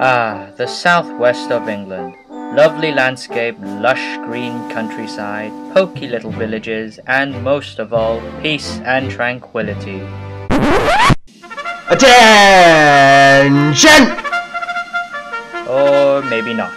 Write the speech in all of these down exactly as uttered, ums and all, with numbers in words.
Ah, the southwest of England. Lovely landscape, lush green countryside, poky little villages, and most of all, peace and tranquility. Attention! Or maybe not.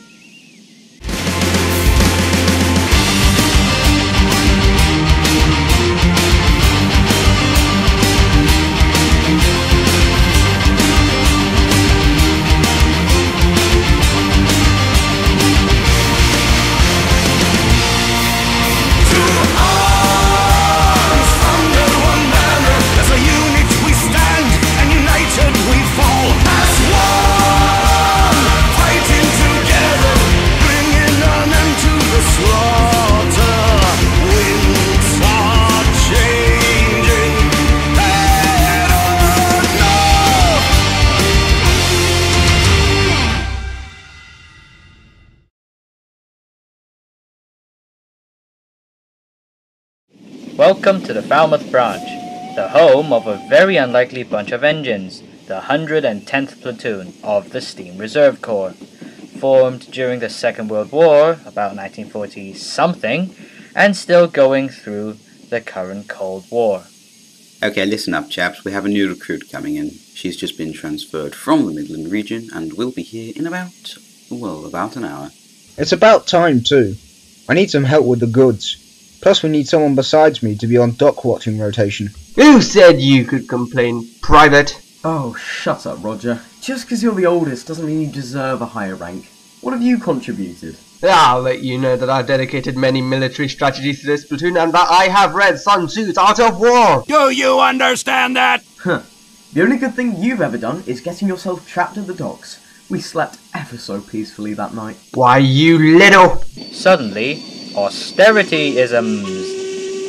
Welcome to the Falmouth branch, the home of a very unlikely bunch of engines, the one hundred tenth Platoon of the Steam Reserve Corps, formed during the Second World War, about nineteen forty something, and still going through the current Cold War. Okay, listen up chaps, we have a new recruit coming in. She's just been transferred from the Midland region and will be here in about, well, about an hour. It's about time too. I need some help with the goods. Plus we need someone besides me to be on dock watching rotation. Who said you could complain, Private? Oh, shut up, Roger. Just because you're the oldest doesn't mean you deserve a higher rank. What have you contributed? I'll let you know that I've dedicated many military strategies to this platoon and that I have read Sun Tzu's Art of War. Do you understand that? Huh. The only good thing you've ever done is getting yourself trapped at the docks. We slept ever so peacefully that night. Why, you little... Suddenly, austerity-isms.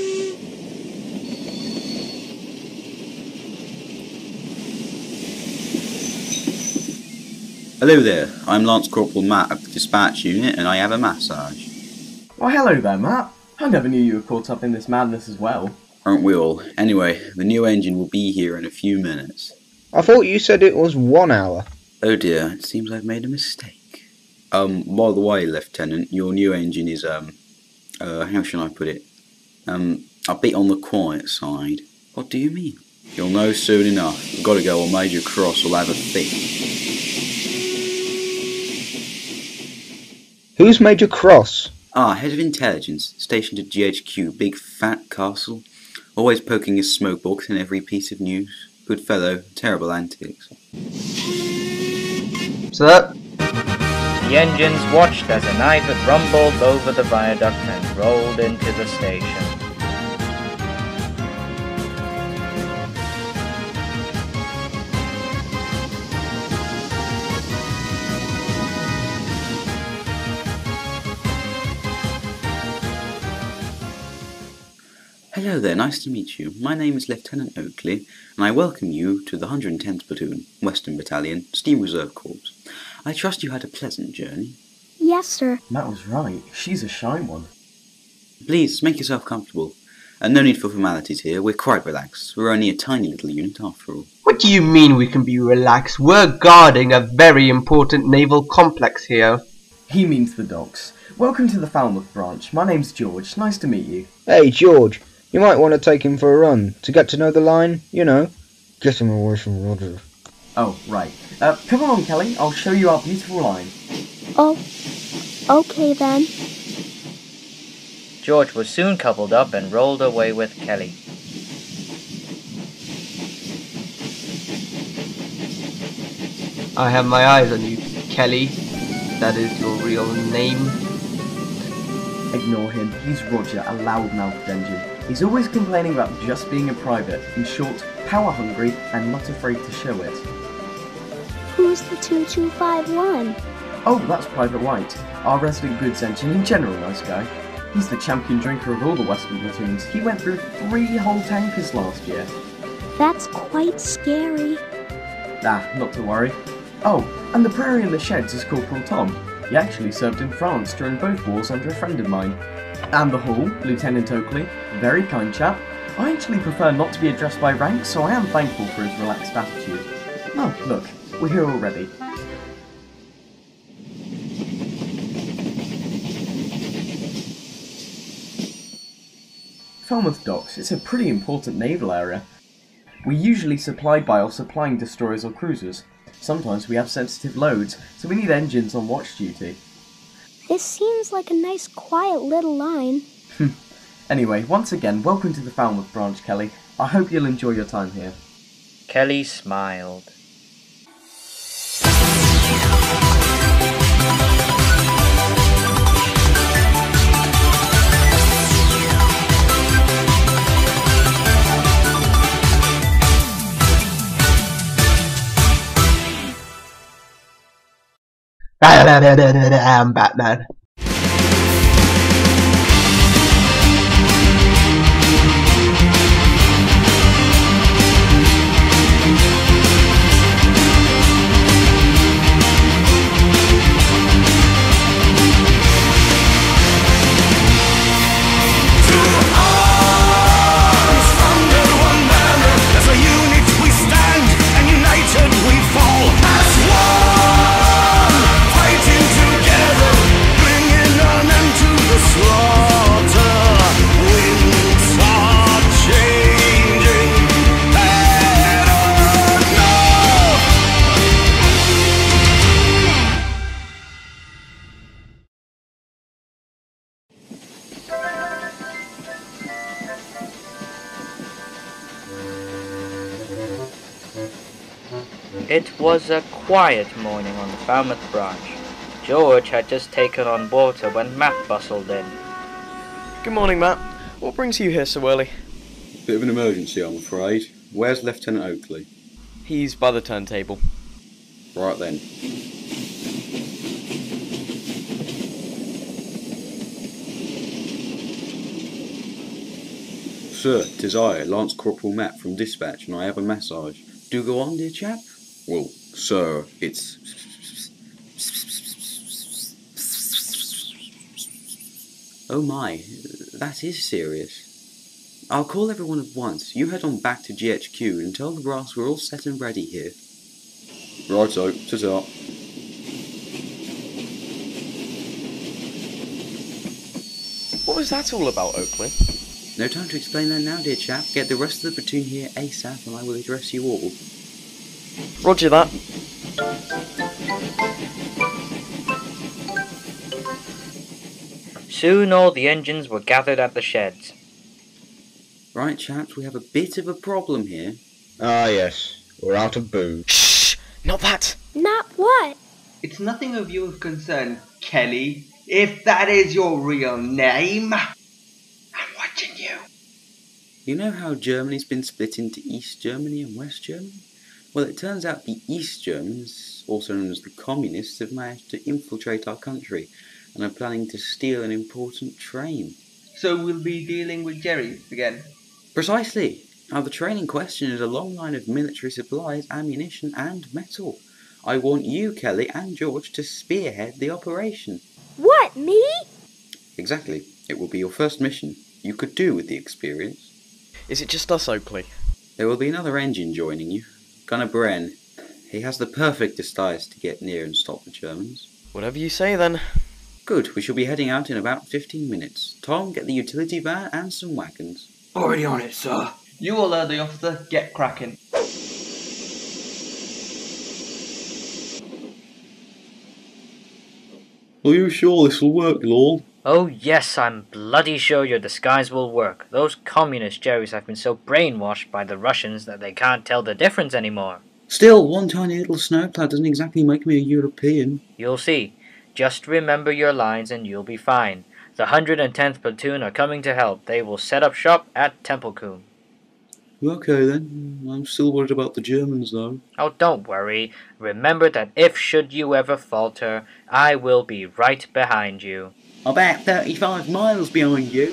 Hello there, I'm Lance Corporal Matt of the Dispatch Unit and I have a massage. Why hello there, Matt. I never knew you were caught up in this madness as well. Aren't we all? Anyway, the new engine will be here in a few minutes. I thought you said it was one hour. Oh dear, it seems I've made a mistake. Um, by the way, Lieutenant, your new engine is, um, uh, how shall I put it? Um, a bit on the quiet side. What do you mean? You'll know soon enough. I've got to go or Major Cross will have a fit. Who's Major Cross? Ah, Head of Intelligence, stationed at G H Q, big fat castle. Always poking his smoke box in every piece of news. Good fellow, terrible antics. Sir? The engines watched as a knife rumbled over the viaduct and rolled into the station. Hello there, nice to meet you. My name is Lieutenant Oakley, and I welcome you to the one hundred tenth Platoon, Western Battalion, Steam Reserve Corps. I trust you had a pleasant journey. Yes, sir. Matt was right. She's a shy one. Please, make yourself comfortable. And no need for formalities here, we're quite relaxed. We're only a tiny little unit after all. What do you mean we can be relaxed? We're guarding a very important naval complex here. He means the docks. Welcome to the Falmouth branch. My name's George. Nice to meet you. Hey, George. You might want to take him for a run, to get to know the line, you know. Get him away from Roger. Oh, right. Uh, come along, Kelly. I'll show you our beautiful line. Oh, okay then. George was soon coupled up and rolled away with Kelly. I have my eyes on you, Kelly. That is your real name. Ignore him. He's Roger, a loud-mouthed engine. He's always complaining about just being a private. In short, power-hungry and not afraid to show it. Who's the two two five one? Oh, that's Private White, our resident goods engine and general nice guy. He's the champion drinker of all the Western platoons. He went through three whole tankers last year. That's quite scary. Ah, not to worry. Oh, and the prairie in the sheds is Corporal Tom. He actually served in France during both wars under a friend of mine. And the Hall, Lieutenant Oakley, very kind chap. I actually prefer not to be addressed by rank, so I am thankful for his relaxed attitude. Oh, look, we're here already. Falmouth Docks, it's a pretty important naval area. We usually supply by or supplying destroyers or cruisers. Sometimes we have sensitive loads, so we need engines on watch duty. This seems like a nice quiet little line. Anyway, once again, welcome to the Falmouth branch, Kelly. I hope you'll enjoy your time here. Kelly smiled. I'm Batman. It was a quiet morning on the Falmouth branch. George had just taken on water when Matt bustled in. Good morning, Matt. What brings you here so early? Bit of an emergency, I'm afraid. Where's Lieutenant Oakley? He's by the turntable. Right then. Sir, 'tis I, Lance Corporal Matt from Dispatch, and I have a massage. Do go on, dear chap? Well, sir, it's... Oh my, that is serious. I'll call everyone at once. You head on back to G H Q and tell the brass we're all set and ready here. Righto, ta-ta. What was that all about, Oakley? No time to explain that now, dear chap. Get the rest of the platoon here ASAP and I will address you all. Roger that. Soon all the engines were gathered at the sheds. Right, chaps, we have a bit of a problem here. Ah, yes. We're out of booze. Shh! Not that! Not what? It's nothing of your concern, Kelly, if that is your real name. I'm watching you. You know how Germany's been split into East Germany and West Germany? Well, it turns out the East Germans, also known as the Communists, have managed to infiltrate our country and are planning to steal an important train. So we'll be dealing with Jerry again. Precisely. Now, the train in question is a long line of military supplies, ammunition and metal. I want you, Kelly, and George to spearhead the operation. What, me? Exactly. It will be your first mission. You could do with the experience. Is it just us, Oakley? There will be another engine joining you. Gunner Bren. He has the perfect disguise to get near and stop the Germans. Whatever you say, then. Good. We shall be heading out in about fifteen minutes. Tom, get the utility van and some wagons. Already on it, sir. You all heard the officer. Get cracking. Are you sure this will work, Lawl? Oh yes, I'm bloody sure your disguise will work. Those communist Jerrys have been so brainwashed by the Russians that they can't tell the difference anymore. Still, one tiny little snowcloud doesn't exactly make me a European. You'll see. Just remember your lines and you'll be fine. The one hundred and tenth Platoon are coming to help. They will set up shop at Templecombe. Okay then. I'm still worried about the Germans though. Oh, don't worry. Remember that if should you ever falter, I will be right behind you. About thirty-five miles behind you.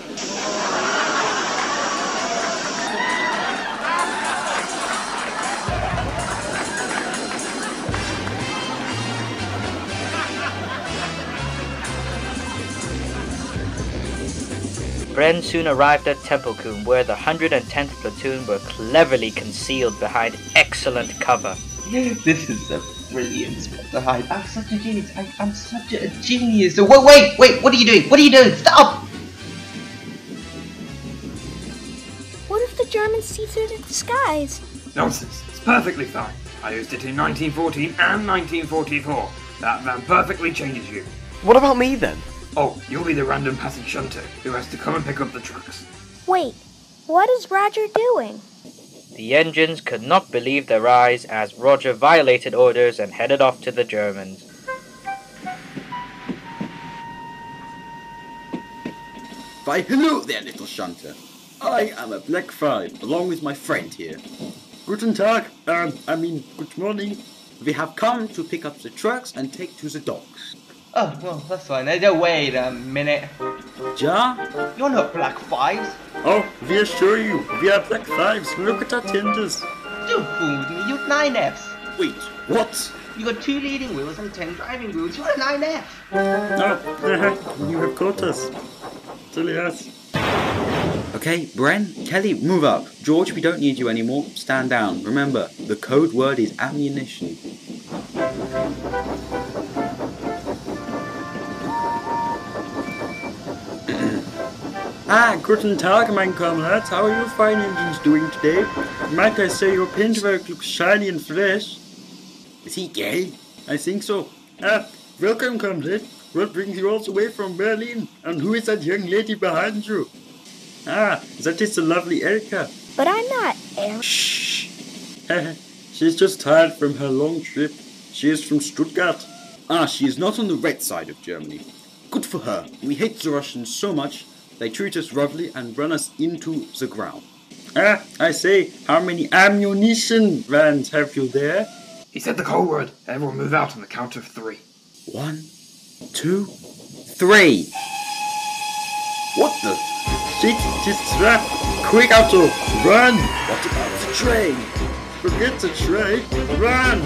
Bren soon arrived at Templecombe, where the one hundred and tenth Platoon were cleverly concealed behind excellent cover. This is a brilliant spot to hide. I'm such a genius. I, I'm such a genius. So, wait, wait, wait. What are you doing? What are you doing? Stop! the Germans see through the disguise? Nonsense. It's perfectly fine. I used it in nineteen fourteen and nineteen forty-four. That van perfectly changes you. What about me then? Oh, you'll be the random passing shunter who has to come and pick up the trucks. Wait, what is Roger doing? The engines could not believe their eyes as Roger violated orders and headed off to the Germans. Why, hello there, little shunter. I am a Black Five, along with my friend here. Guten Tag, um, I mean, good morning. We have come to pick up the trucks and take to the docks. Oh, well, that's fine. Uh, wait a minute. Ja? You're not Black Fives. Oh, we assure you, we are Black Fives. Look at our tenders. You fooled me. You're nine Fs. Wait, what? You got two leading wheels and ten driving wheels. You're a nine F. No, you have caught us. Silly us. Okay, Bren, Kelly, move up. George, we don't need you anymore. Stand down. Remember, the code word is ammunition. Ah, guten Tag, mein comrades. How are your fine engines doing today? Might I say your paintwork looks shiny and fresh? Is he gay? I think so. Ah, welcome, comrade. What brings you all the way from Berlin? And who is that young lady behind you? Ah, that is the lovely Erika. But I'm not Eric. Shh. She's just tired from her long trip. She is from Stuttgart. Ah, she is not on the red side of Germany. Good for her. We hate the Russians so much. They treat us roughly and run us into the ground. Ah, I say, how many ammunition vans have you there? He said the code word. Everyone move out on the count of three. One, two, three. What the? Shit, just trap. Quick, Otto, run! What about the train? Forget the train, run!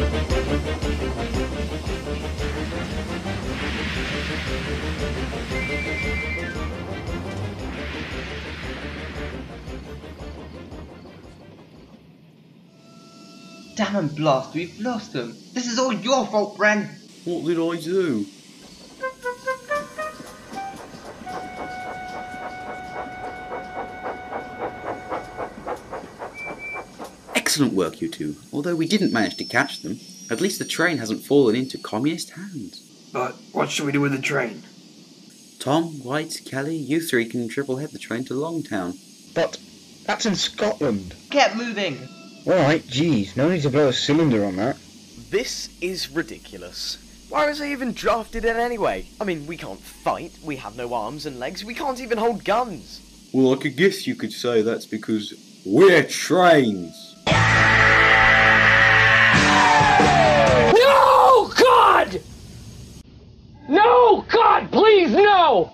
Damn and blast, we've lost them. This is all your fault, Bren. What did I do? Excellent work, you two. Although we didn't manage to catch them, at least the train hasn't fallen into communist hands. But what should we do with the train? Tom, White, Kelly, you three can triple head the train to Longtown. But that's in Scotland. Get moving. Alright, geez, no need to blow a cylinder on that. This is ridiculous. Why was I even drafted in anyway? I mean, we can't fight, we have no arms and legs, we can't even hold guns. Well, I could guess you could say that's because we're trains. No, God! No, God, please, no!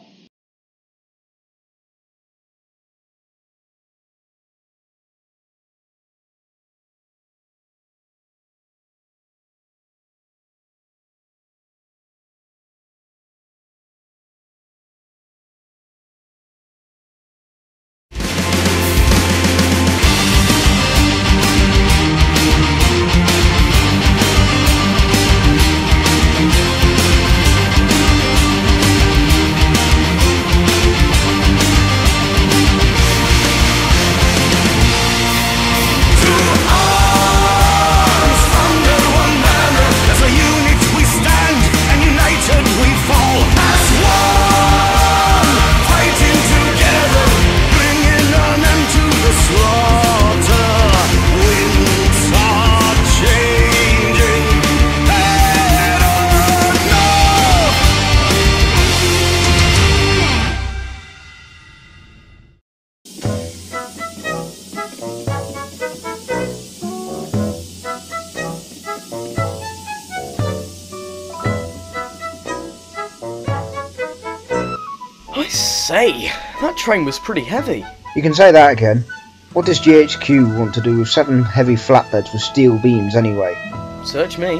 I say, that train was pretty heavy. You can say that again. What does G H Q want to do with seven heavy flatbeds with steel beams anyway? Search me.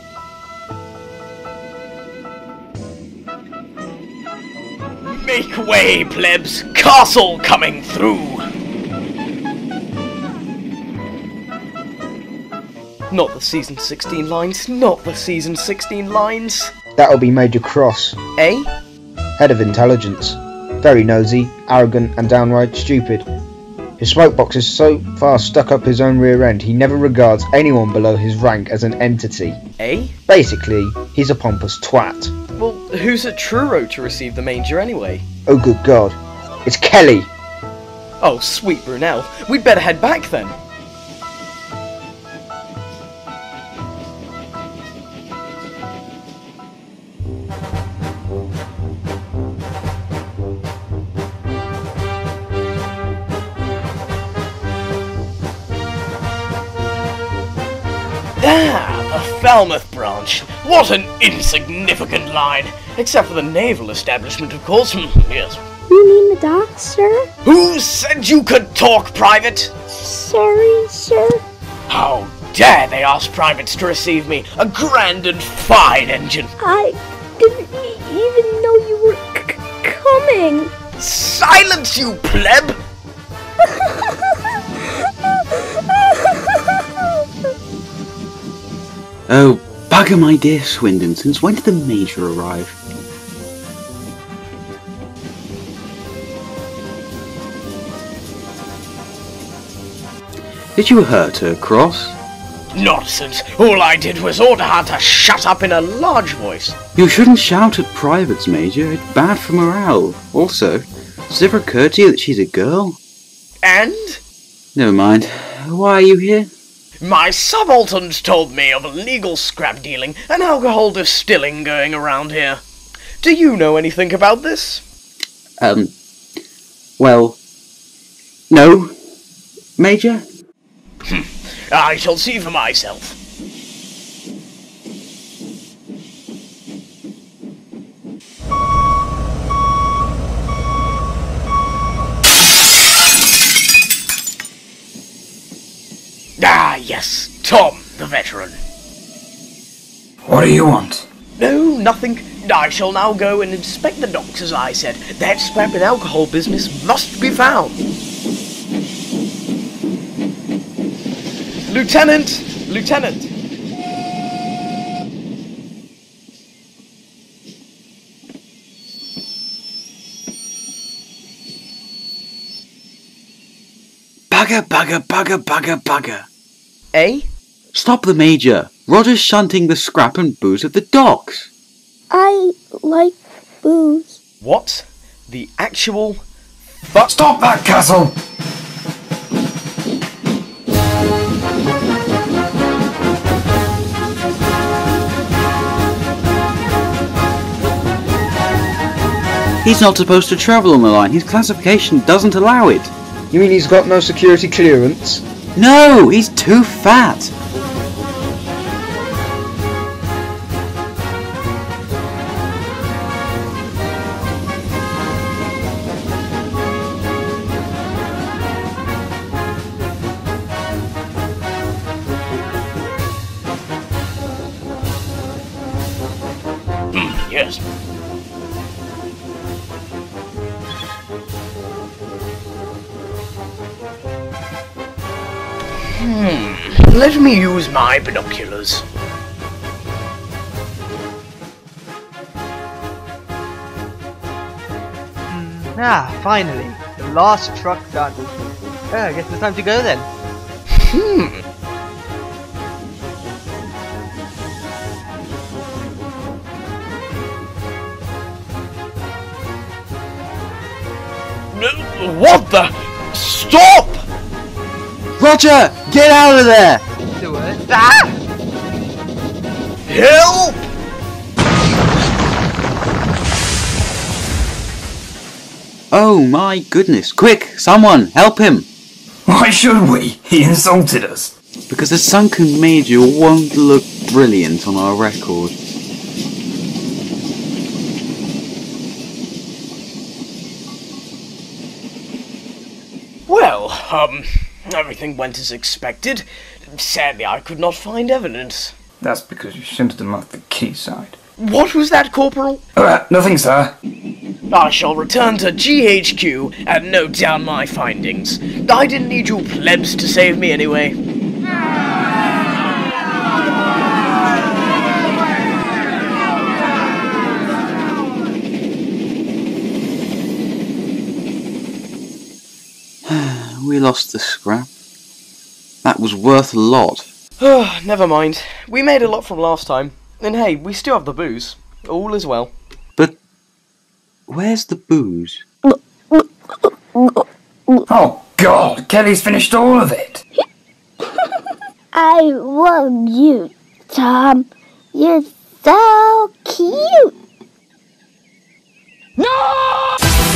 Make way, plebs! Castle coming through! Not the season sixteen lines, not the season sixteen lines. That'll be Major Cross, Eh? head of intelligence. Very nosy, arrogant and downright stupid. His smokebox is so far stuck up his own rear end, he never regards anyone below his rank as an entity. Eh? Basically, he's a pompous twat. Well, who's at Truro to receive the manger anyway? Oh good god. It's Kelly! Oh, sweet Brunel. We'd better head back then. Ah, the Falmouth branch. What an insignificant line. Except for the naval establishment, of course. Yes. You mean the dock, sir? Who said you could talk, Private? Sorry, sir. How dare they ask privates to receive me? A grand and fine engine. I didn't e- even know you were c- coming. Silence, you pleb! Oh, bugger my dear Swindon, since when did the Major arrive? Did you hurt her, Cross? Nonsense. All I did was order her to shut up in a large voice. You shouldn't shout at privates, Major. It's bad for morale. Also, does it ever occur to you that she's a girl? And? Never mind. Why are you here? My subalterns told me of illegal scrap dealing and alcohol distilling going around here. Do you know anything about this? Um, well, no, Major? I shall see for myself. Ah, yes, Tom, the veteran. What do you want? No, nothing. I shall now go and inspect the docks, as I said. That scrap and alcohol business must be found. Lieutenant! Lieutenant! Bugger, bugger, bugger, bugger, bugger. Eh? Stop the Major. Roger's shunting the scrap and booze at the docks. I like booze. What? The actual... Fuck! Stop that, Castle! He's not supposed to travel on the line. His classification doesn't allow it. You mean he's got no security clearance? No, he's too fat. Hmm, yes. Hmm, let me use my binoculars. Ah, finally. The last truck done. Oh, I guess it's time to go then. Hmm. What the? Stop! Roger, get out of there! Do it. Ah! Help! Oh my goodness, quick, someone, help him! Why should we? He insulted us. Because the sunken Major won't look brilliant on our record. Well, um, everything went as expected. Sadly, I could not find evidence. That's because you shouldn't have marked the quayside. What was that, Corporal? Uh, nothing, sir. I shall return to G H Q and note down my findings. I didn't need you plebs to save me anyway. We lost the scrap. That was worth a lot. Never mind. We made a lot from last time. And hey, we still have the booze. All is well. But where's the booze? Oh God, Kelly's finished all of it. I love you, Tom. You're so cute. No!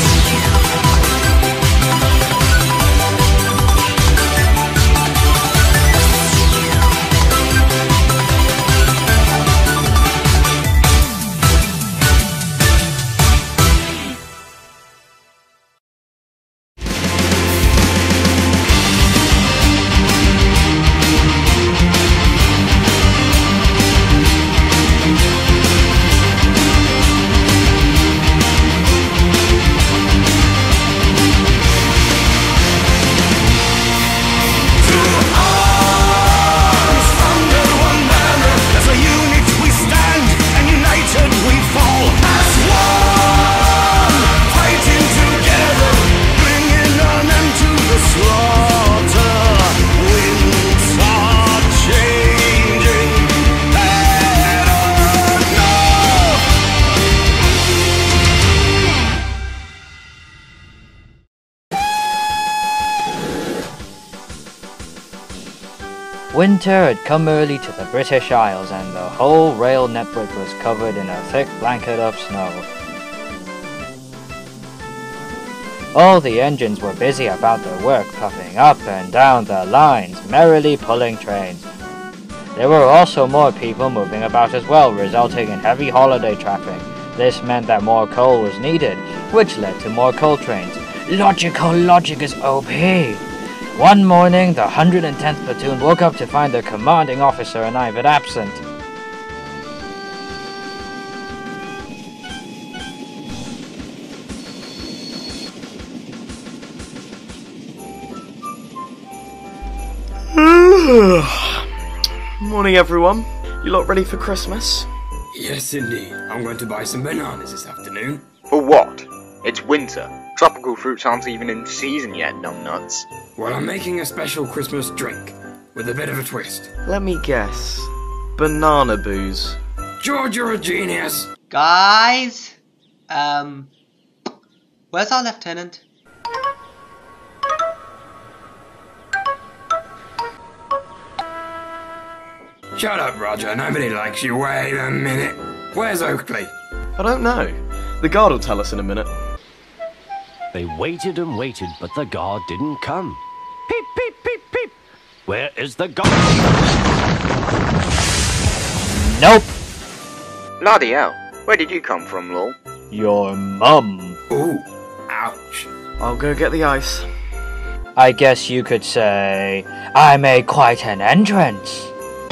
Winter had come early to the British Isles, and the whole rail network was covered in a thick blanket of snow. All the engines were busy about their work, puffing up and down the lines, merrily pulling trains. There were also more people moving about as well, resulting in heavy holiday traffic. This meant that more coal was needed, which led to more coal trains. Logical logic is O P! One morning, the one hundred tenth Platoon woke up to find their commanding officer and Ivan absent. Morning, everyone. You lot ready for Christmas? Yes, indeed. I'm going to buy some bananas this afternoon. For what? It's winter. Tropical fruits aren't even in season yet, numbnuts. Well, I'm making a special Christmas drink, with a bit of a twist. Let me guess. Banana booze. George, you're a genius! Guys? Um... Where's our lieutenant? Shut up, Roger. Nobody likes you. Wait a minute. Where's Oakley? I don't know. The guard will tell us in a minute. They waited and waited, but the guard didn't come. Peep, peep, peep, peep. Where is the guard? Nope. Bloody hell. Where did you come from, Law? Your mum. Ooh. Ouch. I'll go get the ice. I guess you could say I made quite an entrance.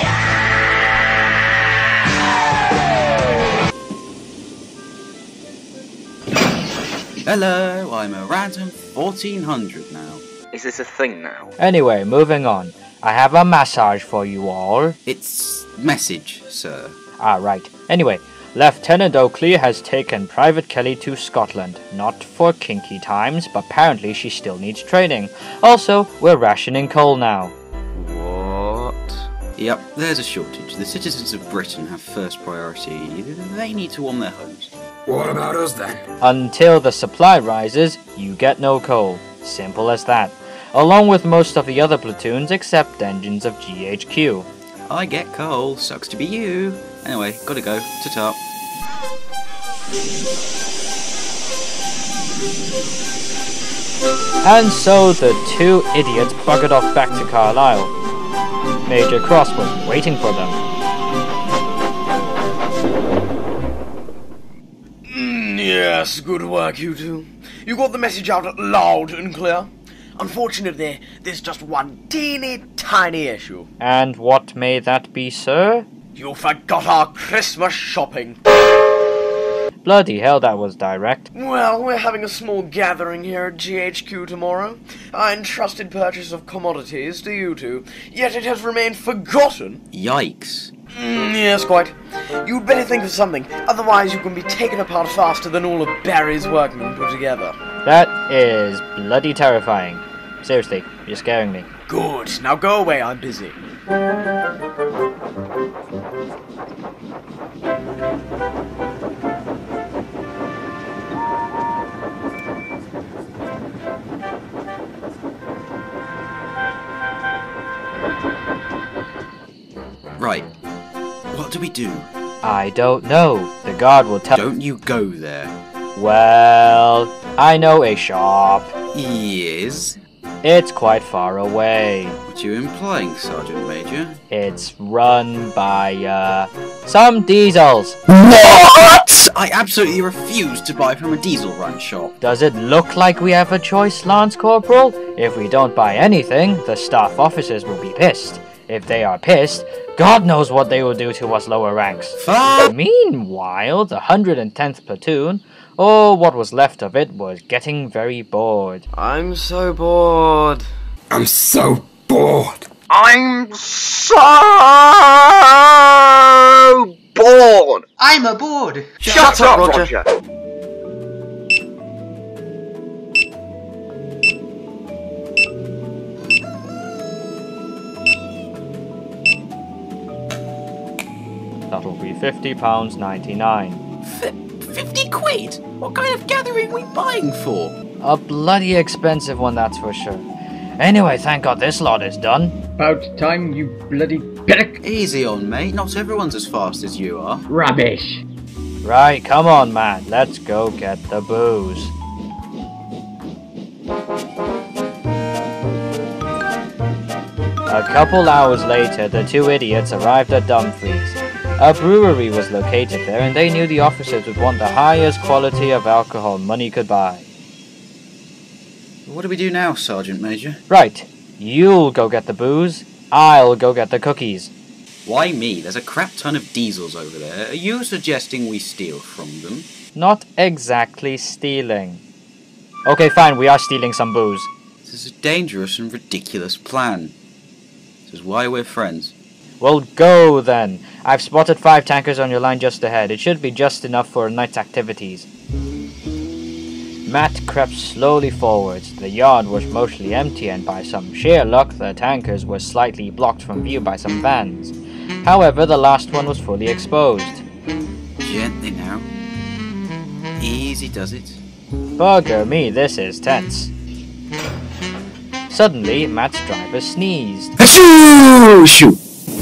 Hello, I'm around fourteen hundred now. Is this a thing now? Anyway, moving on. I have a massage for you all. It's message, sir. Ah, right. Anyway, Lieutenant Oakley has taken Private Kelly to Scotland. Not for kinky times, but apparently she still needs training. Also, we're rationing coal now. What? Yep, there's a shortage. The citizens of Britain have first priority. They need to warm their homes. What about us then? Until the supply rises, you get no coal. Simple as that. Along with most of the other platoons except engines of G H Q. I get coal, sucks to be you. Anyway, gotta go. Ta-ta. And so the two idiots buggered off back to Carlisle. Major Cross was waiting for them. Mm, yes, good work, you two. You got the message out loud and clear. Unfortunately, there's just one teeny tiny issue. And what may that be, sir? You forgot our Christmas shopping. Bloody hell, that was direct. Well, we're having a small gathering here at G H Q tomorrow. I entrusted purchase of commodities to you two, yet it has remained forgotten. Yikes. Mm, yes, quite. You'd better think of something, otherwise you can be taken apart faster than all of Barry's workmen put together. That is bloody terrifying. Seriously, you're scaring me. Good. Now go away, I'm busy. Right. What do we do? I don't know. The guard will tell- Don't you go there. Well, I know a shop. Yes? It's quite far away. What are you implying, Sergeant Major? It's run by, uh, some diesels. What? I absolutely refuse to buy from a diesel run shop. Does it look like we have a choice, Lance Corporal? If we don't buy anything, the staff officers will be pissed. If they are pissed, God knows what they will do to us lower ranks. Fuck! Meanwhile, the one hundred tenth Platoon, or what was left of it, was getting very bored. I'm so bored. I'm so bored. I'm so bored. I'm aboard. Shut, Shut up, up, Roger. Roger. That'll be fifty pounds ninety-nine. Fifty quid? What kind of gathering are we buying for? A bloody expensive one, that's for sure. Anyway, thank God this lot is done. About time, you bloody pillock. Easy on, mate. Not everyone's as fast as you are. Rubbish. Right, come on, man. Let's go get the booze. A couple hours later, the two idiots arrived at Dumfries. A brewery was located there, and they knew the officers would want the highest quality of alcohol money could buy. What do we do now, Sergeant Major? Right. You'll go get the booze. I'll go get the cookies. Why me? There's a crap ton of diesels over there. Are you suggesting we steal from them? Not exactly stealing. Okay, fine, we are stealing some booze. This is a dangerous and ridiculous plan. This is why we're friends. Well, go then. I've spotted five tankers on your line just ahead. It should be just enough for a night's activities. Matt crept slowly forwards. The yard was mostly empty, and by some sheer luck, the tankers were slightly blocked from view by some vans. However, the last one was fully exposed. Gently now. Easy does it. Bugger me, this is tense. Suddenly, Matt's driver sneezed. Achoo! Shoot!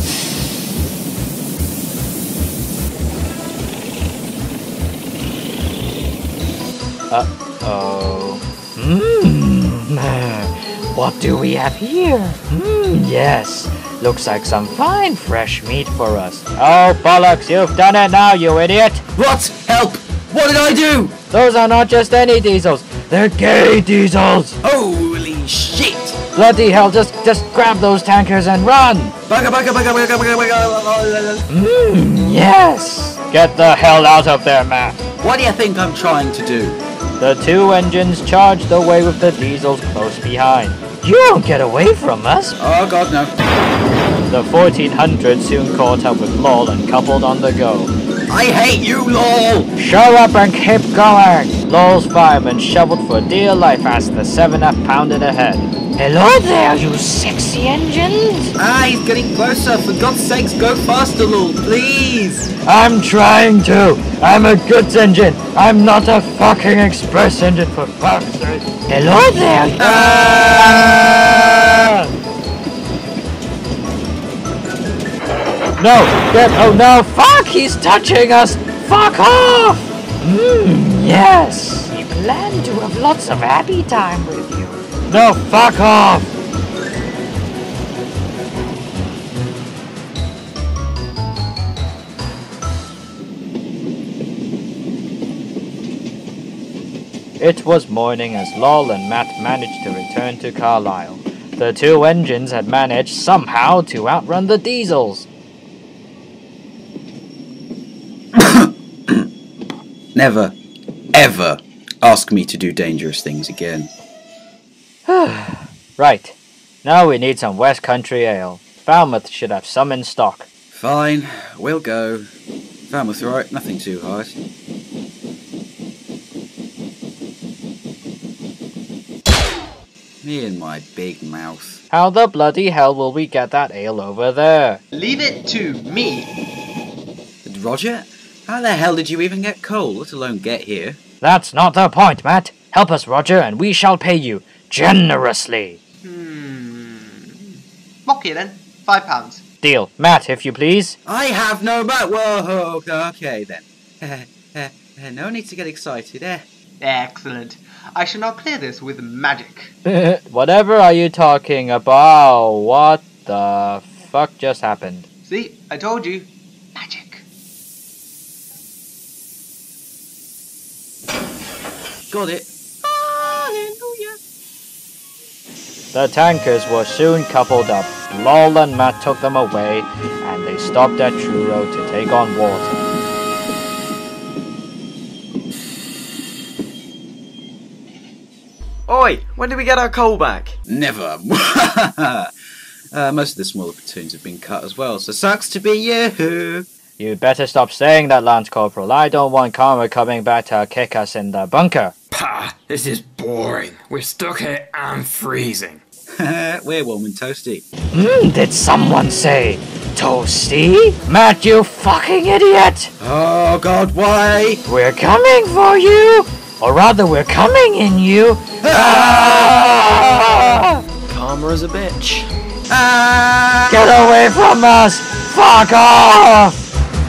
Uh-oh. Mmm. What do we have here? Mmm, yes. Looks like some fine fresh meat for us. Oh, bollocks, you've done it now, you idiot! What? Help! What did I do? Those are not just any diesels. They're gay diesels! Holy shit! Bloody hell, just just grab those tankers and run! Bugger, bugger, bugger, bugger, bugger, bugger. Mmm, yes! Get the hell out of there, Matt. What do you think I'm trying to do? The two engines charged away with the diesels close behind. You won't get away from us! Oh god, no. The fourteen hundred soon caught up with Lawl and coupled on the go. I hate you, Lawl! Show up and keep going! Lawl's firemen shoveled for dear life as the seven up pounded ahead. Hello there, you sexy engines! Ah, he's getting closer. For God's sakes, go faster, Lawl, please! I'm trying to! I'm a goods engine! I'm not a fucking express engine, for fuck's sake! Hello there! Ah! No! Get, oh no! Fuck! He's touching us! Fuck off! Mmm, yes! We plan to have lots of happy time with you. No, fuck off! It was morning as Lawl and Matt managed to return to Carlisle. The two engines had managed somehow to outrun the diesels. Never, ever ask me to do dangerous things again. Right. Now we need some West Country ale. Falmouth should have some in stock. Fine, we'll go. Falmouth, right? Nothing too hard. Me and my big mouth. How the bloody hell will we get that ale over there? Leave it to me. Roger, how the hell did you even get coal, let alone get here? That's not the point, Matt. Help us, Roger, and we shall pay you generously. Hmm. Okay then, five pounds. Deal. Matt, if you please. I have no but. Whoa, okay then. Uh, uh, no need to get excited, eh? Excellent. I shall now clear this with magic. Whatever are you talking about? What the fuck just happened? See, I told you. Magic. Got it. Hallelujah. The tankers were soon coupled up. Lawl and Matt took them away, and they stopped at Truro to take on water. Oi, when do we get our coal back? Never. uh, most of the smaller platoons have been cut as well, so sucks to be you. You'd better stop saying that, Lance Corporal. I don't want Karma coming back to kick us in the bunker. Pah, this is boring. We're stuck here and freezing. We're warm and toasty. Hmm, did someone say toasty? Matt, you fucking idiot! Oh god, why? We're coming for you! Or rather, we're coming in you! Ah! Karma's a bitch. Ah! Get away from us! Fuck off!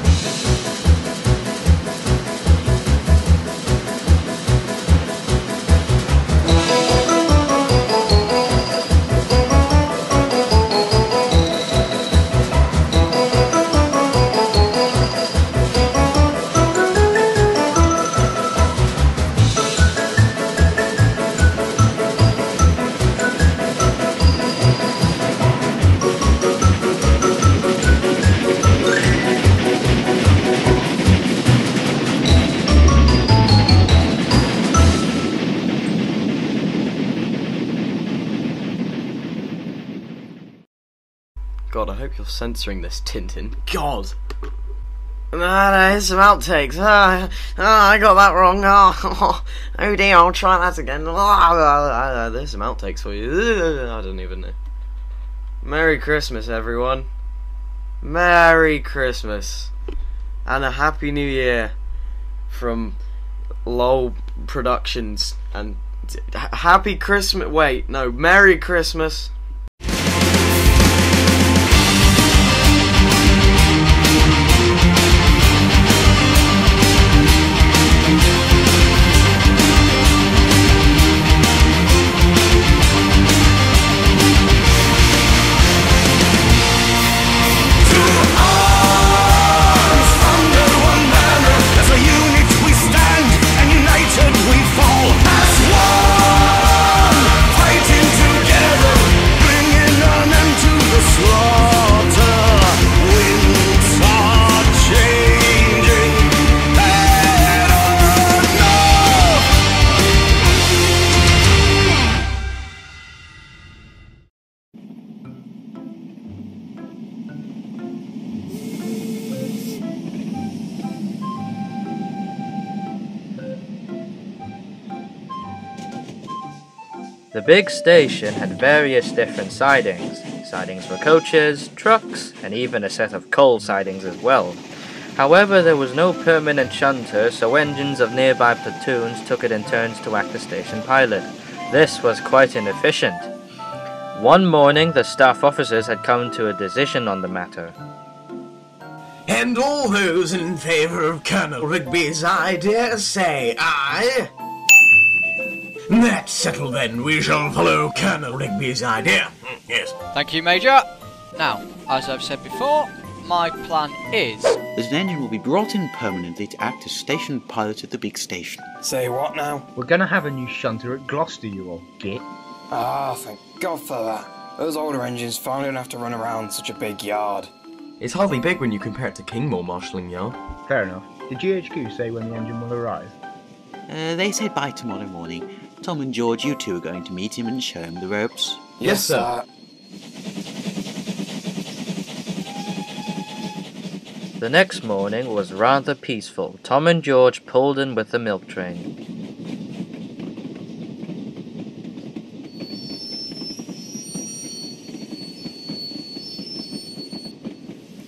God, I hope you're censoring this, Tintin. God! Ah, there's some outtakes. Ah, ah, I got that wrong. Oh, oh dear, I'll try that again. Ah, there's some outtakes for you. I don't even know. Merry Christmas, everyone. Merry Christmas. And a Happy New Year from Lol Productions. And Happy Christmas. Wait, no, Merry Christmas. The big station had various different sidings. Sidings for coaches, trucks, and even a set of coal sidings as well. However, there was no permanent shunter, so engines of nearby platoons took it in turns to act as station pilot. This was quite inefficient. One morning, the staff officers had come to a decision on the matter. And all those in favour of Colonel Rigby's idea say aye. That's settled then. We shall follow Colonel Rigby's idea. Yes. Thank you, Major. Now, as I've said before, my plan is that an engine will be brought in permanently to act as station pilot at the big station. Say what now? We're gonna have a new shunter at Gloucester, you old git. Ah, thank God for that. Those older engines finally don't have to run around such a big yard. It's hardly big when you compare it to Kingmore Marshalling Yard. Fair enough. Did G H Q say when the engine will arrive? Uh, they said by tomorrow morning. Tom and George, you two are going to meet him and show him the ropes. Yes, sir. The next morning was rather peaceful. Tom and George pulled in with the milk train.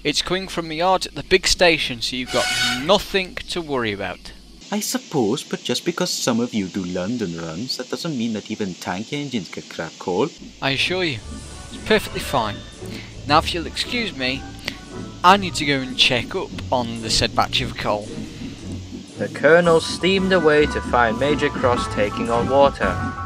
It's coming from the yard at the big station, so you've got nothing to worry about. I suppose, but just because some of you do London runs, that doesn't mean that even tank engines get crack coal. I assure you, it's perfectly fine. Now if you'll excuse me, I need to go and check up on the said batch of coal. The Colonel steamed away to find Major Cross taking on water.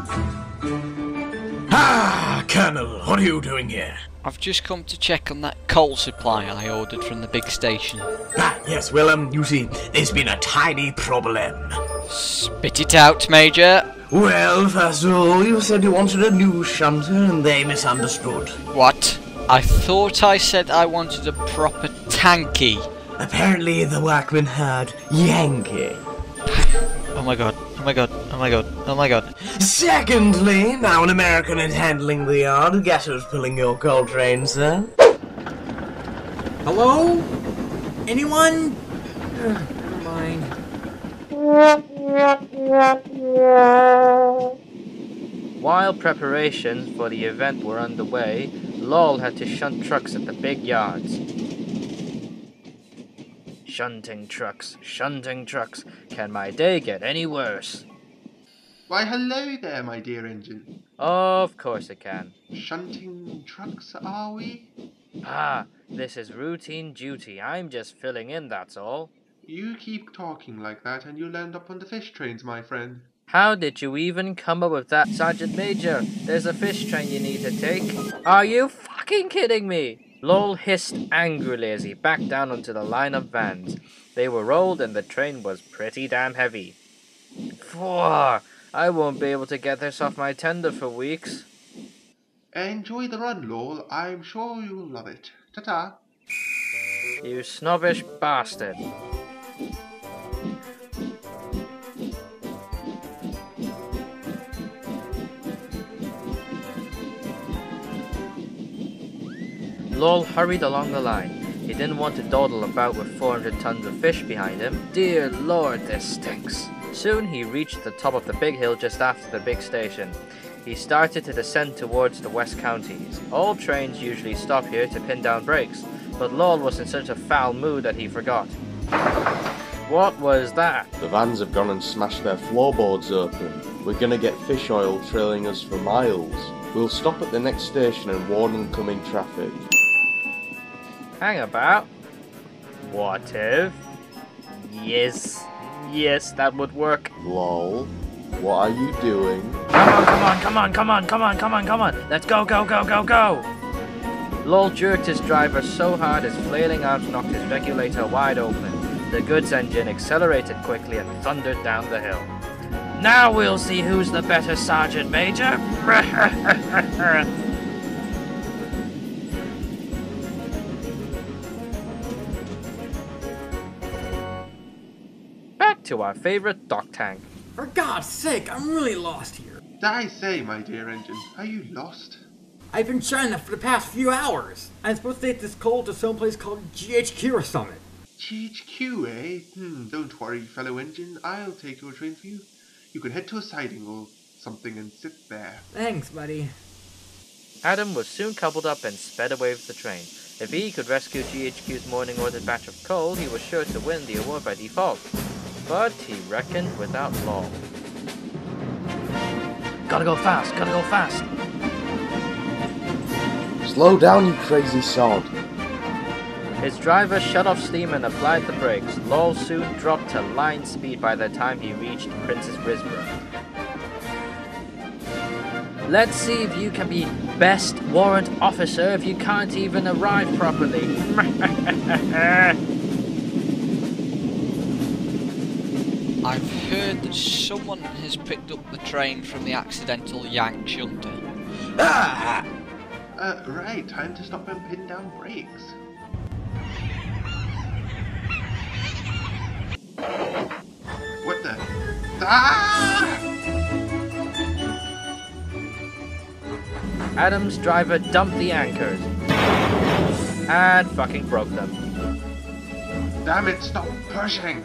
Ah, Colonel, what are you doing here? I've just come to check on that coal supply I ordered from the big station. Ah, yes, well, um, you see, there's been a tiny problem. Spit it out, Major. Well, first of all, you said you wanted a new shunter and they misunderstood. What? I thought I said I wanted a proper tanky. Apparently the workman heard Yankee. Oh my god, oh my god, oh my god, oh my god. Secondly, now an American is handling the yard, guess who's pulling your coal train, sir? Hello? Anyone? Ugh, never mind. While preparations for the event were underway, Lawl had to shunt trucks at the big yards. Shunting trucks, shunting trucks. Can my day get any worse? Why, hello there, my dear engine. Of course it can. Shunting trucks, are we? Ah, this is routine duty. I'm just filling in, that's all. You keep talking like that and you'll end up on the fish trains, my friend. How did you even come up with that, Sergeant Major? There's a fish train you need to take. Are you fucking kidding me? Lawl hissed angrily as he backed down onto the line of vans. They were rolled and the train was pretty damn heavy. Phew, I won't be able to get this off my tender for weeks. Enjoy the run, Lawl. I'm sure you'll love it. Ta-ta. You snobbish bastard. Lawl hurried along the line. He didn't want to dawdle about with four hundred tons of fish behind him. Dear Lord, this stinks. Soon he reached the top of the big hill just after the big station. He started to descend towards the west counties. All trains usually stop here to pin down brakes, but Lawl was in such a foul mood that he forgot. What was that? The vans have gone and smashed their floorboards open. We're gonna get fish oil trailing us for miles. We'll stop at the next station and warn incoming traffic. Hang about. What if? Yes. Yes, that would work. Lol. What are you doing? Come on, come on, come on, come on, come on, come on, come on. Let's go, go, go, go, go. Lawl jerked his driver so hard his flailing arms knocked his regulator wide open. The goods engine accelerated quickly and thundered down the hill. Now we'll see who's the better Sergeant Major. Back to our favorite dock tank. For God's sake, I'm really lost here. I say, my dear engine, are you lost? I've been trying that for the past few hours. I'm supposed to take this coal to some place called G H Q or something. G H Q, eh? Hmm, don't worry, fellow engine. I'll take your train for you. You can head to a siding or something and sit there. Thanks, buddy. Adam was soon coupled up and sped away with the train. If he could rescue G H Q's morning ordered batch of coal, he was sure to win the award by default. But he reckoned without Lawl. Gotta go fast, gotta go fast. Slow down, you crazy sod. His driver shut off steam and applied the brakes. Lawl soon dropped to line speed by the time he reached Princess Risborough. Let's see if you can be best warrant officer if you can't even arrive properly. I've heard that someone has picked up the train from the accidental yank shunter. Ah! Uh, right, time to stop and pin down brakes. What the? Ah! Adam's driver dumped the anchors and fucking broke them. Damn it, stop pushing!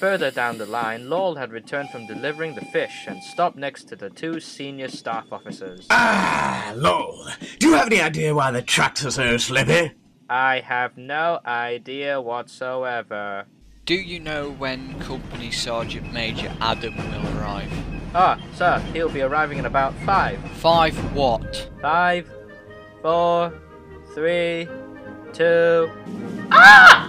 further down the line, Lawl had returned from delivering the fish and stopped next to the two senior staff officers. Ah, Lawl, do you have any idea why the tracks are so slippy? I have no idea whatsoever. Do you know when Company Sergeant Major Adam will arrive? Ah, sir, he'll be arriving in about five. Five what? Five, four, three, two... Ah!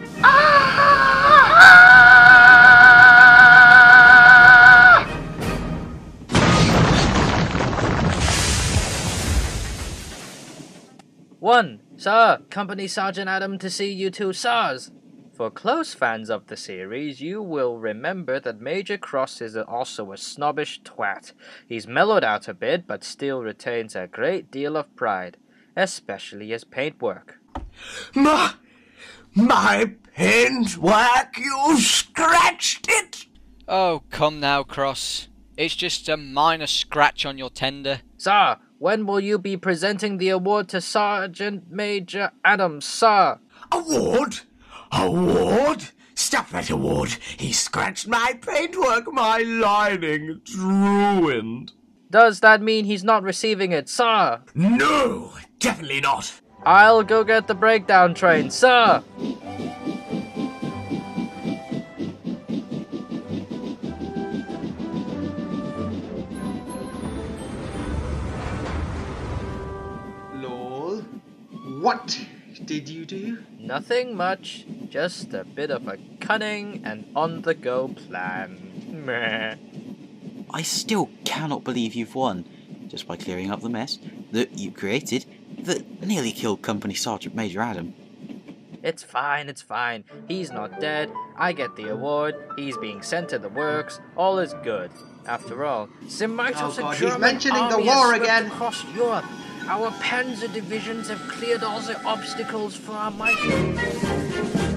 One, sir, Company Sergeant Adam to see you two, sirs. For close fans of the series, you will remember that Major Cross is also a snobbish twat. He's mellowed out a bit, but still retains a great deal of pride, especially his paintwork. My, my paintwork, you scratched it! Oh, come now, Cross. It's just a minor scratch on your tender. Sir, when will you be presenting the award to Sergeant Major Adams, sir? Award? Award? Stop that award. He scratched my paintwork, my lining. It's ruined. Does that mean he's not receiving it, sir? No, definitely not. I'll go get the breakdown train, sir. Lawl, what did you do? Nothing much, just a bit of a cunning and on-the-go plan. Meh. I still cannot believe you've won, just by clearing up the mess that you created that nearly killed Company Sergeant Major Adam. It's fine, it's fine. He's not dead. I get the award. He's being sent to the works. All is good. After all, Semitos Oh God, a he's German mentioning the army war has swept again. across Europe. Our panzer divisions have cleared all the obstacles for our mighty...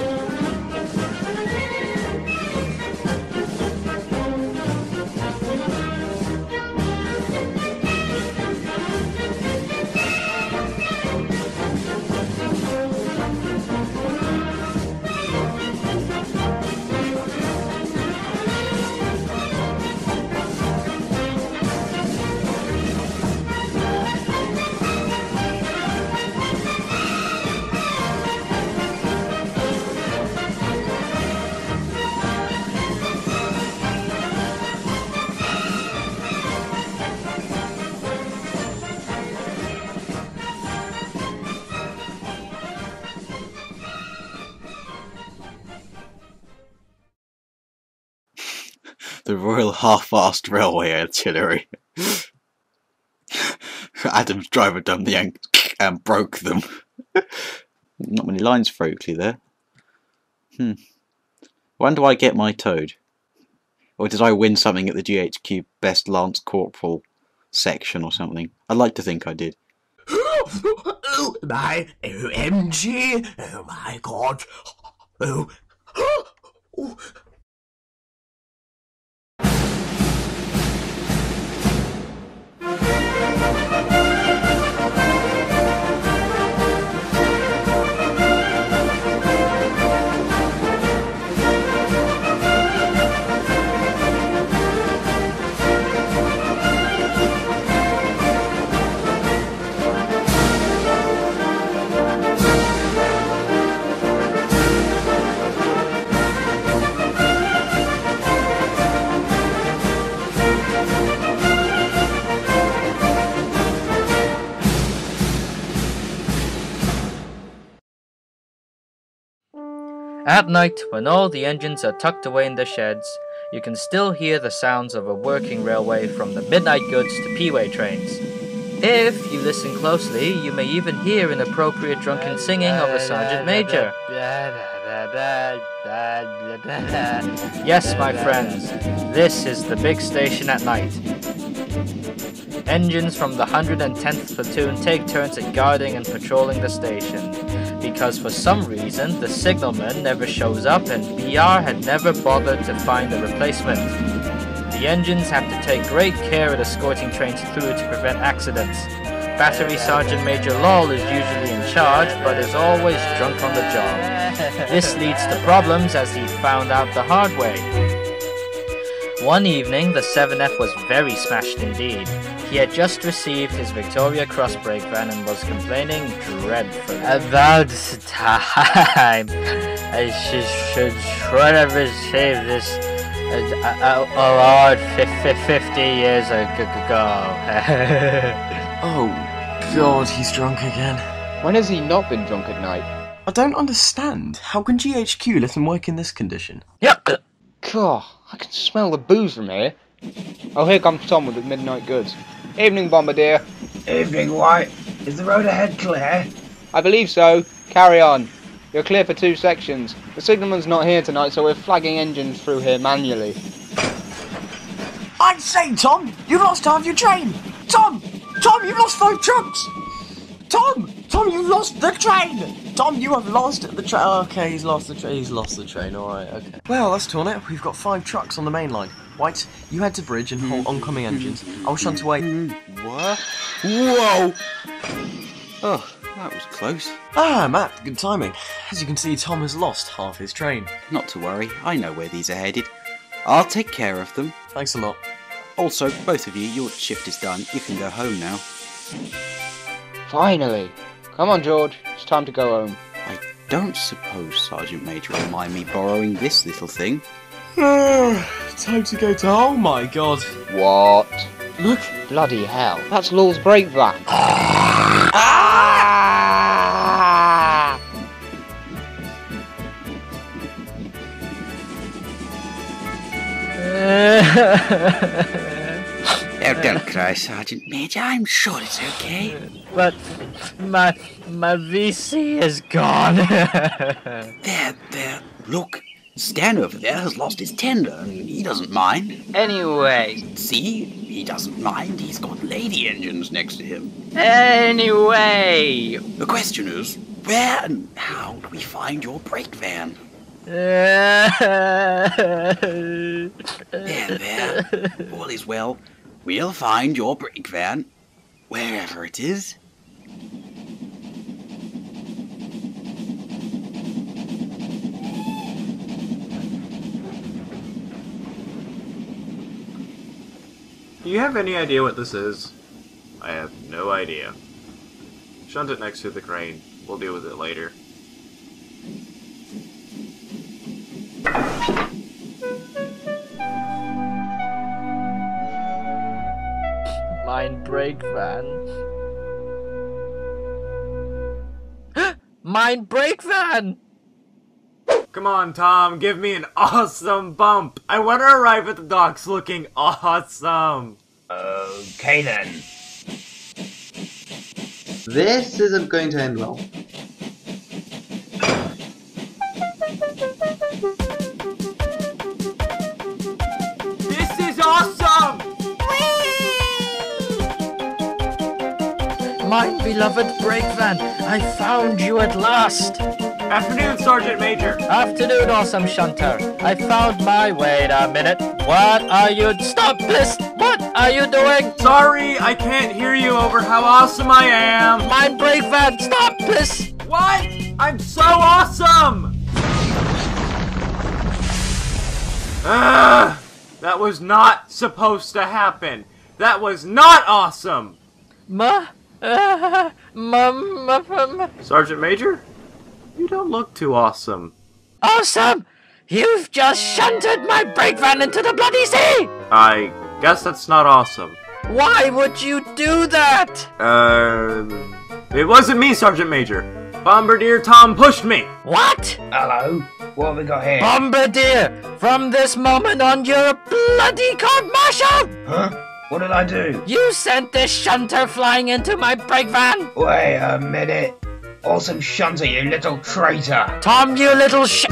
The Royal Half-Mast Railway Artillery. Adam's driver done the yank and broke them. Not many lines for Oakley there. Hmm. When do I get my toad? Or did I win something at the G H Q Best Lance Corporal section or something? I'd like to think I did. Oh my O M G! Oh my God! Oh. Oh. At night, when all the engines are tucked away in the sheds, you can still hear the sounds of a working railway from the midnight goods to P-way trains. If you listen closely, you may even hear inappropriate drunken singing of a sergeant major. Yes, my friends, this is the big station at night. Engines from the one hundred tenth Platoon take turns at guarding and patrolling the station, because for some reason the signalman never shows up and B R had never bothered to find a replacement. The engines have to take great care at escorting trains through to prevent accidents. Battery Sergeant Major Lawl is usually in charge, but is always drunk on the job. This leads to problems, as he found out the hard way. One evening, the seven F was very smashed indeed. He had just received his Victoria Cross brake van and was complaining dreadfully. About time I should, should should have received this uh, uh, award fifty years ago. Oh, God, he's drunk again. When has he not been drunk at night? I don't understand. How can G H Q let him work in this condition? Yep. God, I can smell the booze from here. Oh, here comes Tom with the midnight goods. Evening, Bombardier. Evening, White. Is the road ahead clear? I believe so. Carry on. You're clear for two sections. The signalman's not here tonight, so we're flagging engines through here manually. I say, Tom, you lost half your train. Tom! Tom, you've lost five trucks. Tom! Tom, you've lost the train. Tom, you have lost the train. Okay, he's lost the train. He's lost the train. All right. Okay. Well, that's torn it. We've got five trucks on the main line. White, you head to bridge and halt oncoming engines. I'll shunt away. What? Whoa! Oh, that was close. Ah, Matt, good timing. As you can see, Tom has lost half his train. Not to worry, I know where these are headed. I'll take care of them. Thanks a lot. Also, both of you, your shift is done. You can go home now. Finally. Come on, George. It's time to go home. I don't suppose Sergeant Major will mind me borrowing this little thing. Time to go to... Oh my god. What? Look. Bloody hell. That's Law's brake van. Ah! Oh, don't cry, Sergeant Major. I'm sure it's okay. But my my V C is gone. There, there. Look. Stan over there has lost his tender, and he doesn't mind. Anyway. See? He doesn't mind. He's got lady engines next to him. Anyway. The question is, where and how do we find your brake van? There, there. All is well. We'll find your brake van, wherever it is. Do you have any idea what this is? I have no idea. Shunt it next to the crane. We'll deal with it later. Mine brake van. Mine brake van! Come on, Tom, give me an awesome bump. I want to arrive at the docks looking awesome. Okay then. This isn't going to end well. This is awesome! Mine beloved brake van, I found you at last. Afternoon, Sergeant Major. Afternoon, awesome shunter. I found my... Wait a minute. What are you... Stop this! What are you doing? Sorry, I can't hear you over how awesome I am. Mine brake van, stop this! What? I'm so awesome! Ah, that was not supposed to happen. That was not awesome. Ma... Uh, ma... ma... ma... Sergeant Major? You don't look too awesome. Awesome! You've just shunted my brake van into the bloody sea! I guess that's not awesome. Why would you do that? Um... It wasn't me, Sergeant Major. Bombardier Tom pushed me. What? Hello? What have we got here? Bombardier! From this moment on, you're a bloody court-martial! Huh? What did I do? You sent this shunter flying into my brake van! Wait a minute. Awesome shunter, you little traitor! Tom, you little sh...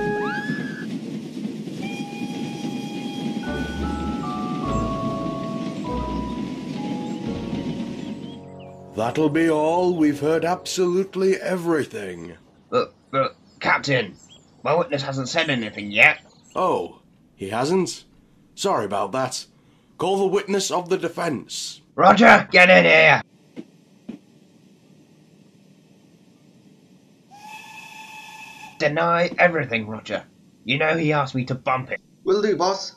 That'll be all. We've heard absolutely everything. But, but, Captain, my witness hasn't said anything yet. Oh, he hasn't? Sorry about that. Call the witness of the defence. Roger, get in here! Deny everything, Roger. You know he asked me to bump it. Will do, boss.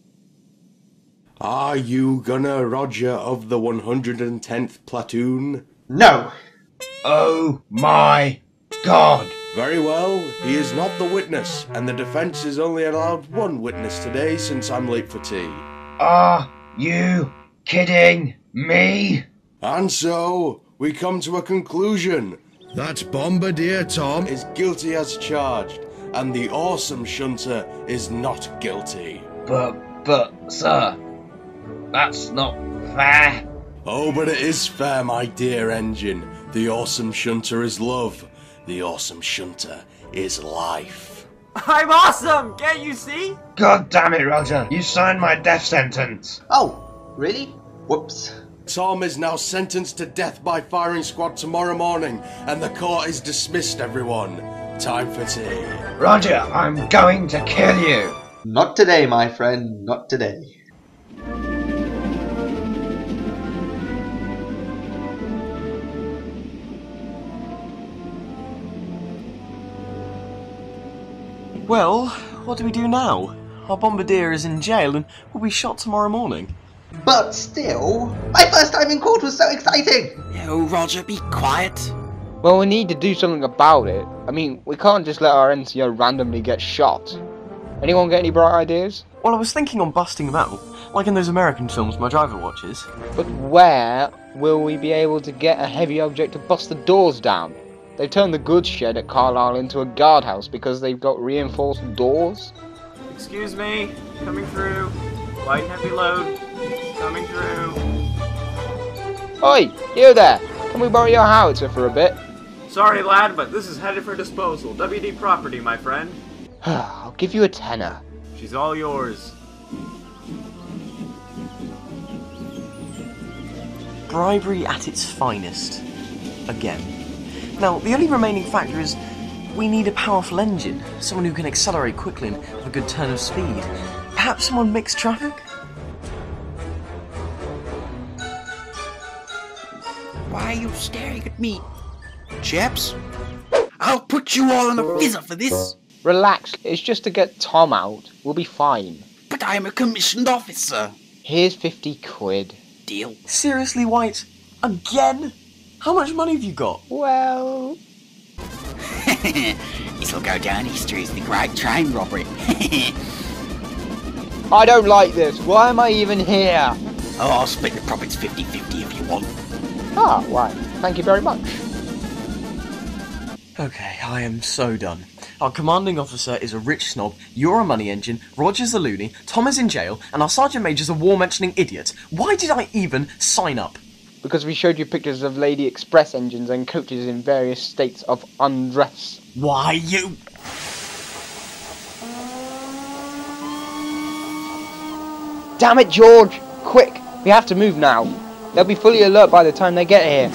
Are you gonna Roger of the one hundred tenth Platoon? No! Oh my God! Very well, he is not the witness, and the defence is only allowed one witness today since I'm late for tea. Are you kidding me? And so, we come to a conclusion. That Bombardier Tom is guilty as charged, and the awesome Shunter is not guilty. But, but, sir, that's not fair. Oh, but it is fair, my dear engine. The awesome Shunter is love. The awesome Shunter is life. I'm awesome! Can't you see? God damn it, Roger. You signed my death sentence. Oh, really? Whoops. Tom is now sentenced to death by firing squad tomorrow morning, and the court is dismissed, everyone. Time for tea. Roger, I'm going to kill you. Not today, my friend. Not today. Well, what do we do now? Our bombardier is in jail and will be shot tomorrow morning. But still, my first time in court was so exciting! Oh, Roger, be quiet. Well, we need to do something about it. I mean, we can't just let our N C O randomly get shot. Anyone get any bright ideas? Well, I was thinking on busting them out, like in those American films my driver watches. But where will we be able to get a heavy object to bust the doors down? They've turned the goods shed at Carlisle into a guardhouse because they've got reinforced doors. Excuse me, coming through. Light and heavy load, coming through. Oi, you there! Can we borrow your howitzer for a bit? Sorry, lad, but this is headed for disposal. W D property, my friend. I'll give you a tenner. She's all yours. Bribery at its finest. Again. Now, the only remaining factor is we need a powerful engine, someone who can accelerate quickly and have a good turn of speed. Perhaps someone mixed traffic? Why are you staring at me? Chaps, I'll put you all in a fizzer for this. Relax, it's just to get Tom out. We'll be fine. But I am a commissioned officer. Here's fifty quid. Deal. Seriously, White? Again? How much money have you got? Well... This'll go down history as the great train robbery. I don't like this. Why am I even here? Oh, I'll split the profits fifty fifty if you want. Ah, why, thank you very much. Okay, I am so done. Our commanding officer is a rich snob, you're a money engine, Roger's a loony, Tom is in jail, and our sergeant major's a war-mentioning idiot. Why did I even sign up? Because we showed you pictures of Lady Express engines and coaches in various states of undress. Why, you... Damn it, George! Quick! We have to move now. They'll be fully alert by the time they get here.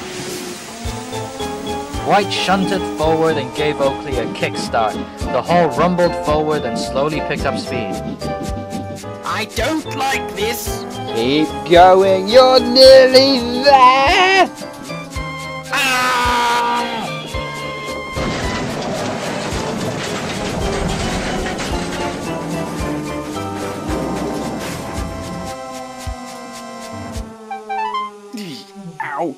White shunted forward and gave Oakley a kickstart. The hull rumbled forward and slowly picked up speed. I don't like this. Keep going, you're nearly there! Ah! Ow.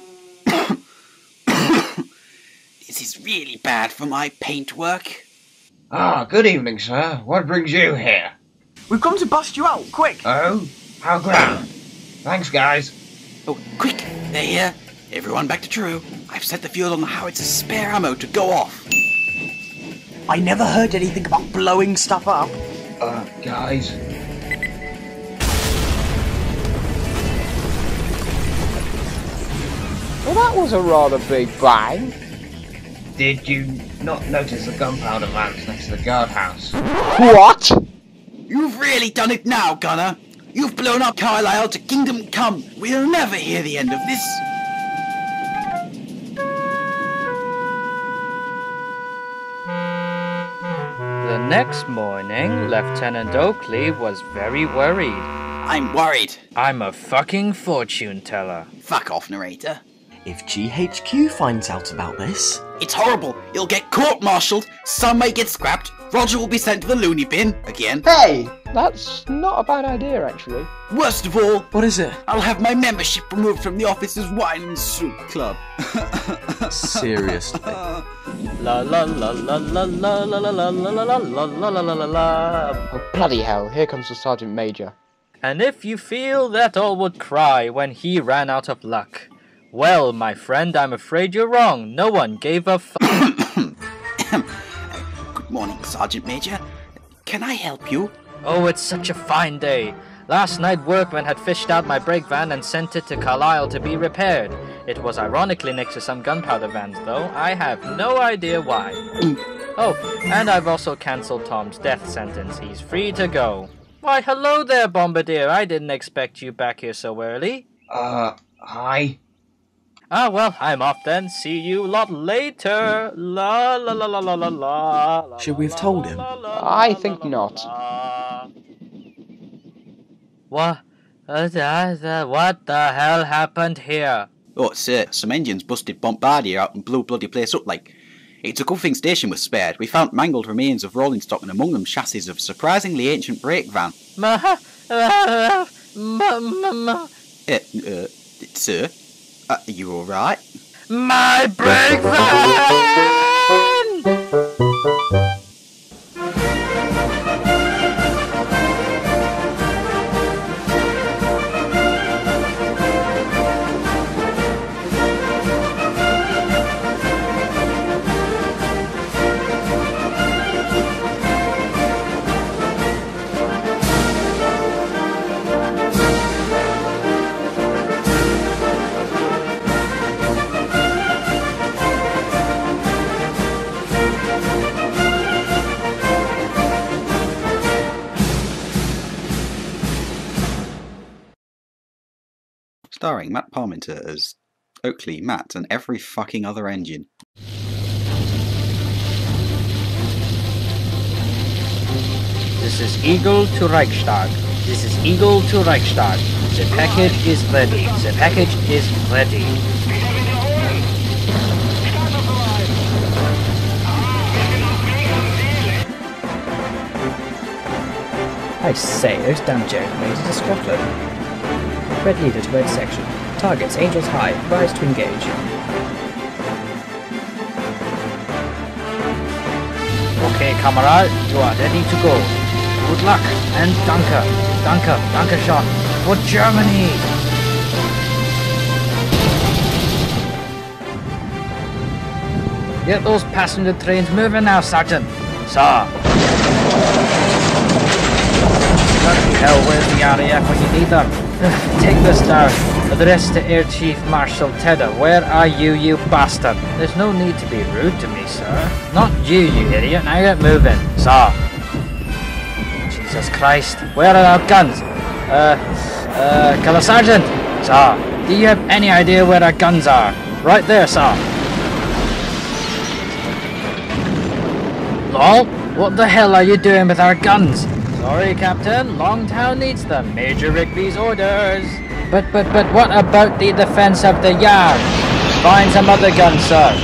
This is really bad for my paintwork. Ah, good evening, sir. What brings you here? We've come to bust you out, quick! Oh? How grand. Thanks, guys. Oh, quick! They're here. Everyone back to True. I've set the fuel on the howitzer's spare ammo to go off. I never heard anything about blowing stuff up. Uh, guys. Well, that was a rather big bang. Did you not notice the gunpowder vans next to the guardhouse? What? You've really done it now, Gunner. You've blown up Carlisle to kingdom come. We'll never hear the end of this. The next morning, Lieutenant Oakley was very worried. I'm worried. I'm a fucking fortune teller. Fuck off, narrator. if G H Q finds out about this? It's horrible. You'll get court-martialed, Sam may get scrapped, Roger will be sent to the loony bin again. Hey! That's not a bad idea, actually. Worst of all, what is it? I'll have my membership removed from the officers' wine and soup club. Seriously. La la la la la la la la la la la la la la la la. Oh bloody hell, here comes the Sergeant Major. And if you feel that all would cry when he ran out of luck, well, my friend, I'm afraid you're wrong. No one gave a f- Good morning, Sergeant Major. Can I help you? Oh, it's such a fine day. Last night workmen had fished out my brake van and sent it to Carlisle to be repaired. It was ironically next to some gunpowder vans, though. I have no idea why. Oh, and I've also cancelled Tom's death sentence. He's free to go. Why, hello there, Bombardier. I didn't expect you back here so early. Uh, hi. Ah, well, I'm off then. See you lot later. La la la la la la la. Should we have told him? I think not. What? Uh, what the hell happened here? Oh, sir, some engines busted Bombardier out and blew bloody place up like. It's a good thing station was spared. We found mangled remains of rolling stock and among them chassis of surprisingly ancient brake van. Ma uh, ma ma ma. Uh, uh, sir, uh, are you alright? My brake van! Starring Matt Parmenter as Oakley, Matt, and every fucking other engine. This is Eagle to Reichstag. This is Eagle to Reichstag. The package is ready. The package is ready. I say, those damn Jared made it to Scotland. Red leader to red section. Targets Angels High. Rise to engage. Okay, Kamerad, you are ready to go. Good luck and danke, danke, danke schön for Germany. Get those passenger trains moving now, Sergeant. Sir. Bloody hell, where's the R A F when you need them? Take this down. Address to Air Chief Marshal Tedder. Where are you, you bastard? There's no need to be rude to me, sir. Not you, you idiot. Now get moving, sir. Jesus Christ. Where are our guns? Uh, uh, Colonel Sergeant. Sir, do you have any idea where our guns are? Right there, sir. Lawl, what the hell are you doing with our guns? Sorry, Captain. Longtown needs them. Major Rigby's orders. But, but, but what about the defense of the yard? Find some other guns, sir.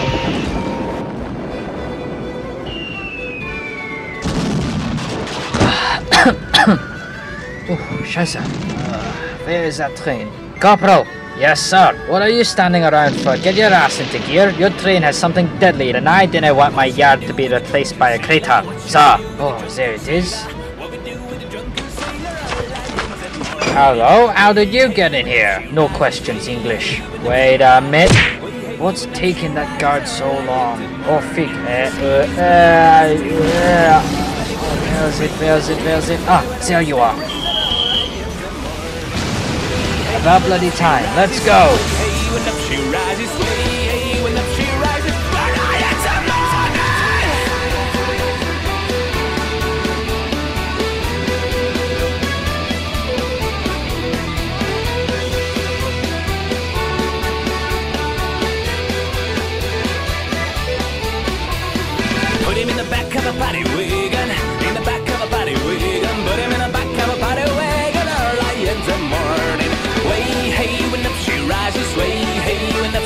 Oh, Scheiße. Uh, where is that train? Corporal. Yes, sir. What are you standing around for? Get your ass into gear. Your train has something deadly, and I didn't want my yard to be replaced by a crater. Sir. Oh, there it is. Hello, how did you get in here? No questions, English. Wait a minute. What's taking that guard so long? Oh, fig. Uh, uh, uh, uh. Where is it? Where is it? Where is it? Ah, there you are. About bloody time. Let's go. Put him in the back of a paddy wagon, in the back of a paddy wagon, put him in the back of a paddy wagon, early in the morning. Way, hey, when the she rises, way, hey, when the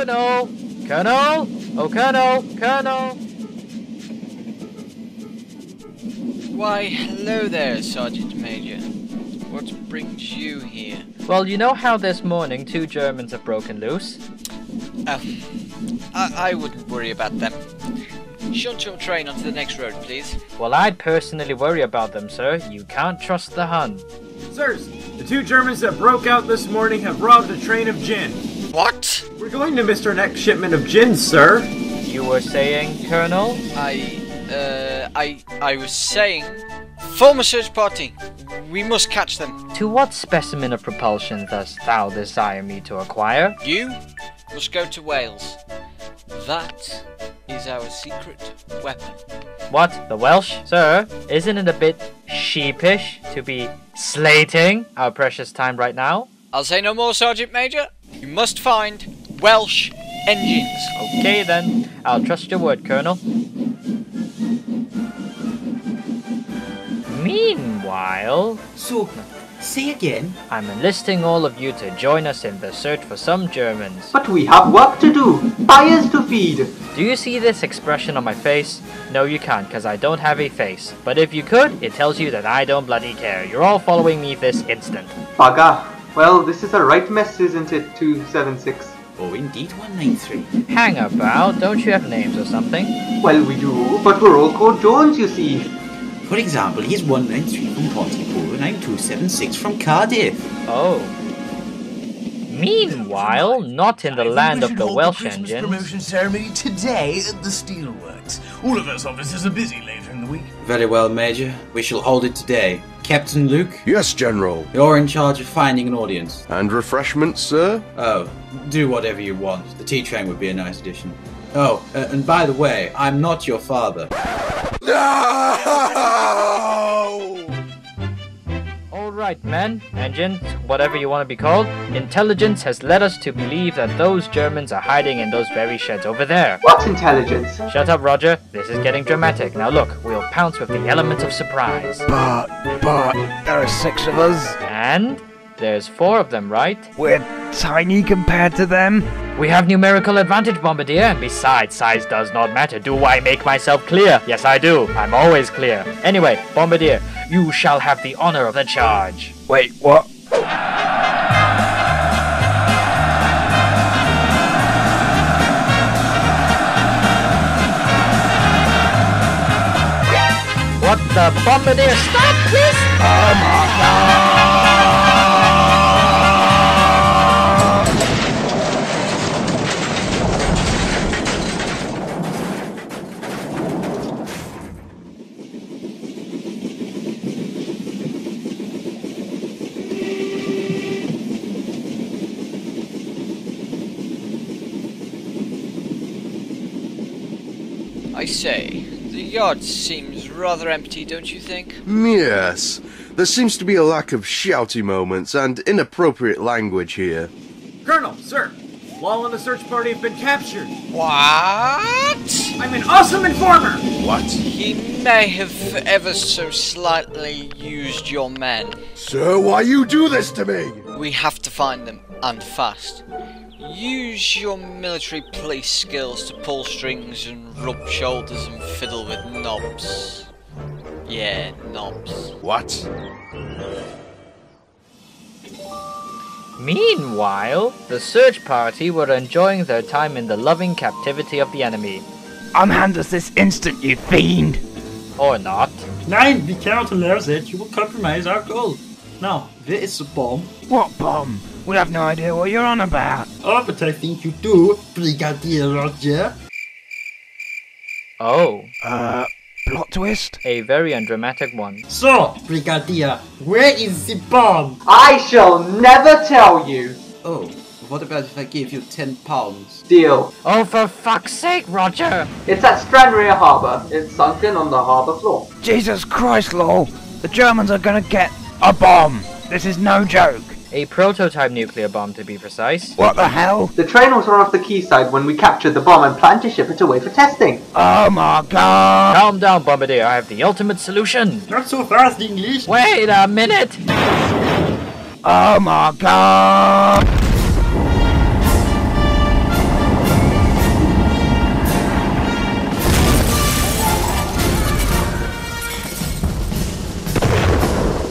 Colonel! Colonel! Oh, Colonel! Colonel! Why, hello there, Sergeant Major. What brings you here? Well, you know how this morning two Germans have broken loose? Oh, I, I wouldn't worry about them. Shunt your train onto the next road, please. Well, I'd personally worry about them, sir. You can't trust the Hun. Sirs, the two Germans that broke out this morning have robbed a train of gin. What? We're going to miss our next shipment of gin, sir. You were saying, Colonel? I, uh, I, I was saying, form a search party. We must catch them. To what specimen of propulsion dost thou desire me to acquire? You must go to Wales. That is our secret weapon. What? The Welsh? Sir, isn't it a bit sheepish to be slating our precious time right now? I'll say no more, Sergeant Major. You must find Welsh engines. Okay then, I'll trust your word, Colonel. Meanwhile... So, say again? I'm enlisting all of you to join us in the search for some Germans. But we have work to do, fires to feed. Do you see this expression on my face? No, you can't, because I don't have a face. But if you could, it tells you that I don't bloody care. You're all following me this instant. Bugger. Well, this is a right mess, isn't it, two seven six? Oh, indeed, one nine three. Hang about, don't you have names or something? Well, we do, but we're all called Jones, you see. For example, he's one nine three from Pontypool and I'm two seven six from Cardiff. Oh. Meanwhile, not in the land of the Welsh engines. Promotion ceremony today at the Steelworks. All of us officers are busy later in the week. Very well, Major. We shall hold it today. Captain Luke? Yes, General. You're in charge of finding an audience. And refreshments, sir? Oh, do whatever you want. The tea train would be a nice addition. Oh, uh, and by the way, I'm not your father. No! Alright, men, engines, whatever you want to be called, intelligence has led us to believe that those Germans are hiding in those very sheds over there. What intelligence? Shut up, Roger. This is getting dramatic. Now look, we'll pounce with the element of surprise. But, but, there are six of us. And? There's four of them, right? We're tiny compared to them. We have numerical advantage, Bombardier. Besides, size does not matter. Do I make myself clear? Yes, I do. I'm always clear. Anyway, Bombardier, you shall have the honor of the charge. Wait, what? What the Bombardier? Stop, please! Oh my god! I say, the yard seems rather empty, don't you think? Yes. There seems to be a lack of shouty moments and inappropriate language here. Colonel, sir, Lawl and the search party have been captured. What? I'm an awesome informer. What? He may have ever so slightly used your men. Sir, why you do this to me? We have to find them, and fast. Use your military police skills to pull strings and rub shoulders and fiddle with knobs. Yeah, knobs. What? Meanwhile, the search party were enjoying their time in the loving captivity of the enemy. Unhand us this instant, you fiend! Or not. Nein, be careful, Larry. You will compromise our goal. Now, where is the bomb? What bomb? We have no idea what you're on about. Oh, but I think you do, Brigadier Roger. Oh. Uh, plot twist? A very undramatic one. So, Brigadier, where is the bomb? I shall never tell you. Oh, what about if I give you ten pounds? Deal. Oh, for fuck's sake, Roger! It's at Stranraer Harbour. It's sunken on the harbour floor. Jesus Christ, Lawl! The Germans are gonna get a bomb! This is no joke! A prototype nuclear bomb, to be precise. What the hell? The train was run off the quayside when we captured the bomb and planned to ship it away for testing. Oh my god! Calm down, Bombardier. I have the ultimate solution. Not so fast, English. Wait a minute. Oh my god!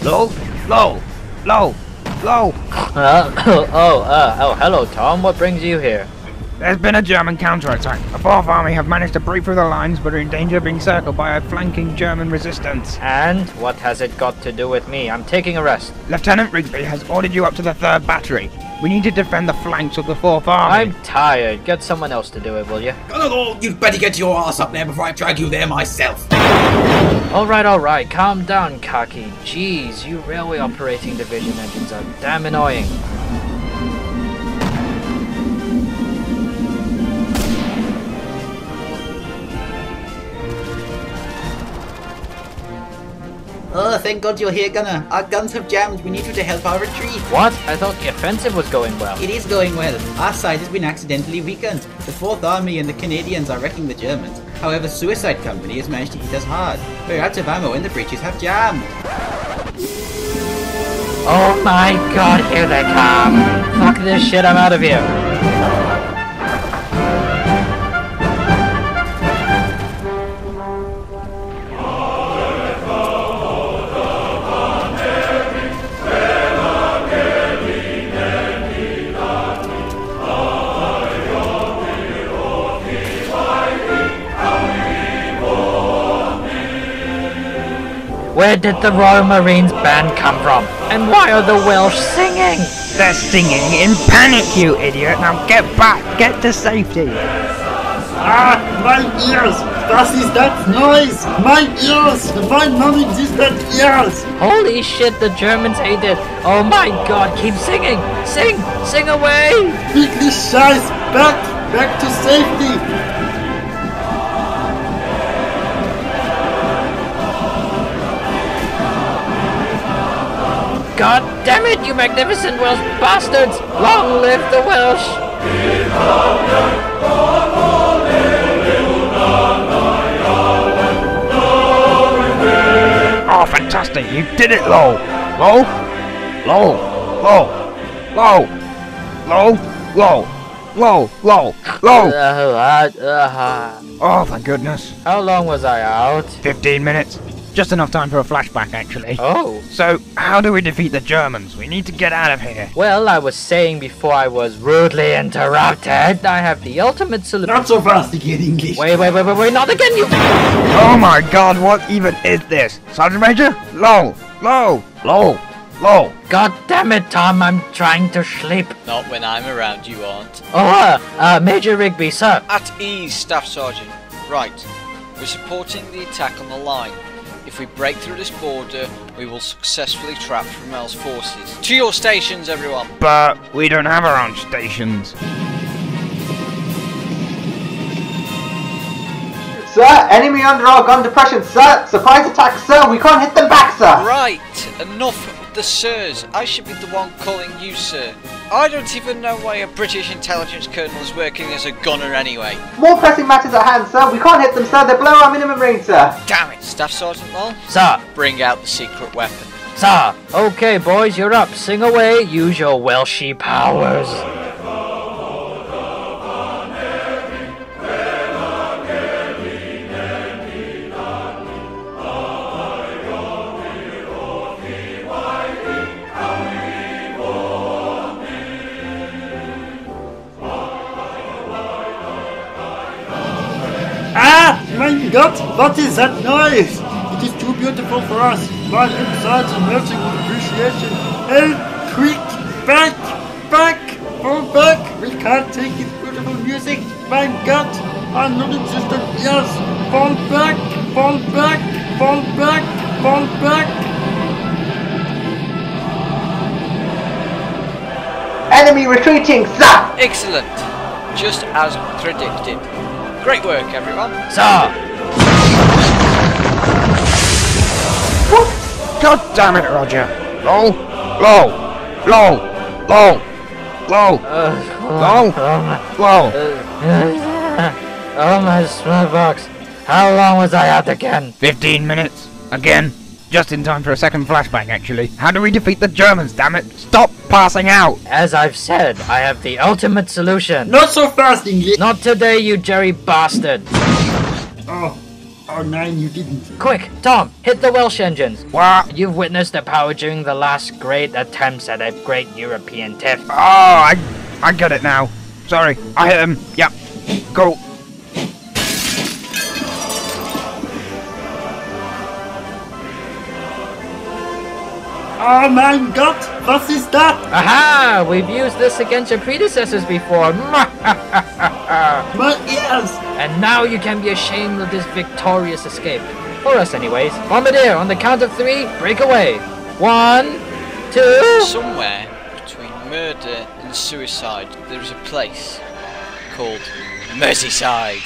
Low, low, low, low. Uh, oh, uh, oh, hello, Tom. What brings you here? There's been a German counterattack. The Fourth Army have managed to break through the lines, but are in danger of being circled by a flanking German resistance. And what has it got to do with me? I'm taking a rest. Lieutenant Rigby has ordered you up to the third battery. We need to defend the flanks of the Fourth Army. I'm tired. Get someone else to do it, will you? Colonel, you'd better get your ass up there before I drag you there myself. Alright, alright. Calm down, Kaki. Jeez, you railway operating division engines are damn annoying. Oh, thank God you're here, Gunner. Our guns have jammed. We need you to help our retreat. What? I thought the offensive was going well. It is going well. Our side has been accidentally weakened. The Fourth Army and the Canadians are wrecking the Germans. However, Suicide Company has managed to hit us hard. We're out of ammo and the breaches have jammed. Oh my God, here they come. Fuck this shit, I'm out of here. Where did the Royal Marines band come from? And why are the Welsh singing? They're singing in panic, you idiot! Now get back! Get to safety! Ah, my ears! Das ist that noise! My ears! My non-existent ears! Holy shit, the Germans hate it! Oh my God, keep singing! Sing! Sing away! Wirklich scheiß! Back! Back to safety! God damn it, you magnificent Welsh bastards! Long live the Welsh! Oh, fantastic! You did it, Low! Low! Low! Low! Low! Low! Low! Low! Low! Low! Uh, uh, uh, Oh, thank goodness. How long was I out? Fifteen minutes. Just enough time for a flashback, actually. Oh. So, how do we defeat the Germans? We need to get out of here. Well, I was saying before I was rudely interrupted, I have the ultimate solution. Not so fast again, English. Wait, wait, wait, wait, wait, not again, you... Oh my God, what even is this? Sergeant Major? Low! Low! Low! Low! God damn it, Tom, I'm trying to sleep. Not when I'm around, you aren't. Oh, uh, uh, Major Rigby, sir. At ease, Staff Sergeant. Right. We're supporting the attack on the line. If we break through this border, we will successfully trap Rommel's forces. To your stations, everyone! But we don't have our own stations. Sir, enemy under our gun depression, sir! Surprise attack, sir! We can't hit them back, sir! Right! Enough of the sirs. I should be the one calling you sir. I don't even know why a British intelligence colonel is working as a gunner anyway. More pressing matters at hand, sir. We can't hit them, sir. They're below our minimum range, sir. Damn it, Staff Sergeant Law. Sir. Bring out the secret weapon. Sir. Okay, boys, you're up. Sing away. Use your Welshy powers. Ah, mein Gott, what is that noise? It is too beautiful for us. My insides are melting with appreciation. Help, quick, back, back, fall back. We can't take this beautiful music. My God, our non-existent ears. Fall back, fall back, fall back, fall back. Enemy retreating, sir! Excellent. Just as predicted. Great work, everyone. Sir! God damn it, Roger. Low, low, low, low, low, low, low. Oh my smallpox. How long was I out again? Fifteen minutes. Again. Just in time for a second flashback, actually. How do we defeat the Germans, damn it? Stop passing out! As I've said, I have the ultimate solution. Not so fast, English. Not today, you Jerry bastard. Oh, oh nine, you didn't. Quick, Tom, hit the Welsh engines. What? You've witnessed their power during the last great attempts at a great European tiff. Oh, I, I get it now. Sorry, I hit him. Yep. Cool. Oh mein Gott, was ist das? Aha! We've used this against your predecessors before. My ears! And now you can be ashamed of this victorious escape. For us anyways. Bombardier, on the count of three, break away. One, two... Somewhere between murder and suicide, there is a place called Merseyside.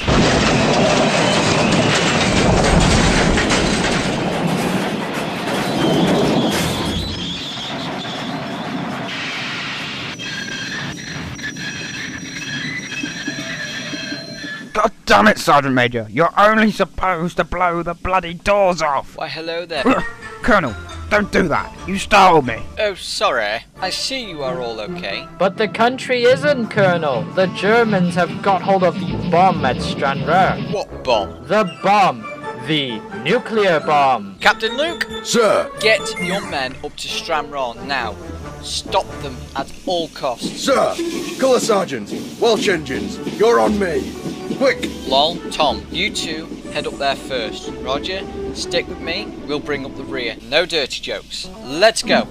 God damn it, Sergeant Major! You're only supposed to blow the bloody doors off! Why, hello there. Colonel, don't do that! You startled me! Oh, sorry. I see you are all okay. But the country isn't, Colonel. The Germans have got hold of the bomb at Stranraer. What bomb? The bomb. The nuclear bomb. Captain Luke? Sir! Get your men up to Stranraer now. Stop them at all costs. Sir! Colour Sergeant! Welsh engines! You're on me! Quick! Lol, Tom, you two head up there first. Roger, stick with me. We'll bring up the rear. No dirty jokes. Let's go.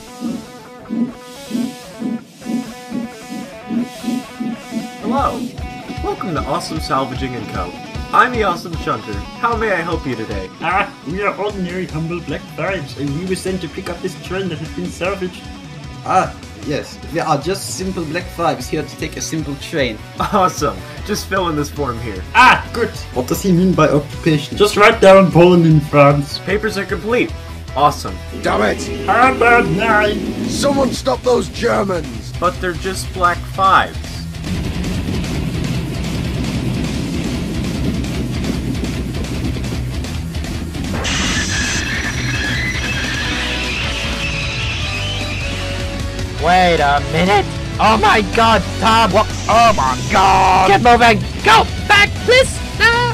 Hello. Welcome to Awesome Salvaging and Co. I'm the Awesome Shunter. How may I help you today? Ah, we are ordinary humble black fives, and we were sent to pick up this train that has been salvaged. Ah, yes. We are just simple black fives here to take a simple train. Awesome. Just fill in this form here. Ah, good. What does he mean by occupation? Just write down Poland and France. Papers are complete. Awesome. Damn it! How about nine? Someone stop those Germans! But they're just black fives. Wait a minute. Oh my god, Tom. What? Oh my god! Get moving. Go back, please. No.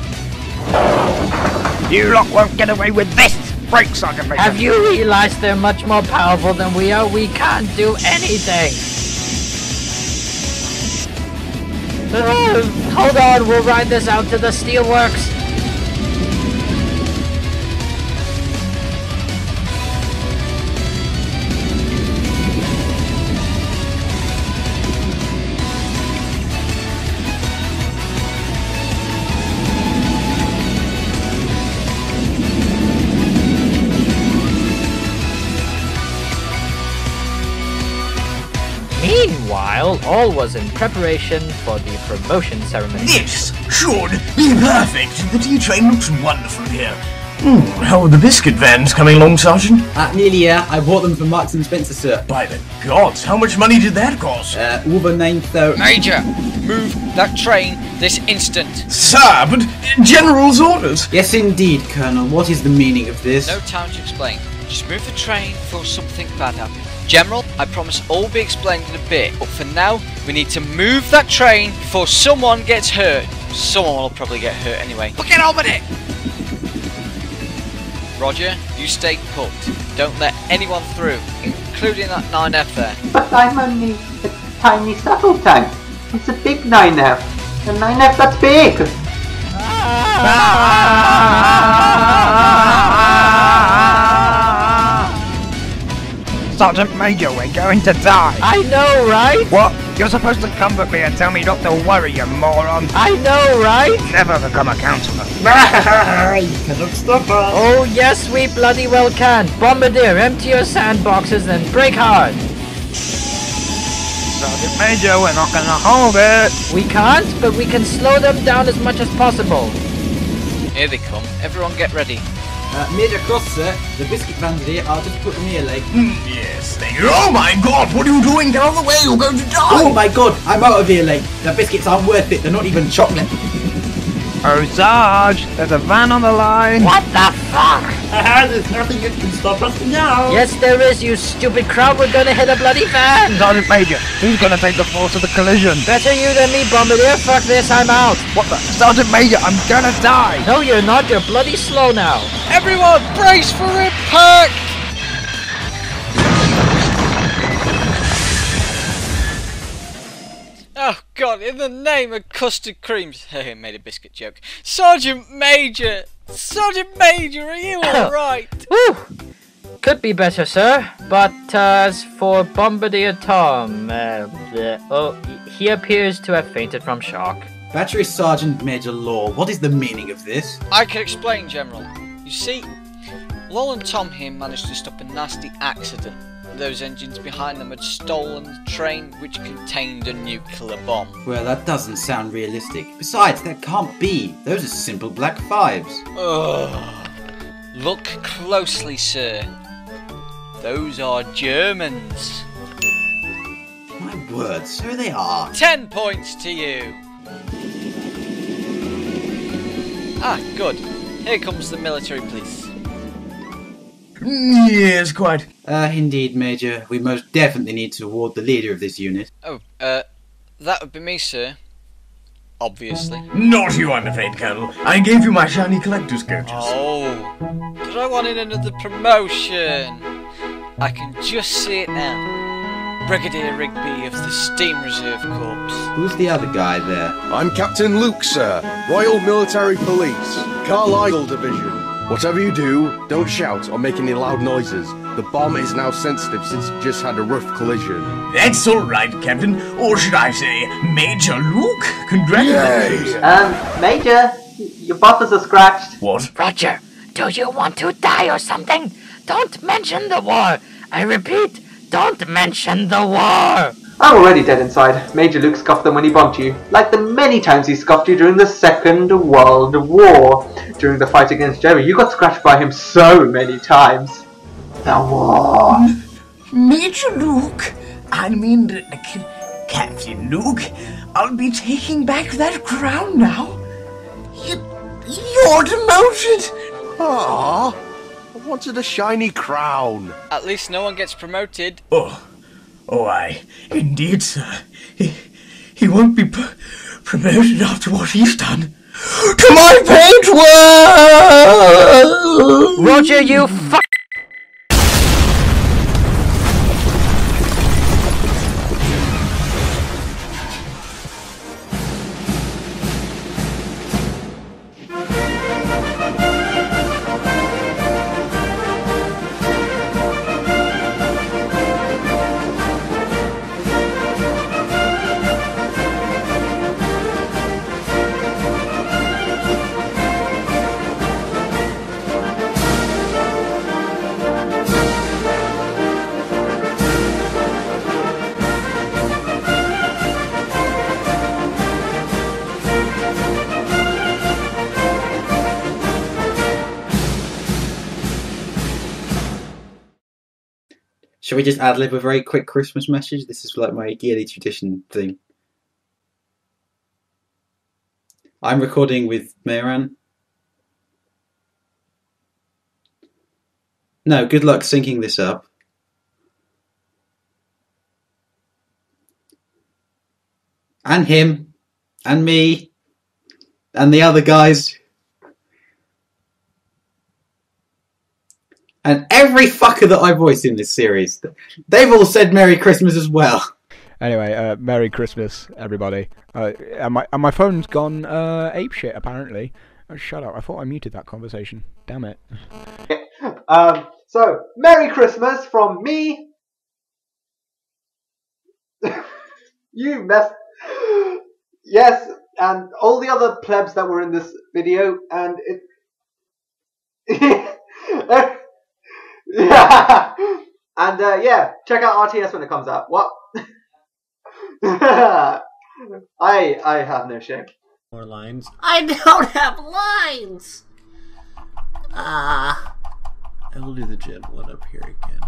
You lot won't get away with this! Break, Sergeant Major! Have you realized they're much more powerful than we are? We can't do anything. Uh, hold on, we'll ride this out to the steelworks. Meanwhile, all was in preparation for the promotion ceremony. This should be perfect. The tea train looks wonderful here. Mm, how are the biscuit vans coming along, Sergeant? Uh, nearly here. I bought them from Marks and Spencer, sir. By the gods, how much money did that cost? Uh, over nine thousand. Major, move that train this instant. Sir, but General's orders. Yes, indeed, Colonel. What is the meaning of this? No time to explain. Just move the train before something bad happens. General, I promise all will be explained in a bit, but for now, we need to move that train before someone gets hurt. Someone will probably get hurt anyway. But get on with it! Roger, you stay put. Don't let anyone through, including that nine F there. But I'm only a tiny shuttle tank. It's a big nine F. A nine F that's big. Sergeant Major, we're going to die! I know, right? What? You're supposed to comfort me and tell me not to worry, you moron! I know, right? Never become a counsellor. You cannot stop us. Oh yes, we bloody well can. Bombardier, empty your sandboxes and brake hard. Sergeant Major, we're not gonna hold it! We can't, but we can slow them down as much as possible. Here they come. Everyone get ready. Uh, Major Cross, sir. The biscuit vans are here. I'll just put them here, like. Mm, yes, thank you. Oh my god, what are you doing? Get out of the way, you're going to die! Oh my god, I'm out of here, like. The biscuits aren't worth it. They're not even chocolate. Oh, Sarge, there's a van on the line. What the fuck? Haha, there's nothing that can stop us now. Yes, there is, you stupid crowd. We're gonna hit a bloody van. Sergeant Major, who's gonna take the force of the collision? Better you than me, Bombardier. Fuck this, I'm out. What the? Sergeant Major, I'm gonna die. No, you're not. You're bloody slow now. Everyone, brace for impact! Oh God, in the name of custard creams. I made a biscuit joke. Sergeant Major! Sergeant Major, are you alright? Woo! Could be better, sir. But uh, as for Bombardier Tom, uh, uh, oh, he appears to have fainted from shock. Battery Sergeant Major Law, what is the meaning of this? I can explain, General. You see, Law and Tom here managed to stop a nasty accident. Those engines behind them had stolen the train which contained a nuclear bomb. Well, that doesn't sound realistic. Besides, that can't be. Those are simple black fives. Ugh. Look closely, sir. Those are Germans. My word, so they are. Ten points to you. Ah, good. Here comes the military police. Yes, quite. Uh, indeed, Major. We most definitely need to award the leader of this unit. Oh, uh, that would be me, sir. Obviously. Not you, I'm afraid, Colonel. I gave you my shiny collector's coaches. Oh, but I wanted another promotion. I can just see it now. Brigadier Rigby of the Steam Reserve Corps. Who's the other guy there? I'm Captain Luke, sir. Royal Military Police. Carlisle Division. Whatever you do, don't shout or make any loud noises. The bomb is now sensitive since it just had a rough collision. That's all right, Captain. Or should I say, Major Luke? Congratulations. Um, Major, your buffers are scratched. What? Roger, do you want to die or something? Don't mention the war. I repeat, don't mention the war. I'm already dead inside. Major Luke scuffed them when he bumped you, like the many times he scuffed you during the Second World War. During the fight against Jerry, you got scratched by him so many times. The war. Major Luke? I mean, uh, Captain Luke, I'll be taking back that crown now. You, you're demoted. Ah, I wanted a shiny crown. At least no one gets promoted. Oh. Oh, aye. Indeed, sir. He, he won't be pr promoted after what he's done. To my paintwork! Roger, you fuck! Shall we just ad-lib a very quick Christmas message? This is like my yearly tradition thing. I'm recording with Mehran. No, good luck syncing this up. And him. And me. And the other guys. And every fucker that I voiced in this series, they've all said Merry Christmas as well. Anyway, uh, Merry Christmas, everybody. Uh, and my and my phone's gone uh, apeshit, apparently. Oh, shut up! I thought I muted that conversation. Damn it. um. So, Merry Christmas from me. You messed. Yes, and all the other plebs that were in this video, and it. Yeah, and uh, yeah, check out R T S when it comes out. What? I I have no shame. More lines. I don't have lines. Ah, uh, I will do the jib one up here again.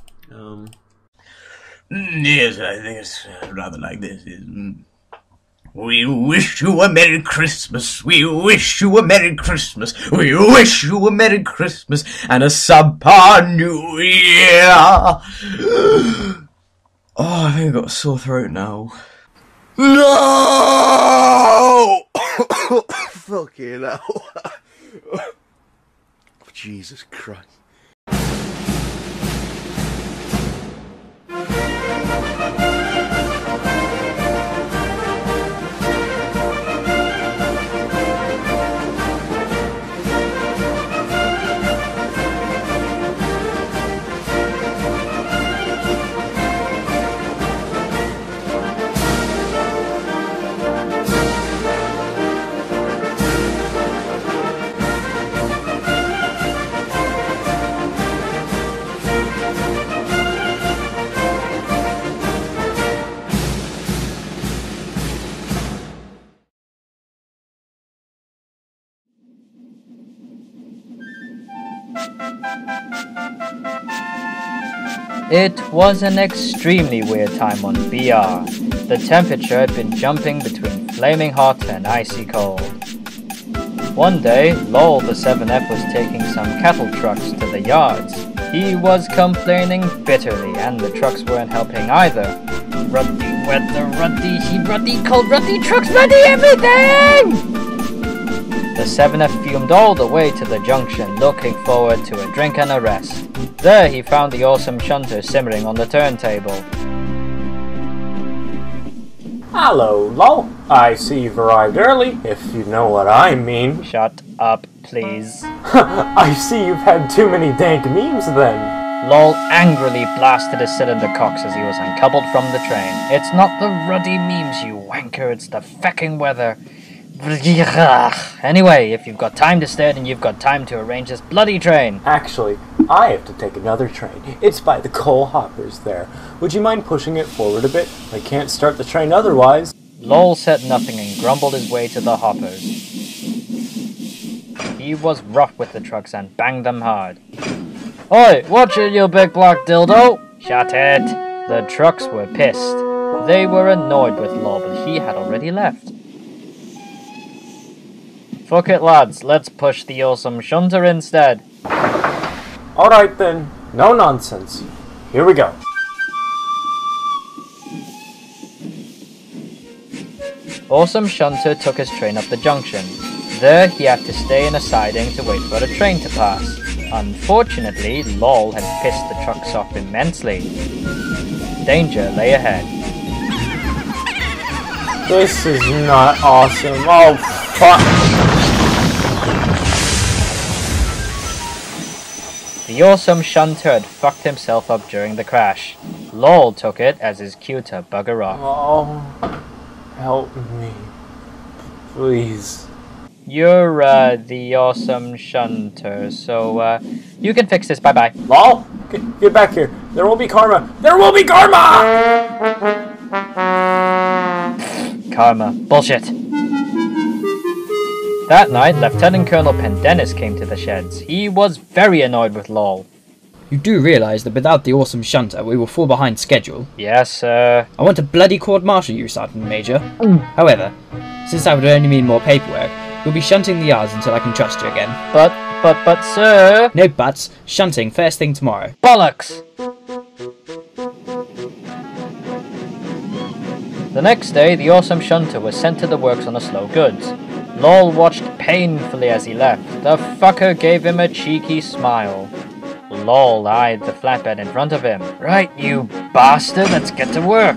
Um. Yes, I think it's rather like this. Mm. We wish you a Merry Christmas. We wish you a Merry Christmas. We wish you a Merry Christmas and a Sapa New Year. Oh, I think I've got a sore throat now. No! Fucking hell. Jesus Christ. It was an extremely weird time on B R. The temperature had been jumping between flaming hot and icy cold. One day, Lawl the seven F was taking some cattle trucks to the yards. He was complaining bitterly, and the trucks weren't helping either. Ruddy weather, ruddy heat, ruddy cold, ruddy trucks, ruddy everything! The seven F fumed all the way to the junction, looking forward to a drink and a rest. There he found the awesome shunter simmering on the turntable. Hello, Lawl. I see you've arrived early, if you know what I mean. Shut up, please. I see you've had too many dank memes then. Lawl angrily blasted his cylinder cocks as he was uncoupled from the train. It's not the ruddy memes, you wanker, it's the fecking weather. Anyway, if you've got time to stay, then you've got time to arrange this bloody train. Actually, I have to take another train. It's by the coal hoppers there. Would you mind pushing it forward a bit? I can't start the train otherwise. Lawl said nothing and grumbled his way to the hoppers. He was rough with the trucks and banged them hard. Oi, watch it, you big black dildo! Shut it! The trucks were pissed. They were annoyed with Lawl, but he had already left. Fuck it, lads, let's push the awesome shunter instead. Alright then, no nonsense. Here we go. Awesome shunter took his train up the junction. There he had to stay in a siding to wait for the train to pass. Unfortunately, Lawl had pissed the trucks off immensely. Danger lay ahead. This is not awesome. Oh, fuck. The awesome shunter had fucked himself up during the crash. Lawl took it as his cue to bugger off. Oh, help me, please. You're, uh, the awesome shunter, so, uh, you can fix this, bye-bye. Lawl, get, get back here. There will be karma. There will be karma! Karma. Bullshit. That night, Lieutenant Colonel Pendennis came to the sheds. He was very annoyed with Lawl. You do realise that without the awesome shunter, we will fall behind schedule? Yes, sir. I want to bloody court-martial you, Sergeant Major. However, since that would only mean more paperwork, we'll be shunting the yards until I can trust you again. But, but, but, sir... No buts. Shunting first thing tomorrow. Bollocks! The next day, the awesome shunter was sent to the works on a slow goods. Lawl watched painfully as he left. The fucker gave him a cheeky smile. Lawl eyed the flatbed in front of him. Right, you bastard, let's get to work.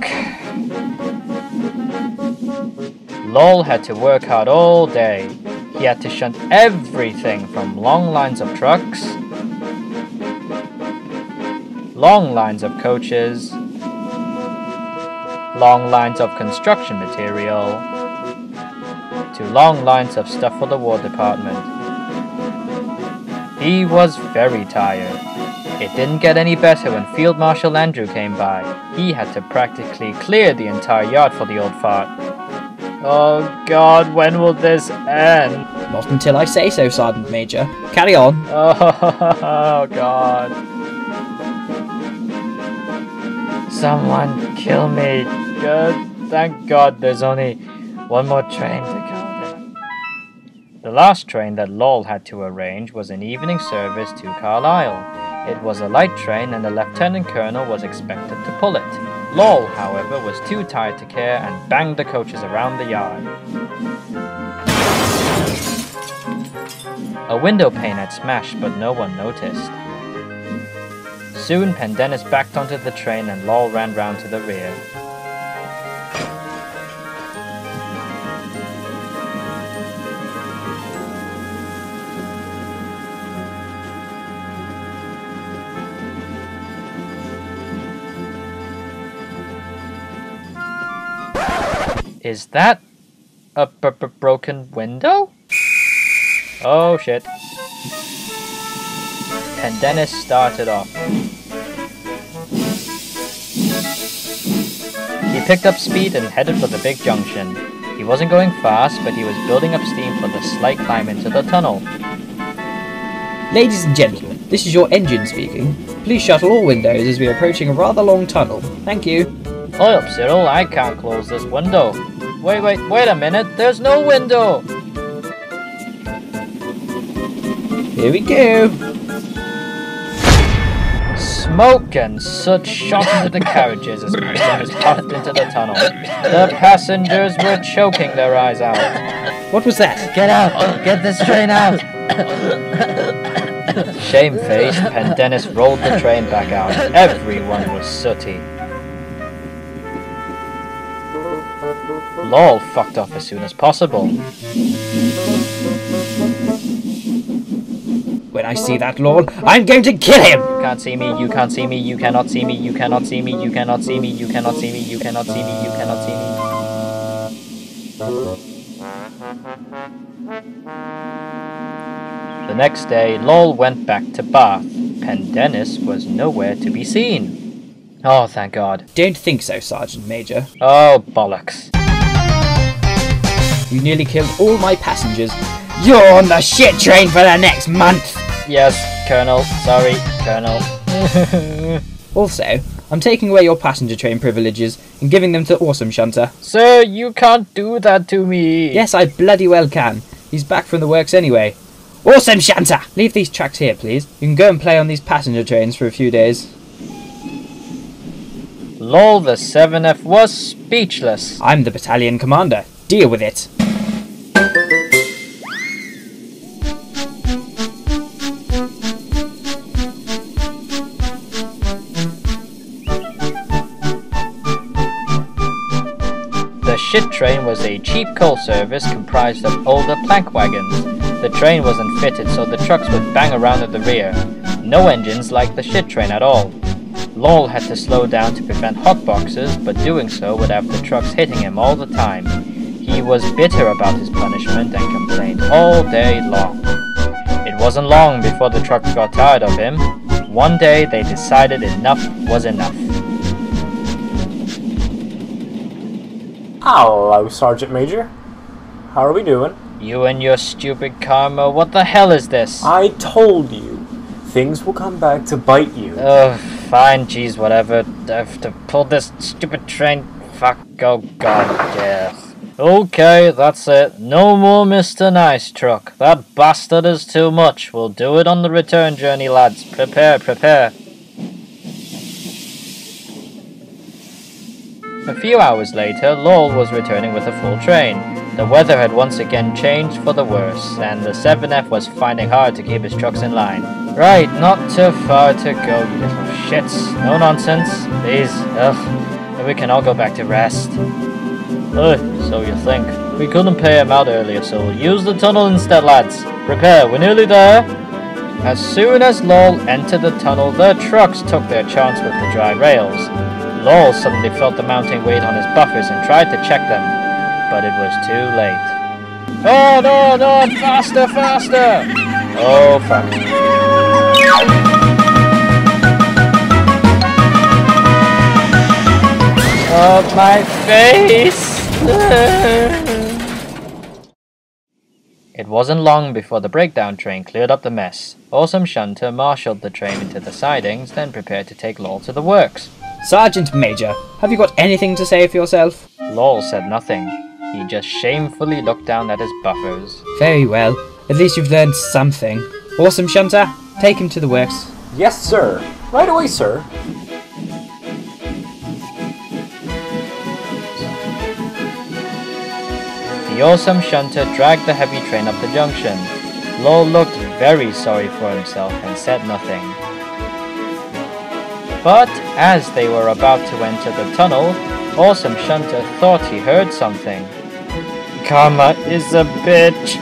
Lawl had to work hard all day. He had to shunt everything from long lines of trucks, long lines of coaches, long lines of construction material, to long lines of stuff for the War Department. He was very tired. It didn't get any better when Field Marshal Andrew came by. He had to practically clear the entire yard for the old fart. Oh God, when will this end? Not until I say so, Sergeant Major. Carry on. Oh God. Someone kill me. Good. Thank God there's only One more train to go then. The last train that Lawl had to arrange was an evening service to Carlisle. It was a light train and the lieutenant colonel was expected to pull it. Lawl, however, was too tired to care and banged the coaches around the yard. A window pane had smashed, but no one noticed. Soon, Pendennis backed onto the train and Lawl ran round to the rear. Is that a b b broken window? Oh shit. Pendennis started off. He picked up speed and headed for the big junction. He wasn't going fast, but he was building up steam for the slight climb into the tunnel. Ladies and gentlemen, this is your engine speaking. Please shuttle all windows as we are approaching a rather long tunnel. Thank you. Hold up, Cyril, I can't close this window. Wait, wait, wait a minute, there's no window! Here we go! Smoke and soot shot into the carriages as Pendennis puffed into the tunnel. The passengers were choking their eyes out. What was that? Get out! Get this train out! Shamefaced, Pendennis rolled the train back out. Everyone was sooty. Lawl fucked off as soon as possible. When I see that Lawl, I'm going to kill him! You can't see me, you can't see me, you cannot see me, you cannot see me, you cannot see me, you cannot see me, you cannot see me, you cannot see me. The next day, Lawl went back to Bath. Pendennis was nowhere to be seen. Oh, thank God. Don't think so, Sergeant Major. Oh, bollocks. You nearly killed all my passengers. You're on the shit train for the next month! Yes, Colonel. Sorry, Colonel. Also, I'm taking away your passenger train privileges and giving them to Awesome Shunter. Sir, you can't do that to me. Yes, I bloody well can. He's back from the works anyway. Awesome Shunter! Leave these tracks here, please. You can go and play on these passenger trains for a few days. Lawl the seven F was speechless. I'm the battalion commander. Deal with it. The shit train was a cheap coal service comprised of older plank wagons. The train wasn't fitted, so the trucks would bang around at the rear. No engines like the shit train at all. Lawl had to slow down to prevent hotboxes, but doing so would have the trucks hitting him all the time. He was bitter about his punishment and complained all day long. It wasn't long before the trucks got tired of him. One day they decided enough was enough. Hello, Sergeant Major. How are we doing? You and your stupid karma, what the hell is this? I told you. Things will come back to bite you. Ugh, fine, geez, whatever. I have to pull this stupid train. Fuck, oh god, yeah. Okay, that's it. No more Mister Nice Truck. That bastard is too much. We'll do it on the return journey, lads. Prepare, prepare. A few hours later, Lawl was returning with a full train. The weather had once again changed for the worse, and the seven F was finding hard to keep his trucks in line. Right, not too far to go, you little shits. No nonsense, please. Ugh, we can all go back to rest. Ugh, so you think. We couldn't pay him out earlier, so we'll use the tunnel instead, lads. Prepare, we're nearly there. As soon as Lawl entered the tunnel, the trucks took their chance with the dry rails. Lawl suddenly felt the mounting weight on his buffers and tried to check them, but it was too late. Oh no, no, faster, faster! Oh fuck. Oh, my face! It wasn't long before the breakdown train cleared up the mess. Awesome Shunter marshalled the train into the sidings, then prepared to take Lawl to the works. Sergeant Major, have you got anything to say for yourself? Lawl said nothing. He just shamefully looked down at his buffers. Very well. At least you've learned something. Awesome Shunter, take him to the works. Yes, sir. Right away, sir. The awesome Shunter dragged the heavy train up the junction. Law looked very sorry for himself and said nothing. But as they were about to enter the tunnel, awesome Shunter thought he heard something. Karma is a bitch.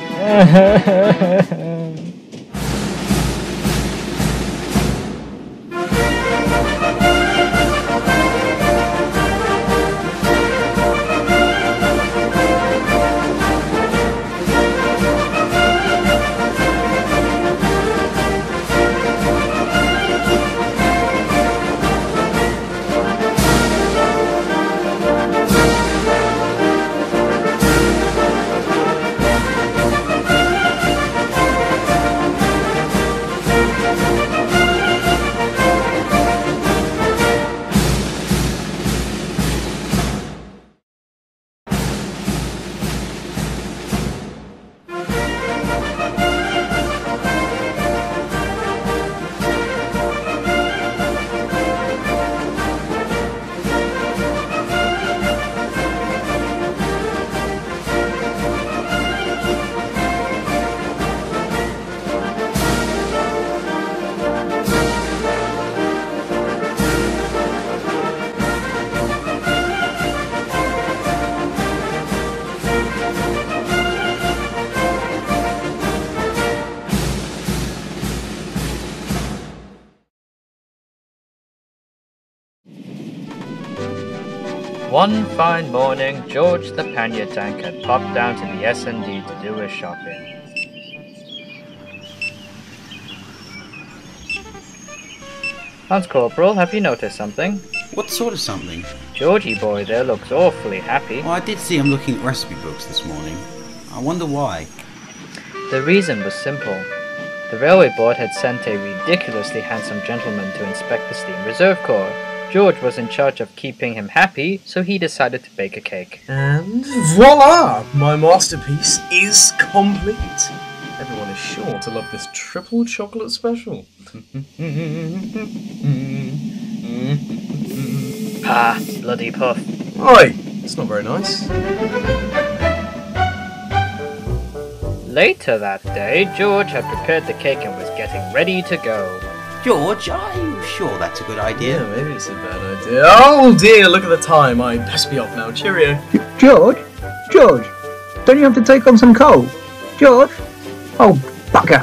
One fine morning, George the pannier tank had popped down to the S and D to do his shopping. Lance Corporal, have you noticed something? What sort of something? Georgie boy there looks awfully happy. Well, I did see him looking at recipe books this morning. I wonder why. The reason was simple. The railway board had sent a ridiculously handsome gentleman to inspect the Steam Reserve Corps. George was in charge of keeping him happy, so he decided to bake a cake. And voila! My masterpiece is complete. Everyone is sure to love this triple chocolate special. Ah, bloody puff. Oi! It's not very nice. Later that day, George had prepared the cake and was getting ready to go. George, are you sure that's a good idea? Yeah, maybe it's a bad idea. Oh dear, look at the time. I best be off now. Cheerio. George? George? Don't you have to take on some coal? George? Oh, bugger.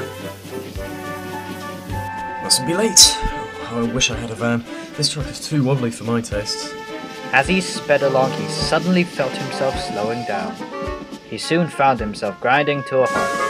Mustn't be late. Oh, I wish I had a van. This truck is too wobbly for my tastes. As he sped along, he suddenly felt himself slowing down. He soon found himself grinding to a halt.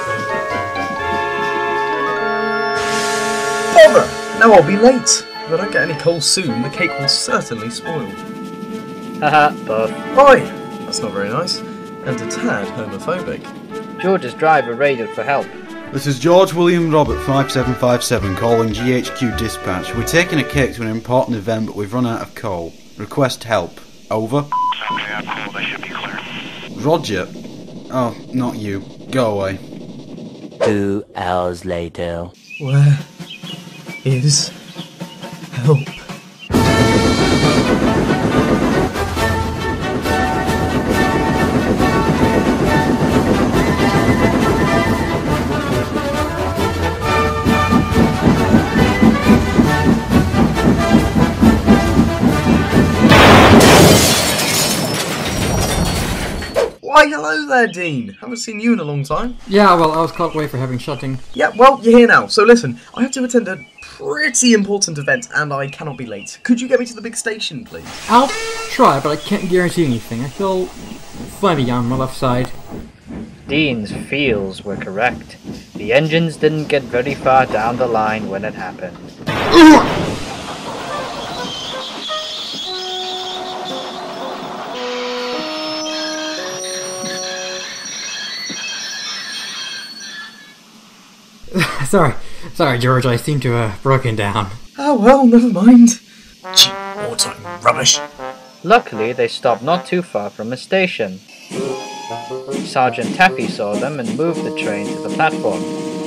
Bother! Now I'll be late. If I don't get any coal soon, the cake will certainly spoil. Haha, buff. Oi! That's not very nice. And a tad homophobic. George's driver radioed for help. This is George William Robert five seven five seven calling G H Q dispatch. We're taking a cake to an important event, but we've run out of coal. Request help. Over. They should be clear. Roger. Oh, not you. Go away. Two hours later. Where is help? Why, hello there, Dean. Haven't seen you in a long time. Yeah, well, I was caught away for having shutting. Yeah, well, you're here now. So listen, I have to attend a pretty important event, and I cannot be late. Could you get me to the big station, please? I'll try, but I can't guarantee anything. I feel funny on my left side. Dean's feels were correct. The engines didn't get very far down the line when it happened. sorry, sorry, George. I seem to have broken down. Oh well, never mind. Cheap wartime rubbish. Luckily, they stopped not too far from a station. Sergeant Taffy saw them and moved the train to the platform.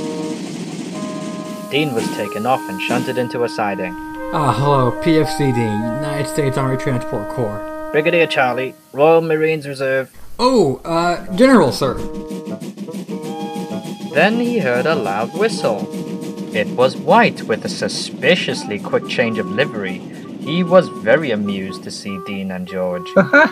Dean was taken off and shunted into a siding. Ah, hello, P F C D, United States Army Transport Corps. Brigadier Charlie, Royal Marines Reserve. Oh, uh, General, sir. Then he heard a loud whistle. It was White with a suspiciously quick change of livery. He was very amused to see Dean and George.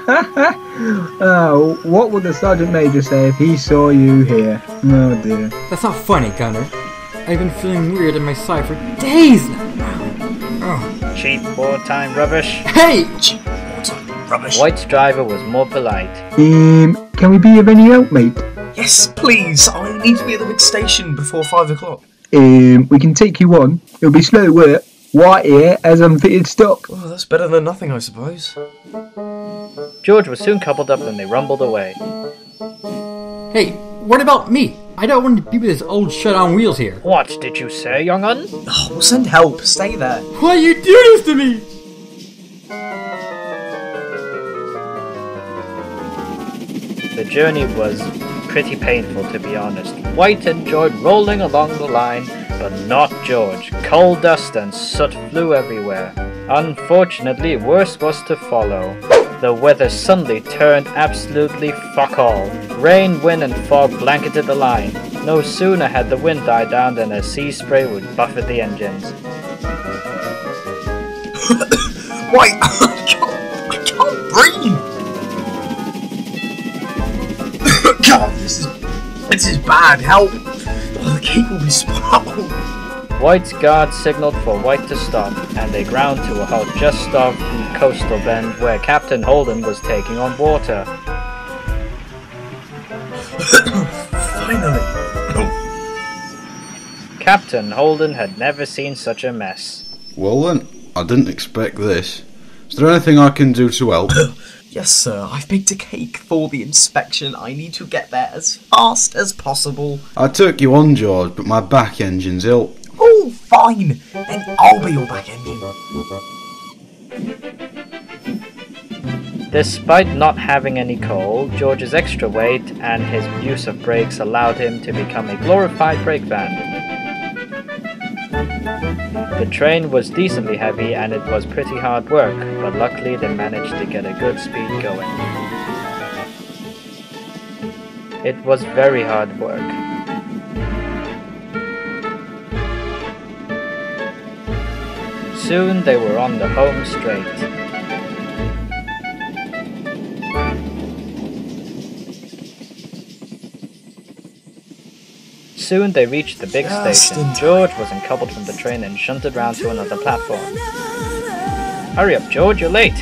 Oh, what would the Sergeant Major say if he saw you here? Oh dear. That's not funny, Gunner. I've been feeling weird in my side for days now. Oh. Cheap wartime rubbish. Hey! Cheap wartime rubbish. White's driver was more polite. Um, can we be of any help, mate? Yes, please. I need to be at the big station before five o'clock. Um, we can take you on. It'll be slow work. White here has unfitted stock. Oh, that's better than nothing, I suppose. George was soon coupled up and they rumbled away. Hey, what about me? I don't want to be with this old shut on wheels here. What did you say, young un? Oh, we'll send help. Stay there. Why you do this to me? The journey was pretty painful, to be honest. White enjoyed rolling along the line, but not George. Coal dust and soot flew everywhere. Unfortunately, worse was to follow. The weather suddenly turned absolutely fuck all. Rain, wind and fog blanketed the line. No sooner had the wind died down than a sea spray would buffet the engines. Wait, I can't, I can't breathe! God, this is, this is bad. Help! Oh, the cake will be spoiled. White's guard signaled for White to stop, and they ground to a halt just off the coastal bend where Captain Holden was taking on water. Finally! Captain Holden had never seen such a mess. Well then, I didn't expect this. Is there anything I can do to help? Yes, sir. I've baked a cake for the inspection. I need to get there as fast as possible. I took you on, George, but my back engine's ill. Oh, fine. Then I'll be your back engine. Despite not having any coal, George's extra weight and his use of brakes allowed him to become a glorified brake van. The train was decently heavy and it was pretty hard work, but luckily they managed to get a good speed going. It was very hard work. Soon they were on the home straight. Soon they reached the big Just station. George was uncoupled from the train and shunted round to another platform. Hurry up, George, you're late!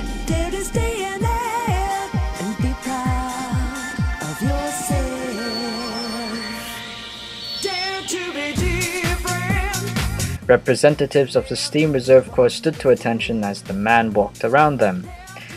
Representatives of the Steam Reserve Corps stood to attention as the man walked around them.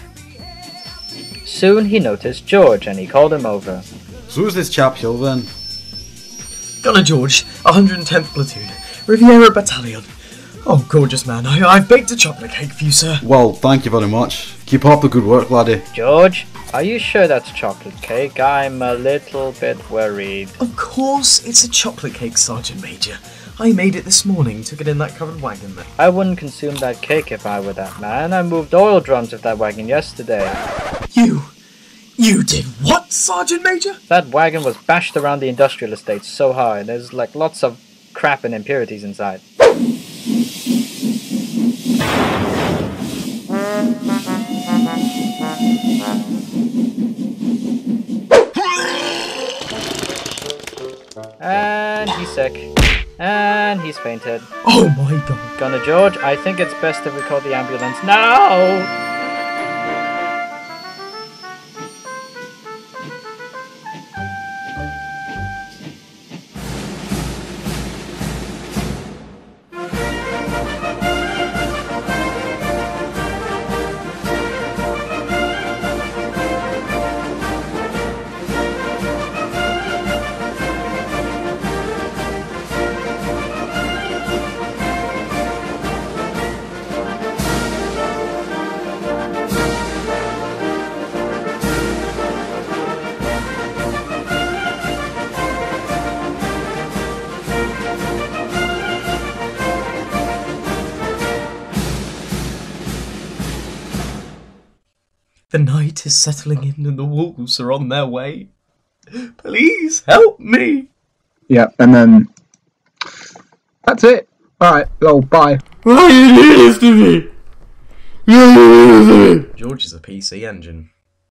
Soon he noticed George and he called him over. So who's this chap, Hill, then? Gunner George, one hundred tenth Platoon, Riviera Battalion. Oh, gorgeous man, I, I've baked a chocolate cake for you, sir. Well, thank you very much. Keep up the good work, laddie. George, are you sure that's chocolate cake? I'm a little bit worried. Of course, it's a chocolate cake, Sergeant Major. I made it this morning, took it in that covered wagon there. I wouldn't consume that cake if I were that man. I moved oil drums with that wagon yesterday. You... You did what, Sergeant Major? That wagon was bashed around the industrial estate so hard. There's like lots of crap and impurities inside. And he's sick. And he's fainted. Oh my god. Gunner George, I think it's best if we call the ambulance now! The night is settling in and the wolves are on their way. Please help me. Yeah, and then that's it. All right. Oh, bye. Why you do this to me? Why you do this to me? George is a P C engine.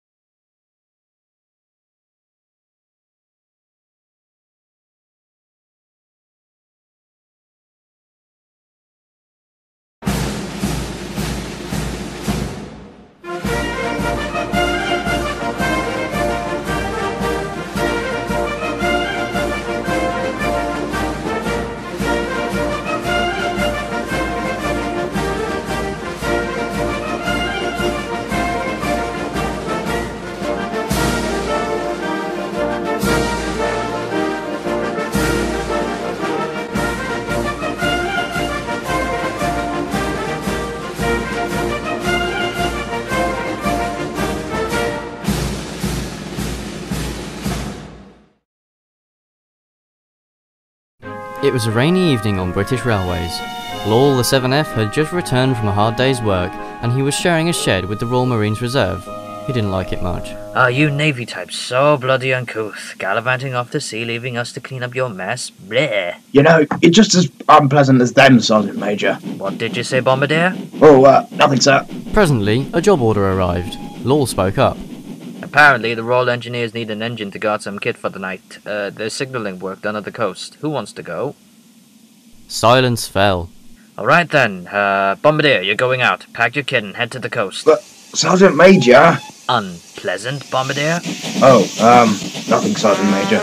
It was a rainy evening on British railways. Lawl the seven F had just returned from a hard day's work, and he was sharing a shed with the Royal Marines Reserve. He didn't like it much. Ah, you Navy types, so bloody uncouth. Gallivanting off to sea, leaving us to clean up your mess. Bleh. You know, you're just as unpleasant as them, Sergeant Major. What did you say, Bombardier? Oh, uh, nothing, sir. Presently, a job order arrived. Lawl spoke up. Apparently, the Royal Engineers need an engine to guard some kit for the night. Uh, there's signalling work done at the coast. Who wants to go? Silence fell. Alright then, uh, Bombardier, you're going out. Pack your kit and head to the coast. But, Sergeant Major... Unpleasant, Bombardier? Oh, um, nothing, Sergeant Major.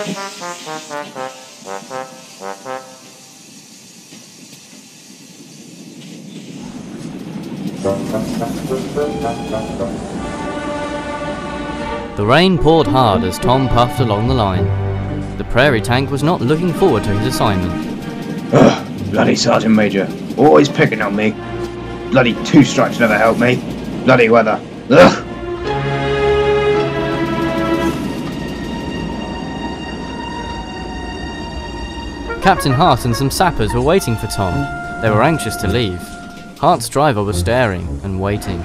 The rain poured hard as Tom puffed along the line. The prairie tank was not looking forward to his assignment. Ugh, bloody Sergeant Major. Always picking on me. Bloody two strikes never helped me. Bloody weather. Ugh. Captain Hart and some sappers were waiting for Tom. They were anxious to leave. Hart's driver was staring and waiting.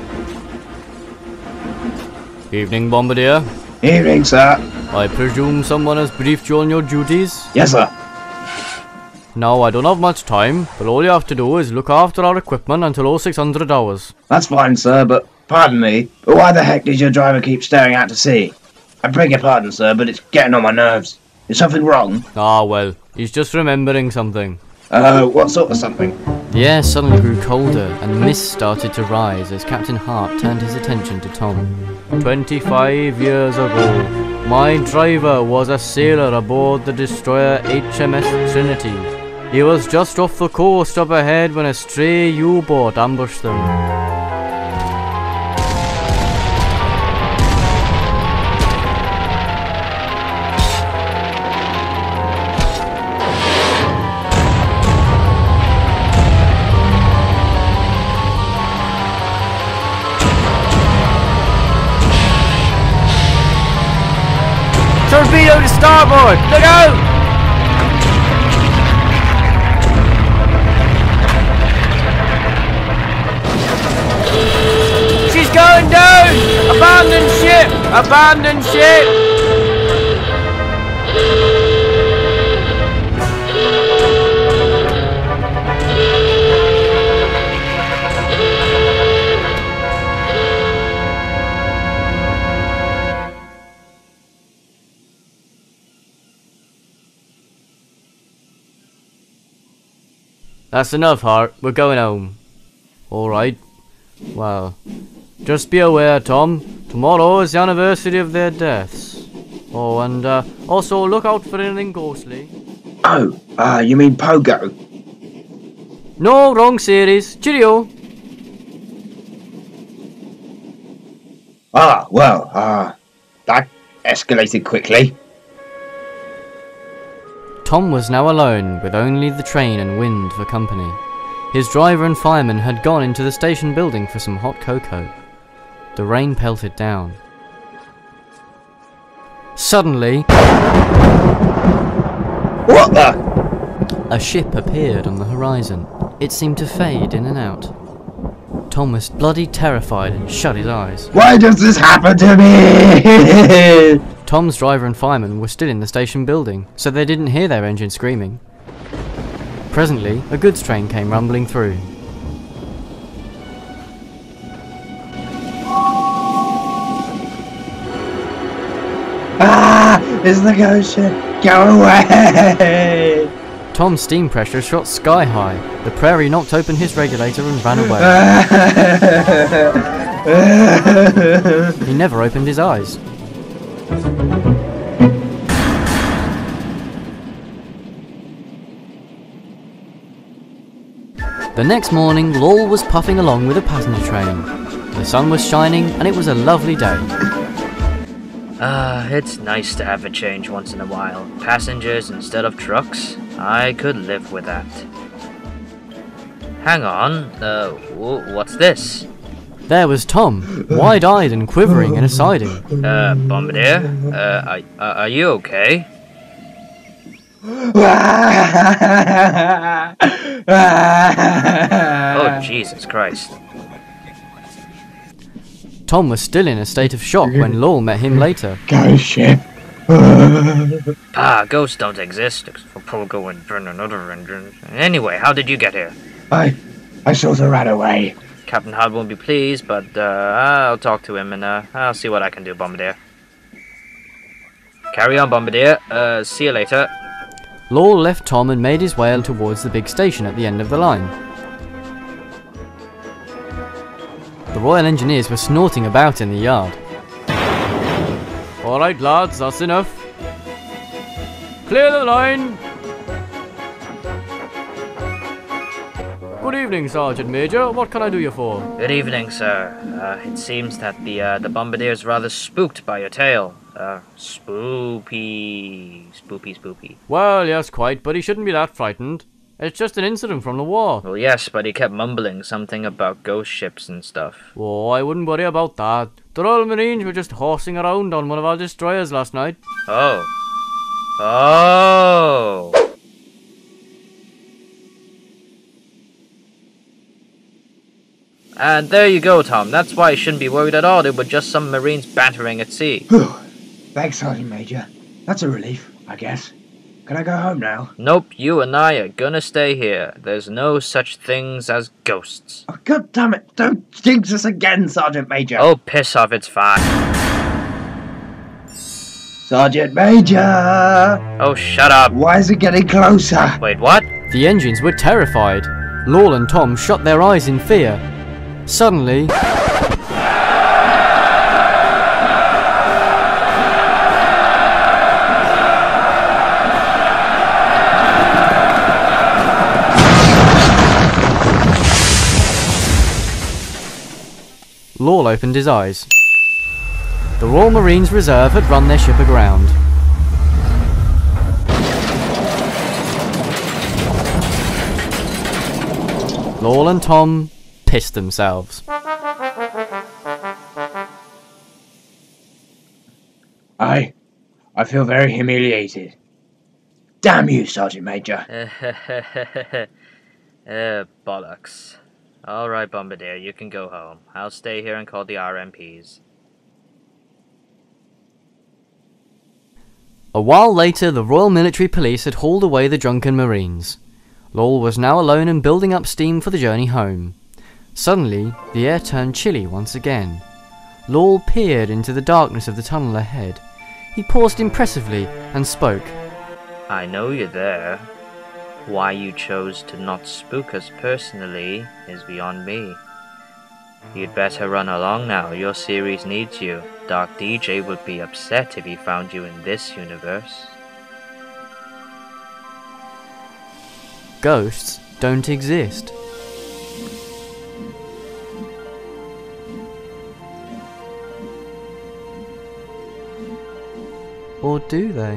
Evening, Bombardier. Evening, sir. I presume someone has briefed you on your duties? Yes, sir. Now, I don't have much time, but all you have to do is look after our equipment until oh six hundred hours. That's fine, sir, but pardon me, but why the heck does your driver keep staring out to sea? I beg your pardon, sir, but it's getting on my nerves. Is something wrong? Ah, well, he's just remembering something. Uh, what sort of something? The air suddenly grew colder, and mist started to rise as Captain Hart turned his attention to Tom. Twenty-five years ago, my driver was a sailor aboard the destroyer H M S Trinity. He was just off the coast up ahead when a stray U-boat ambushed them. Torpedo to starboard! Look out! She's going down! Abandon ship! Abandon ship! That's enough, Hart. We're going home. Alright. Well, just be aware, Tom. Tomorrow is the anniversary of their deaths. Oh, and uh, also look out for anything ghostly. Oh, uh, you mean Pogo? No, wrong series. Cheerio. Ah, well, uh, that escalated quickly. Tom was now alone, with only the train and wind for company. His driver and fireman had gone into the station building for some hot cocoa. The rain pelted down. Suddenly... What the? A ship appeared on the horizon. It seemed to fade in and out. Tom was bloody terrified and shut his eyes. Why does this happen to me? Tom's driver and fireman were still in the station building, so they didn't hear their engine screaming. Presently, a goods train came rumbling through. Ah! It's the ghost ship! Go away! Tom's steam pressure shot sky high. The prairie knocked open his regulator and ran away. He never opened his eyes. The next morning, Lawl was puffing along with a passenger train. The sun was shining and it was a lovely day. Ah, it's nice to have a change once in a while. Passengers instead of trucks. I could live with that. Hang on, uh, w what's this? There was Tom, wide-eyed and quivering in a siding. Uh, Bombardier? Uh, are, uh, are you okay? Oh, Jesus Christ. Tom was still in a state of shock when Lawl met him later. Ghost ship. Ah, ghosts don't exist. I'll probably go and burn another engine. Anyway, how did you get here? I... I sort of ran away. Captain Hard won't be pleased, but uh, I'll talk to him and uh, I'll see what I can do, Bombardier. Carry on, Bombardier. Uh, see you later. Lawl left Tom and made his way towards the big station at the end of the line. The Royal Engineers were snorting about in the yard. Alright lads, that's enough. Clear the line! Good evening, Sergeant Major. What can I do you for? Good evening, sir. Uh, it seems that the uh, the Bombardier's rather spooked by your tale. Uh, spoopy... Spoopy, spoopy. Well, yes, quite, but he shouldn't be that frightened. It's just an incident from the war. Well, yes, but he kept mumbling something about ghost ships and stuff. Oh, I wouldn't worry about that. The Royal Marines were just horsing around on one of our destroyers last night. Oh. Oh! And there you go, Tom. That's why you shouldn't be worried at all. They were just some Marines battering at sea. Thanks, Sergeant Major. That's a relief, I guess. Can I go home now? Nope, you and I are gonna stay here. There's no such things as ghosts. Oh, God damn it! Don't jinx us again, Sergeant Major! Oh, piss off, it's fine. Sergeant Major! Oh, shut up. Why is it getting closer? Wait, what? The engines were terrified. Lawl and Tom shut their eyes in fear. Suddenly... Lawl opened his eyes. The Royal Marines Reserve had run their ship aground. Lawl and Tom pissed themselves. I... I feel very humiliated. Damn you, Sergeant Major. uh, bollocks. Alright, Bombardier, you can go home. I'll stay here and call the R M Ps. A while later, the Royal Military Police had hauled away the drunken Marines. Lawl was now alone and building up steam for the journey home. Suddenly, the air turned chilly once again. Lawl peered into the darkness of the tunnel ahead. He paused impressively and spoke. I know you're there. Why you chose to not spook us personally is beyond me. You'd better run along now, your series needs you. Dark D J would be upset if he found you in this universe. Ghosts don't exist. Or do they?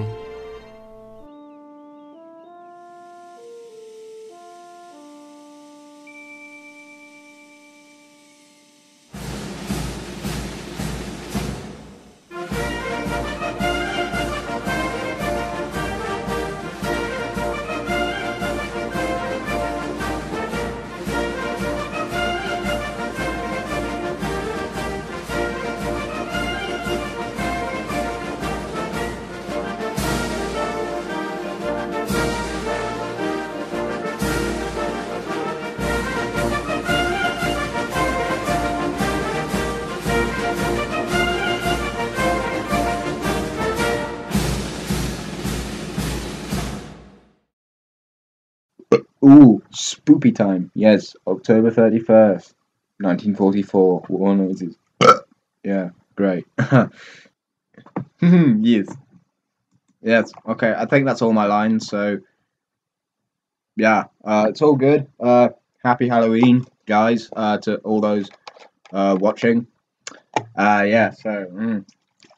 Ooh, spoopy time. Yes, October thirty-first, nineteen forty-four. War noises. Yeah, great. Yes. Yes, okay, I think that's all my lines, so... Yeah, uh, it's all good. Uh, happy Halloween, guys, uh, to all those uh, watching. Uh, yeah, so... Mm.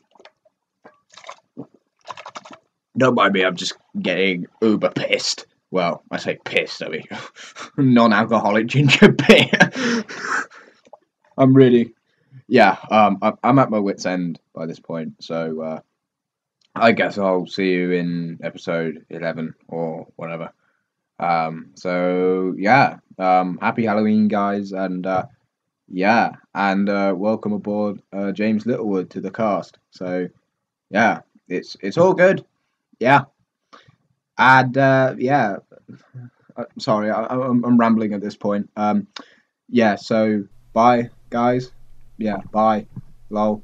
Don't mind me, I'm just getting uber pissed. Well, I say pissed, I mean, non-alcoholic ginger beer. I'm really... Yeah, um, I'm at my wit's end by this point, so uh, I guess I'll see you in episode eleven or whatever. Um, so, yeah, um, happy Halloween, guys, and uh, yeah, and uh, welcome aboard uh, James Littlewood to the cast. So, yeah, it's it's all good. Yeah. And, uh, yeah, uh, sorry, I, I'm, I'm rambling at this point. Um, yeah, so, bye, guys. Yeah, bye. Lol.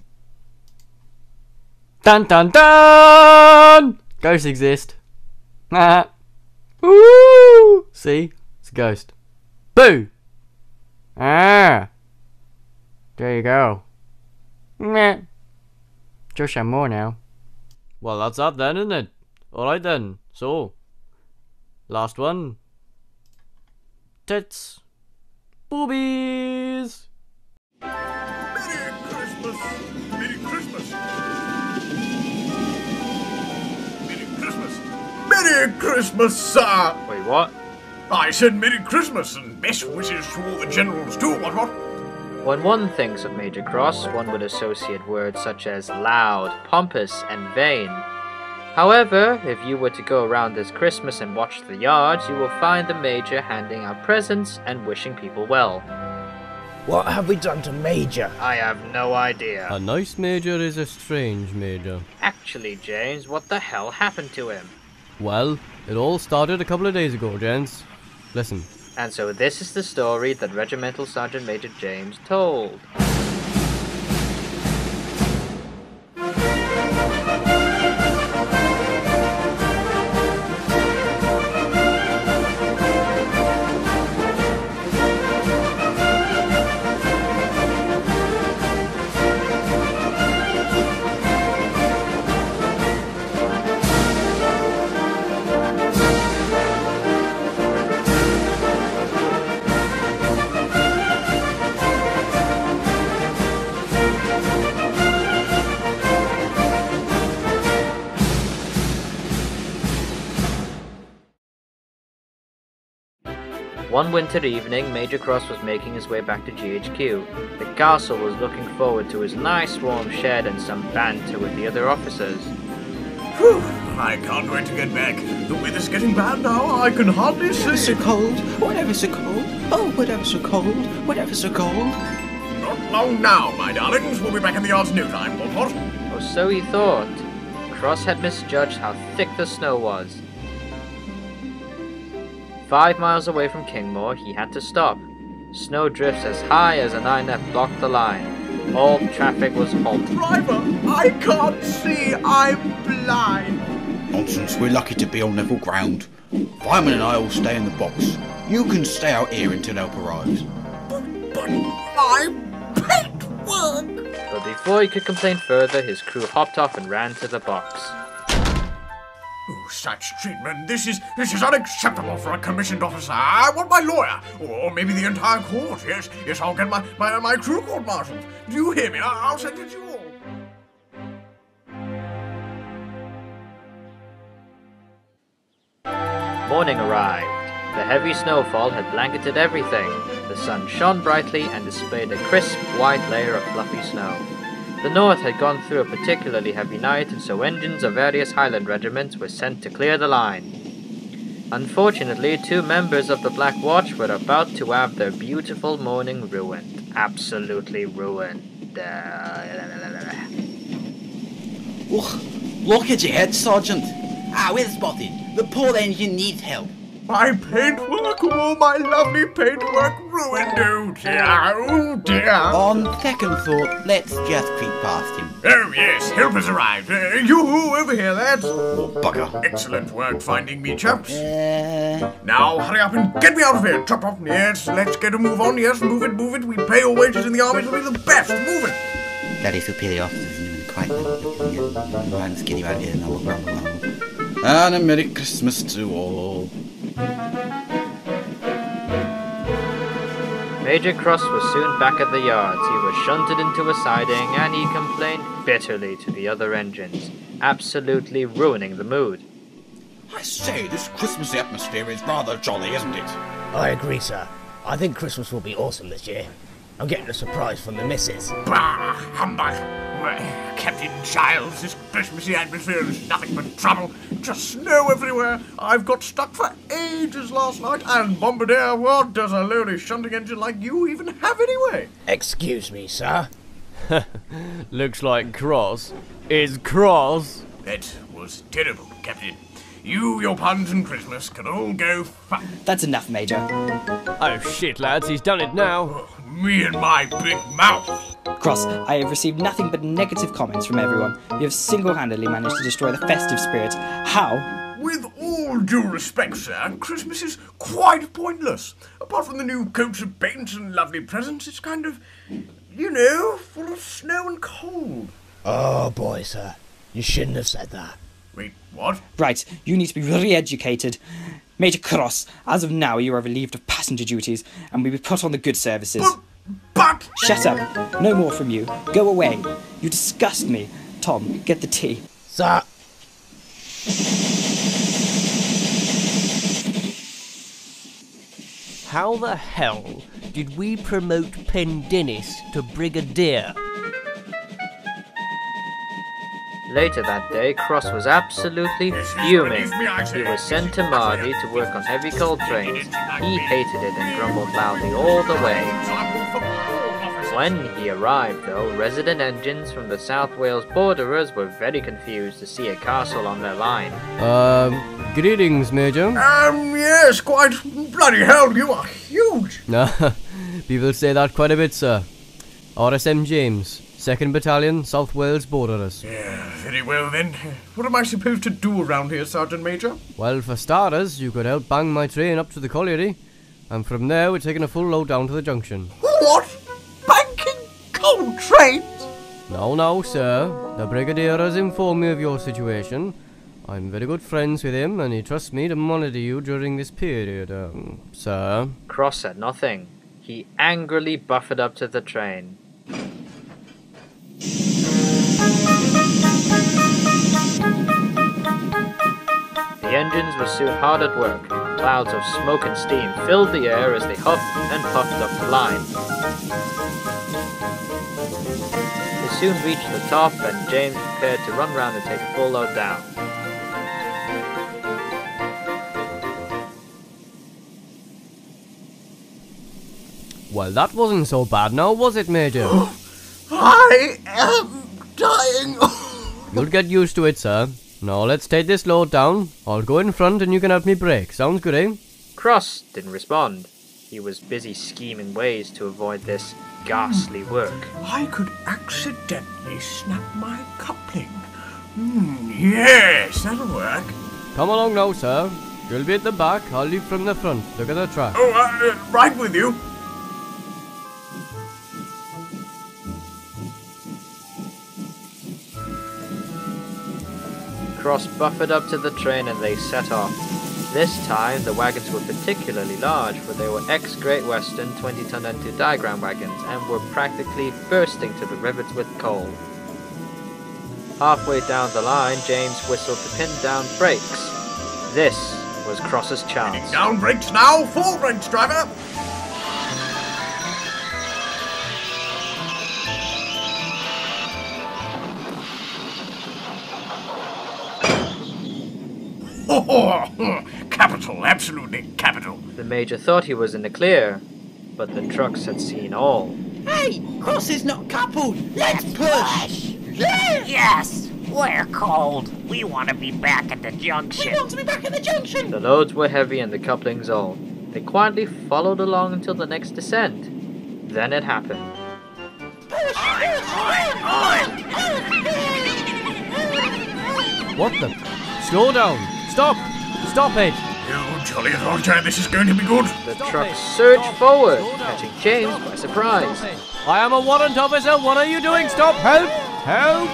Dun dun dun! Ghosts exist. Haha. Woo! See? It's a ghost. Boo! Ah! There you go. Meh. Just have more now. Well, that's that then, isn't it? Alright then. So, last one. Tits. Boobies! Merry Christmas! Merry Christmas! Merry Christmas! Merry Christmas, sir! Wait, what? I said Merry Christmas and best wishes to all the generals too, what what? When one thinks of Major Cross, one would associate words such as loud, pompous, and vain. However, if you were to go around this Christmas and watch the yards, you will find the Major handing out presents and wishing people well. What have we done to Major? I have no idea. A nice major is a strange major. Actually, James, what the hell happened to him? Well, it all started a couple of days ago, gents. Listen. And so this is the story that Regimental Sergeant Major James told. One winter evening, Major Cross was making his way back to G H Q. The castle was looking forward to his nice warm shed and some banter with the other officers. Whew, I can't wait to get back. The weather's getting bad now, I can hardly see. It's so cold, whatever so cold, oh, whatever so cold, whatever so cold. Not long now, my darlings, we'll be back in the yards in no time, what what? Or so he thought. Cross had misjudged how thick the snow was. Five miles away from Kingmore, he had to stop. Snow drifts as high as a nine F blocked the line. All traffic was halted. Driver, I can't see, I'm blind. Nonsense, we're lucky to be on level ground. Fireman and I will stay in the box. You can stay out here until help arrives. But my paintwork! But before he could complain further, his crew hopped off and ran to the box. Oh, such treatment. This is this is unacceptable for a commissioned officer. I want my lawyer. Or maybe the entire court. Yes, yes, I'll get my, my, my crew court-martialed. Do you hear me? I'll send it to you all. Morning arrived. The heavy snowfall had blanketed everything. The sun shone brightly and displayed a crisp white layer of fluffy snow. The North had gone through a particularly heavy night, and so engines of various Highland regiments were sent to clear the line. Unfortunately, two members of the Black Watch were about to have their beautiful morning ruined. Absolutely ruined. Look, look at your head, Sergeant. Ah, we're spotted. The poor engine needs help. My paintwork, oh, my lovely paintwork ruined, oh dear, oh dear. On second thought, let's just creep past him. Oh yes, help has arrived. Uh, you over here, lads. Oh, bugger. Excellent work finding me, chaps. Uh... Now, hurry up and get me out of here. Chop off. Yes, let's get a move on. Yes, move it, move it. We pay your wages in the army to be the best. Move it. Bloody superior officers and even quite the I'll just get you out here and I'll look around the world. And a Merry Christmas to all. Major Cross was soon back at the yards. He was shunted into a siding, and he complained bitterly to the other engines, absolutely ruining the mood. I say, this Christmassy atmosphere is rather jolly, isn't it? I agree, sir. I think Christmas will be awesome this year. I'm getting a surprise from the missus. Bah, humbug. Captain Giles, this Christmassy atmosphere is nothing but trouble. Just snow everywhere. I've got stuck for ages last night. And Bombardier, what does a lowly shunting engine like you even have anyway? Excuse me, sir. Looks like Cross is cross. That was terrible, Captain. You, your puns and Christmas can all go fuck. That's enough, Major. Oh shit, lads, he's done it now. Oh, me and my big mouth. Cross, I have received nothing but negative comments from everyone. You have single-handedly managed to destroy the festive spirit. How? With all due respect, sir, Christmas is quite pointless. Apart from the new coats of paint and lovely presents, it's kind of, you know, full of snow and cold. Oh boy, sir. You shouldn't have said that. Wait, what? Right, you need to be re-educated. Major Cross, as of now you are relieved of passenger duties and will be put on the good services. But, but... Shut up. No more from you. Go away. You disgust me. Tom, get the tea. Sir. How the hell did we promote Pendennis to Brigadier? Later that day, Cross was absolutely fuming. He was sent to Mardy to work on heavy coal trains. He hated it and grumbled loudly all the way. When he arrived, though, resident engines from the South Wales borderers were very confused to see a castle on their line. Um, greetings, Major. Um, yes, quite. Bloody hell, you are huge. People say that quite a bit, sir. R S M James. second Battalion, South Wales Borderers. Yeah, very well then. What am I supposed to do around here, Sergeant Major? Well, for starters, you could help bang my train up to the colliery, and from there we're taking a full load down to the junction. What? Banking coal trains? No, no, sir. The Brigadier has informed me of your situation. I'm very good friends with him, and he trusts me to monitor you during this period, um, sir. Cross said nothing. He angrily buffered up to the train. The engines were soon hard at work. Clouds of smoke and steam filled the air as they huffed and puffed up the line. They soon reached the top, and James prepared to run round and take a full load down. Well, that wasn't so bad now, was it, Major? I am dying. You'll get used to it, sir. Now let's take this load down. I'll go in front and you can help me brake. Sounds good, eh? Cross didn't respond. He was busy scheming ways to avoid this ghastly work. I could accidentally snap my coupling. Mm, yes, that'll work. Come along now, sir. You'll be at the back. I'll leave from the front. Look at the track. Oh, uh, right with you. Cross buffered up to the train and they set off. This time the wagons were particularly large, for they were ex-Great Western twenty ton and two diagram wagons and were practically bursting to the rivets with coal. Halfway down the line, James whistled to pin down brakes. This was Cross's chance. Pinning down brakes now, full brakes, driver! Oh, capital, absolutely capital. The Major thought he was in the clear, but the trucks had seen all. Hey, Cross is not coupled. Let's push. Yes! We're cold. We want to be back at the junction. We want to be back at the junction. The loads were heavy and the couplings all. They quietly followed along until the next descent. Then it happened. What the? Slow down! Stop! Stop it! You jolly Roger, this is going to be good. The truck surged forward, catching James by surprise. I am a warrant officer. What are you doing? Stop! Help! Help!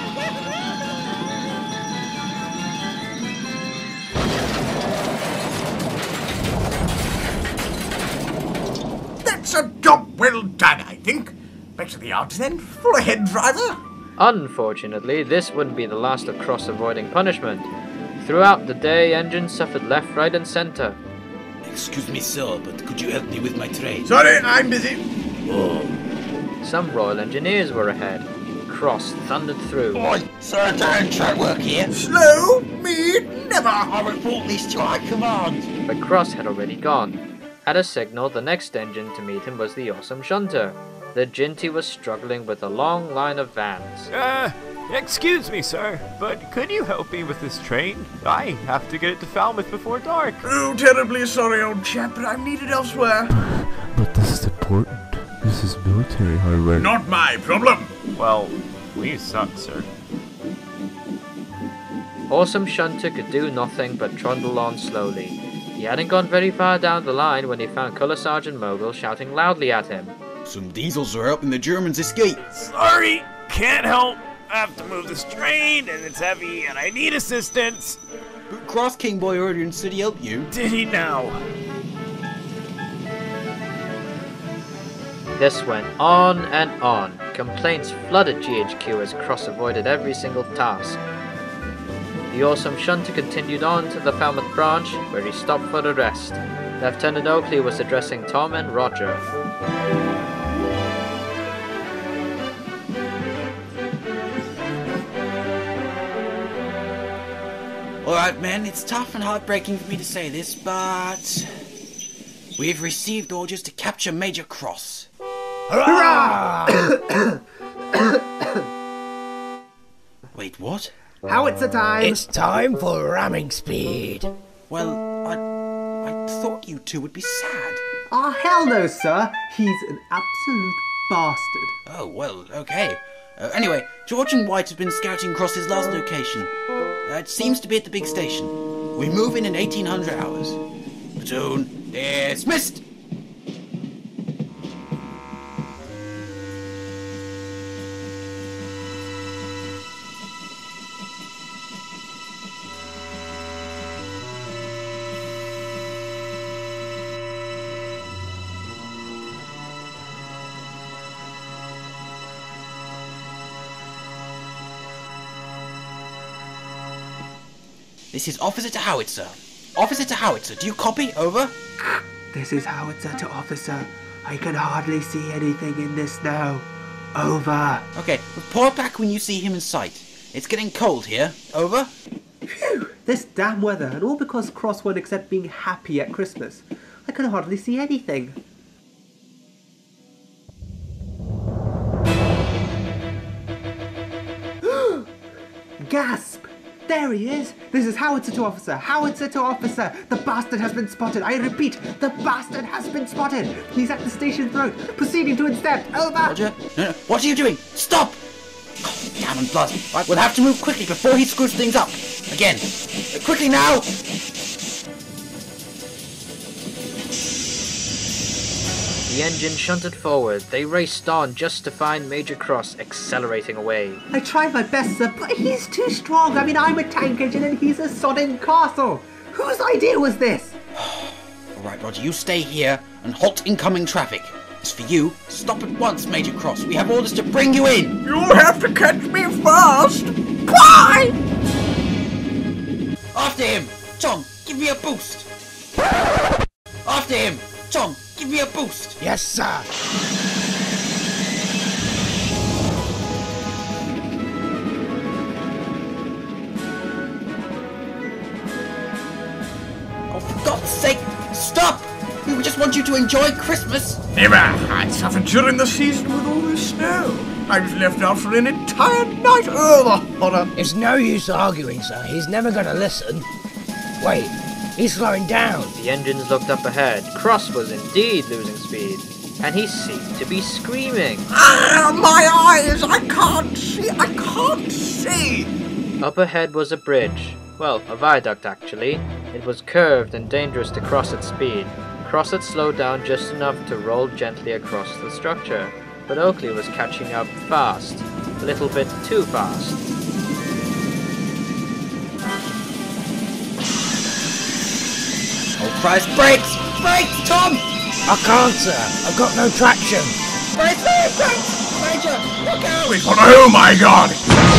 That's a job well done, I think. Back to the yards then. Full ahead, driver. Unfortunately, this wouldn't be the last of Cross-avoiding punishment. Throughout the day, engines suffered left, right and centre. Excuse me, sir, but could you help me with my train? Sorry, I'm busy. Oh. Some Royal Engineers were ahead. Cross thundered through. Oi, sir, don't try work here. Slow me never. I report this to High Command. But Cross had already gone. At a signal, the next engine to meet him was the Awesome Shunter. The Ginty was struggling with a long line of vans. Uh, excuse me, sir, but could you help me with this train? I have to get it to Falmouth before dark. Oh, terribly sorry, old chap, but I'm needed elsewhere. But this is important. This is military highway. Not my problem. Well, we suck, sir. Awesome Shunter could do nothing but trundle on slowly. He hadn't gone very far down the line when he found Colour Sergeant Mogul shouting loudly at him. Some diesels are helping the Germans escape. Sorry, can't help. I have to move this train, and it's heavy, and I need assistance. But Cross King Boy ordered and said he helped you. Did he now? This went on and on. Complaints flooded G H Q as Cross avoided every single task. The Awesome Shunter continued on to the Falmouth branch, where he stopped for a rest. Lieutenant Oakley was addressing Tom and Roger. Alright, men, it's tough and heartbreaking for me to say this, but we've received orders to capture Major Cross. Hurrah! Wait, what? Howitzer time! It's time for ramming speed. Well, I, I thought you two would be sad. Ah, hell no, sir. He's an absolute bastard. Oh, well, okay. Uh, anyway, George and White have been scouting Cross's last location. Uh, it seems to be at the big station. We move in in eighteen hundred hours. Platoon, dismissed! This is Officer to Howitzer. Officer to Howitzer, do you copy? Over? This is Howitzer to Officer. I can hardly see anything in this snow. Over. Okay, report back when you see him in sight. It's getting cold here. Over? Phew! This damn weather, and all because Cross won't accept being happy at Christmas. I can hardly see anything. Gasp! There he is! This is Howitzer to Officer! Howitzer to Officer! The bastard has been spotted! I repeat, the bastard has been spotted! He's at the station throat, proceeding to intercept! Over! Roger? No, no, what are you doing? Stop! Oh, damn and blood. Right, we'll have to move quickly before he screws things up. Again. Uh, quickly now! The engine shunted forward. They raced on just to find Major Cross accelerating away. I tried my best, sir, but he's too strong. I mean, I'm a tank engine and he's a sodding castle. Whose idea was this? Alright, Roger, you stay here and halt incoming traffic. As for you, stop at once, Major Cross. We have orders to bring you in. You'll have to catch me fast. Why? After him! Tom, give me a boost! After him! Tom, give me a boost! Yes, sir! Oh, for God's sake, stop! We just want you to enjoy Christmas! Never! I'd suffer during the season with all this snow. I was left out for an entire night. Oh, the horror. It's no use arguing, sir. He's never gonna listen. Wait, he's slowing down. The engines looked up ahead. Cross was indeed losing speed, and he seemed to be screaming. Ah, my eyes! I can't see! I can't see! Up ahead was a bridge. Well, a viaduct actually. It was curved and dangerous to cross at speed. Cross had slowed down just enough to roll gently across the structure, but Oakley was catching up fast. A little bit too fast. Oh Christ, brakes! Brakes, Tom! I can't, sir. I've got no traction. Brakes, brakes, brakes! Major, look out! Wait, oh my god!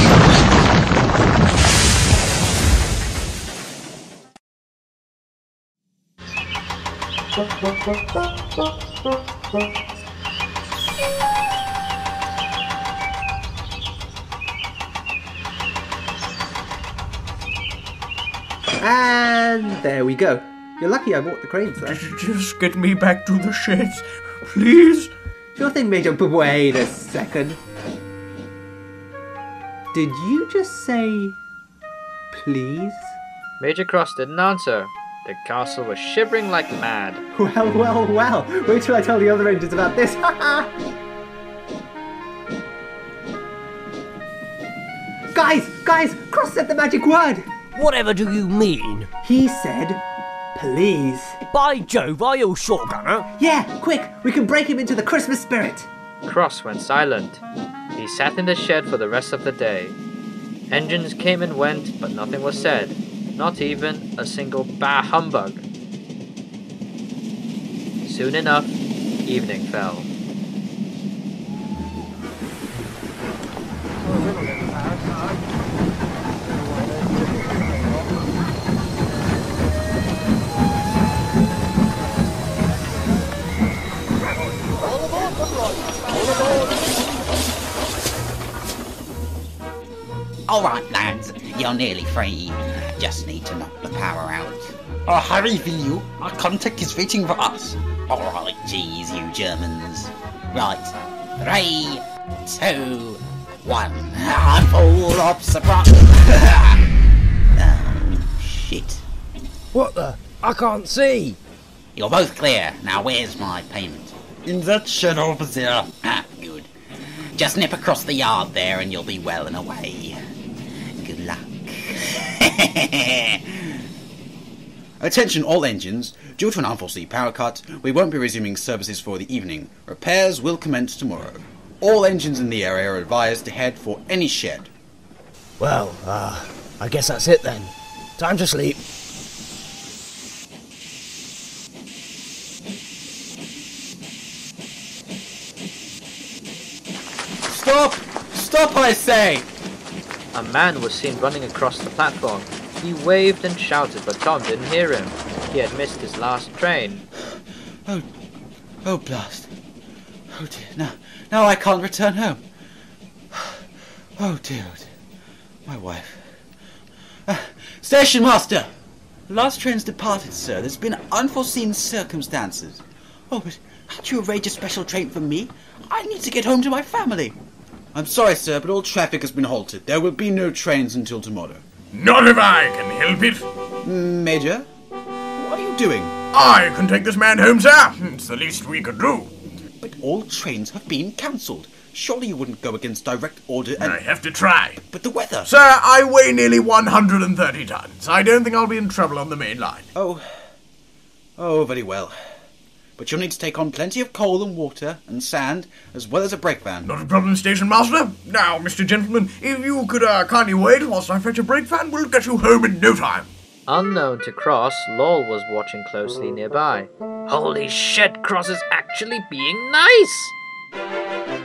And there we go. You're lucky I bought the cranes there. Just get me back to the sheds, please. Sure thing, Major, but wait a second. Did you just say, please? Major Cross didn't answer. The castle was shivering like mad. Well, well, well. Wait till I tell the other engines about this. Guys, guys, Cross said the magic word. Whatever do you mean? He said, please. By Jove, are you sure, Gunner? Yeah, quick, we can break him into the Christmas spirit. Cross went silent. He sat in the shed for the rest of the day. Engines came and went, but nothing was said. Not even a single bah humbug. Soon enough, evening fell. Alright, lads, you're nearly free. Just need to knock the power out. Oh, hurry, V U. Our contact is waiting for us. Alright, geez, you Germans. Right, three, two, one. I'm full of surprise. Oh, shit. What the? I can't see. You're both clear. Now, where's my payment? In that shed over there. Ah, good. Just nip across the yard there and you'll be well and away. Good luck. Attention all engines. Due to an unforeseen power cut, we won't be resuming services for the evening. Repairs will commence tomorrow. All engines in the area are advised to head for any shed. Well, uh, I guess that's it then. Time to sleep. Stop! Stop, I say! A man was seen running across the platform. He waved and shouted, but Tom didn't hear him. He had missed his last train. Oh, oh blast. Oh dear, now, now I can't return home. Oh dear, oh dear. My wife. Uh, Station Master! The last train's departed, sir. There's been unforeseen circumstances. Oh, but can't you arrange a special train for me? I need to get home to my family. I'm sorry, sir, but all traffic has been halted. There will be no trains until tomorrow. Not if I can help it. Major, what are you doing? I can take this man home, sir. It's the least we could do. But all trains have been cancelled. Surely you wouldn't go against direct order and... I have to try. But, but the weather... Sir, I weigh nearly one hundred thirty tons. I don't think I'll be in trouble on the main line. Oh. Oh, very well. But you'll need to take on plenty of coal and water and sand, as well as a brake van. Not a problem, Station Master. Now, Mister Gentleman, if you could uh, kindly wait whilst I fetch a brake van, we'll get you home in no time. Unknown to Cross, Lawl was watching closely nearby. Holy shit, Cross is actually being nice!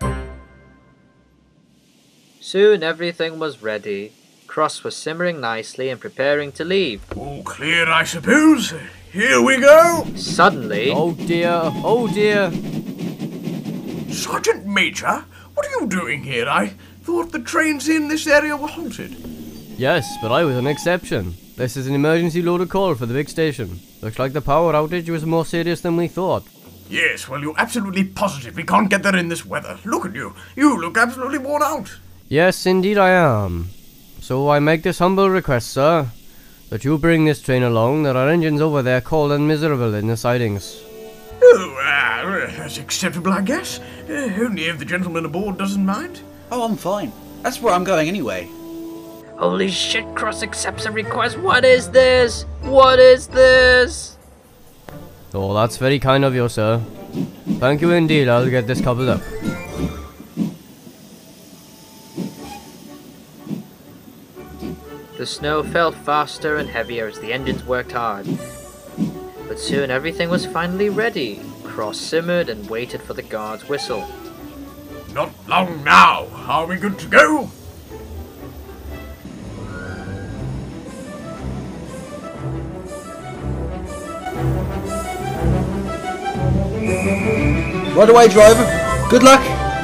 Soon everything was ready. Cross was simmering nicely and preparing to leave. All clear, I suppose. Here we go! Suddenly... Oh dear, oh dear. Sergeant Major, what are you doing here? I thought the trains in this area were halted. Yes, but I was an exception. This is an emergency loaded call for the big station. Looks like the power outage was more serious than we thought. Yes, well, you're absolutely positive we can't get there in this weather. Look at you. You look absolutely worn out. Yes, indeed I am. So I make this humble request, sir, that you bring this train along. There are engines over there cold and miserable in the sidings. Oh, uh, that's acceptable, I guess. Uh, only if the gentleman aboard doesn't mind. Oh, I'm fine. That's where I'm going anyway. Holy shit, Cross accepts a request. What is this? What is this? Oh, that's very kind of you, sir. Thank you indeed. I'll get this coupled up. The snow fell faster and heavier as the engines worked hard. But soon everything was finally ready. Cross simmered and waited for the guard's whistle. Not long now. Are we good to go? Right away, driver. Good luck.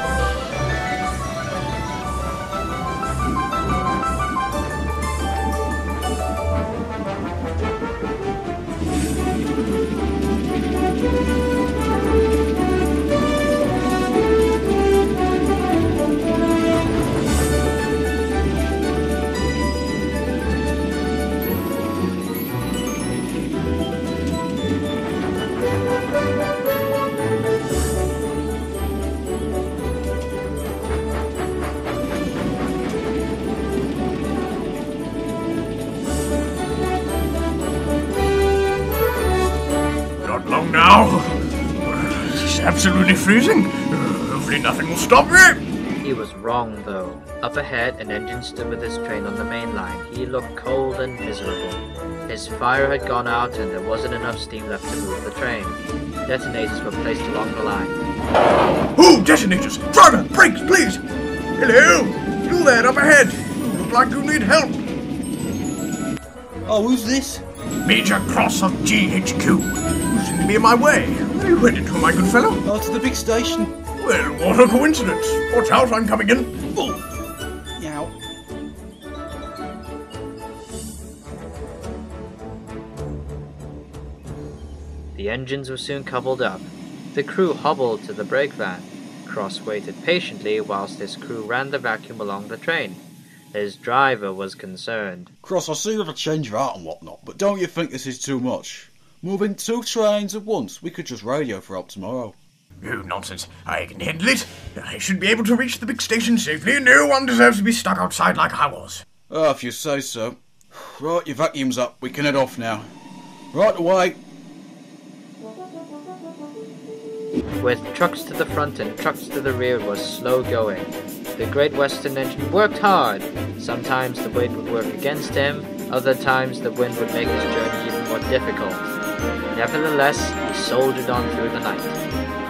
Now, it's absolutely freezing. Hopefully nothing will stop me. He was wrong, though. Up ahead, an engine stood with his train on the main line. He looked cold and miserable. His fire had gone out and there wasn't enough steam left to move the train. Detonators were placed along the line. Oh, detonators! Driver, brakes, please! Hello? You there up ahead? You look like you need help. Oh, who's this? Major Cross of G H Q. You seem to be in my way. Where are you headed to, my good fellow? Oh, to the big station. Well, what a coincidence. Watch out, I'm coming in. Oh. Yow. The engines were soon coupled up. The crew hobbled to the brake van. Cross waited patiently whilst his crew ran the vacuum along the train. His driver was concerned. Cross, I see you've a change of heart and whatnot, but don't you think this is too much? Moving two trains at once, we could just radio for help tomorrow. Oh, nonsense. I can handle it. I should be able to reach the big station safely. No one deserves to be stuck outside like I was. Oh, if you say so. Right, your vacuum's up. We can head off now. Right away. With trucks to the front and trucks to the rear, it was slow going. The Great Western engine worked hard. Sometimes the wind would work against him, other times the wind would make his journey even more difficult. Nevertheless, he soldiered on through the night.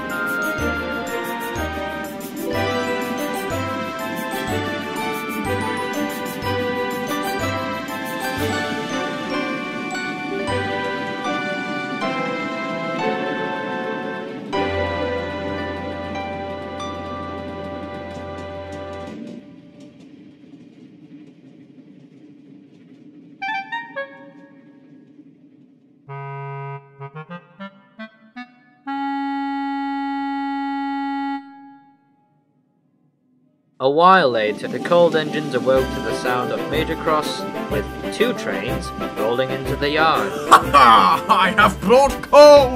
A while later, the cold engines awoke to the sound of Major Cross with two trains rolling into the yard. Ha ha! I have brought coal!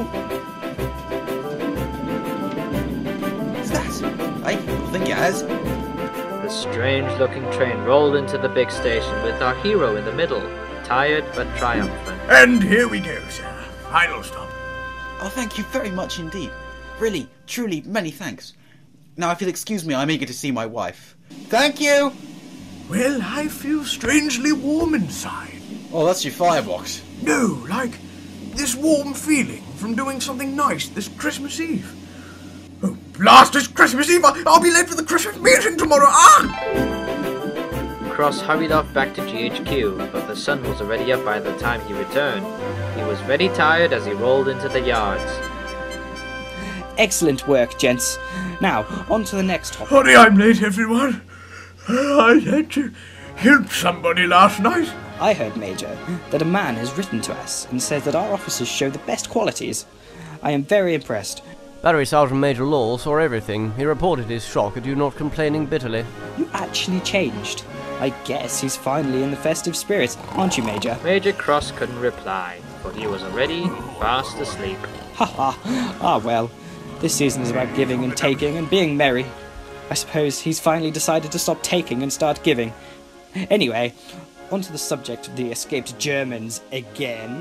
What's that? I think it has. The strange-looking train rolled into the big station with our hero in the middle, tired but triumphant. And here we go, sir. Final stop. Oh, thank you very much indeed. Really, truly, many thanks. Now, if you'll excuse me, I'm eager to see my wife. Thank you! Well, I feel strangely warm inside. Oh, that's your firebox. No, like this warm feeling from doing something nice this Christmas Eve. Oh, blast this Christmas Eve! I'll be late for the Christmas meeting tomorrow! Ah! Cross hurried off back to G H Q, but the sun was already up by the time he returned. He was very tired as he rolled into the yards. Excellent work, gents. Now, on to the next topic. Sorry I'm late, everyone. I had to help somebody last night. I heard, Major, that a man has written to us and says that our officers show the best qualities. I am very impressed. Battery Sergeant Major Lawl saw everything. He reported his shock at you not complaining bitterly. You actually changed. I guess he's finally in the festive spirit, aren't you, Major? Major Cross couldn't reply, for he was already fast asleep. Haha. Ah, well. This season is about giving and taking and being merry. I suppose he's finally decided to stop taking and start giving. Anyway, on to the subject of the escaped Germans again.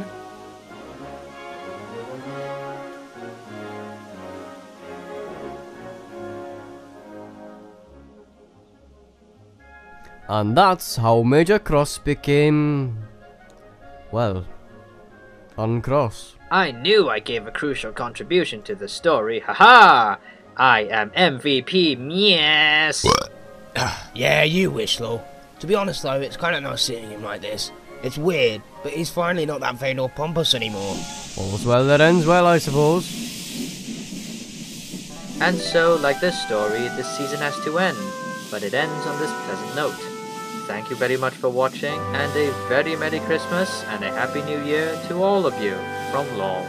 And that's how Major Cross became... well, uncross. I knew I gave a crucial contribution to the story, haha! I am M V P, yes! Yeah, you wish, Law. To be honest though, it's kind of nice seeing him like this. It's weird, but he's finally not that vain or pompous anymore. All's well that ends well, I suppose. And so, like this story, this season has to end, but it ends on this pleasant note. Thank you very much for watching, and a very Merry Christmas and a Happy New Year to all of you from Law.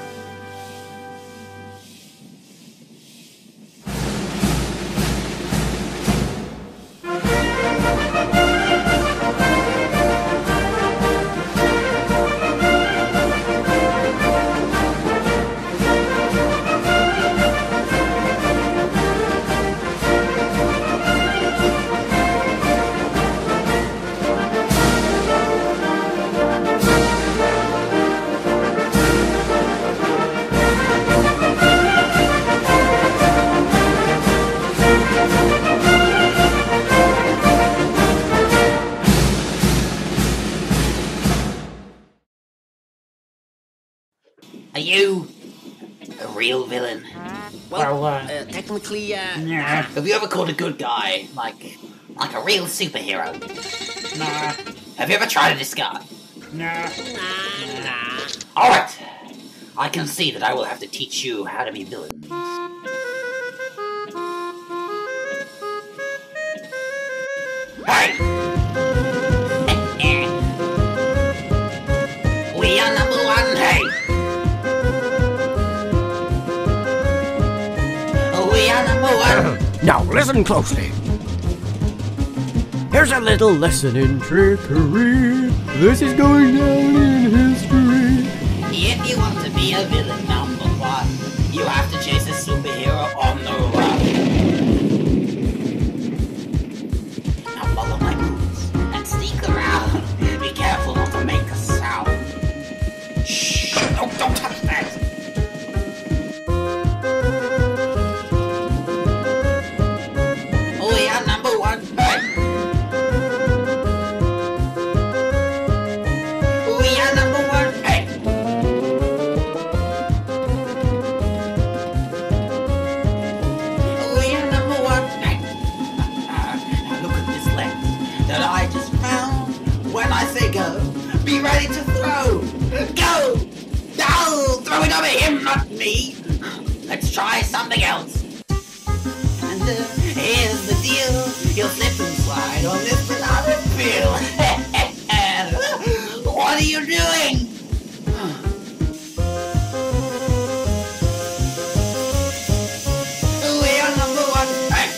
Are you a real villain? Well, uh, technically, uh, Nah. have you ever caught a good guy, like, like a real superhero? Nah. Have you ever tried a disguise? Nah. Nah. Alright, I can see that I will have to teach you how to be villains. Hey! We are number one, hey! We are number one! Now listen closely. Here's a little lesson in trickery. This is going down in history. If you want to be a villain number one, you have to chase a superhero on the run. Now follow my moves and sneak around. Be careful not to make a sound. Shh! Don't, don't touch that! We are number one. Hey. We are number one. Hey. We are number one. Hey. Now look at this lens that I just found. When I say go, be ready to throw. Go! No! Throw it over him, not me. Let's try something else. And uh, here's the deal. You'll slip and slide on this banana peel. What are you doing? We are number one. Hey.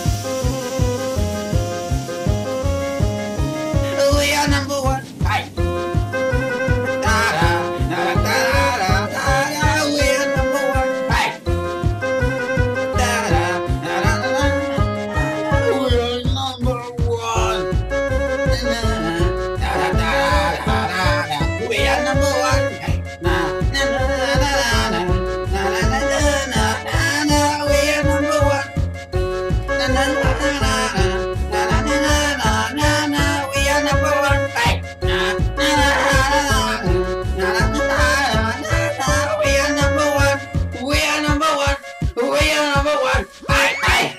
We are number one. Hey. Da, da, da, da, da, da, da. We are number one. Hey. Da, da, da, da, da, da. We are number one. Da, da, da, da, da, da, da. We are number one. Hey. Na, na, na, na, na, na. Na, na, na, na, na, na, na. We are number one. Na, na, na, na, na, na. Na, na, na, na, na, na. We are number one. Hey. Na, na, na, na, na, na, na, na, na. We are number one. We are number one. We are number one. Hey, hey.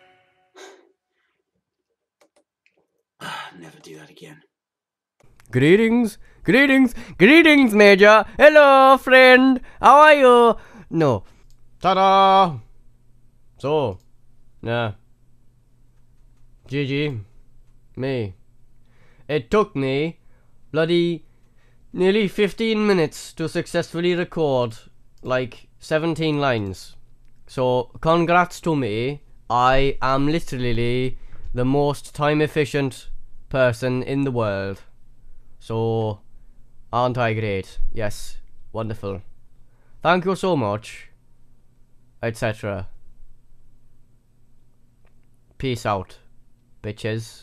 Never do that again. Greetings, greetings, greetings, Major. Hello, friend. How are you? No. Ta-da! So, yeah. G G. Me. It took me bloody nearly fifteen minutes to successfully record like seventeen lines. So, congrats to me. I am literally the most time efficient person in the world. So, aren't I great? Yes, wonderful. Thank you so much, et cetera. Peace out, bitches.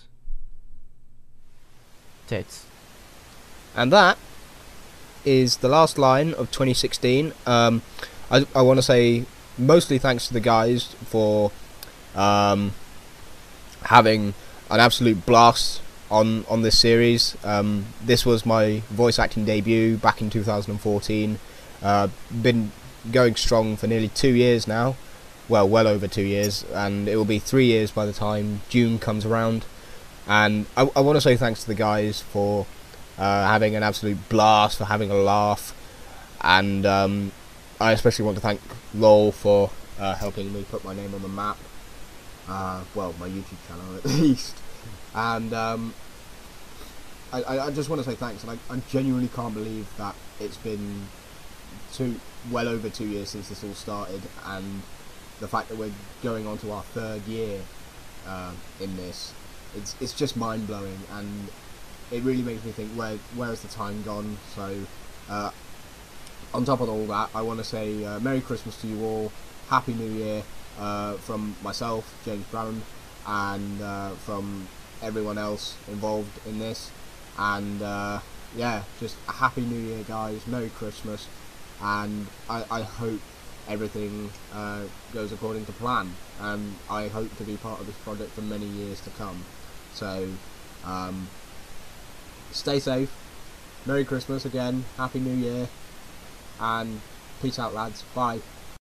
Tits. And that is the last line of twenty sixteen. Um, I, I want to say mostly thanks to the guys for um, having an absolute blast on, on this series. Um, this was my voice acting debut back in two thousand fourteen. Uh, been going strong for nearly two years now. Well, well over two years. And it will be three years by the time June comes around. And I, I want to say thanks to the guys for uh, having an absolute blast, for having a laugh, and um, I especially want to thank Lawl for uh, helping me put my name on the map, uh, well, my YouTube channel at least, and um, I, I just want to say thanks, and I, I genuinely can't believe that it's been two, well over two years since this all started, and the fact that we're going on to our third year uh, in this. It's it's just mind blowing, and it really makes me think where where has the time gone. So, uh, on top of all that, I want to say uh, Merry Christmas to you all, Happy New Year uh, from myself, James Brown, and uh, from everyone else involved in this. And uh, yeah, just a Happy New Year, guys. Merry Christmas, and I I hope everything uh, goes according to plan, and I hope to be part of this project for many years to come. So, um, stay safe, Merry Christmas again, Happy New Year, and peace out, lads. Bye.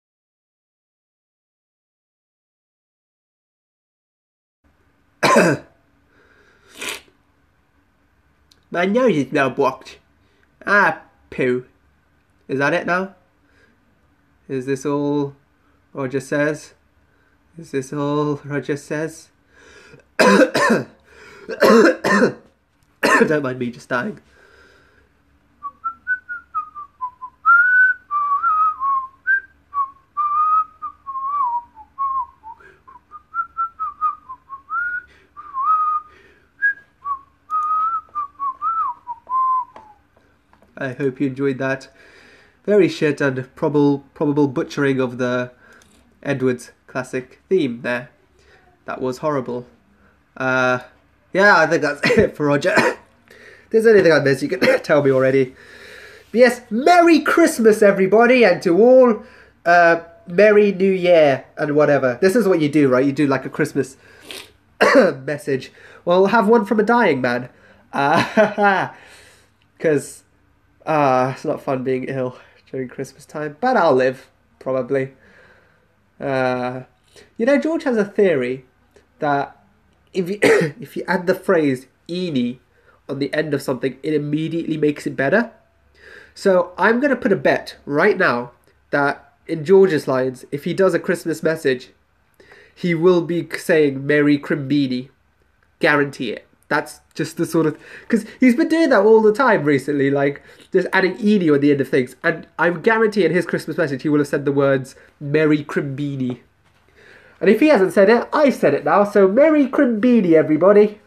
My nose is now blocked. Ah, poo. Is that it now? Is this all Roger says? Is this all Roger says? Don't mind me just dying. I hope you enjoyed that very shit and probable probable butchering of the Edwards classic theme there. That was horrible. Uh, yeah, I think that's it for Roger. If there's anything I missed, you can tell me already. But yes, Merry Christmas, everybody, and to all, uh, Merry New Year, and whatever. This is what you do, right? You do like a Christmas message. Well, we'll have one from a dying man. Uh, because, uh, it's not fun being ill during Christmas time. But I'll live, probably. Uh, you know, George has a theory that if you if you add the phrase "eeny" on the end of something, it immediately makes it better. So I'm going to put a bet right now that in George's lines, if he does a Christmas message, he will be saying "Merry Crimbini." Guarantee it. That's just the sort of... Because he's been doing that all the time recently, like just adding "eeny" on the end of things. And I guarantee in his Christmas message, he will have said the words "Merry Crimbini." And if he hasn't said it, I've said it now. So Merry Crimbini, everybody.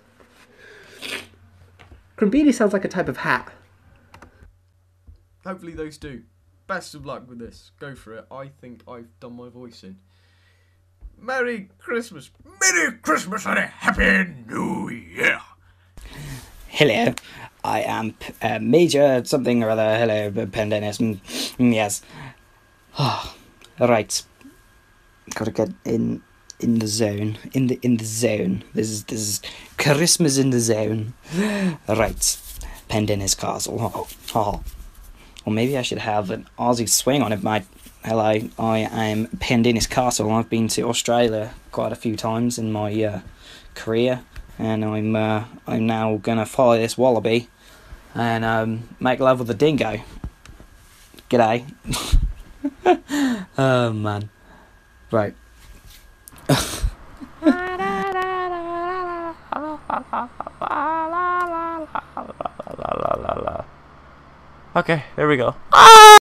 Crimbini sounds like a type of hat. Hopefully those do. Best of luck with this. Go for it. I think I've done my voice in. Merry Christmas. Merry Christmas and a Happy New Year. Hello, I am uh, Major something or other. Hello, Pendennis. Mm, mm, yes. Oh, right. Gotta get in in the zone. In the in the zone. This is this is Christmas in the zone. Right. Pendennis Castle. Oh, oh. Or maybe I should have an Aussie swing on it, mate. Hello, I am Pendennis Castle. I've been to Australia quite a few times in my uh, career, and I'm uh, I'm now gonna follow this wallaby and um, make love with the dingo. G'day. Oh man. Right. Okay, there we go.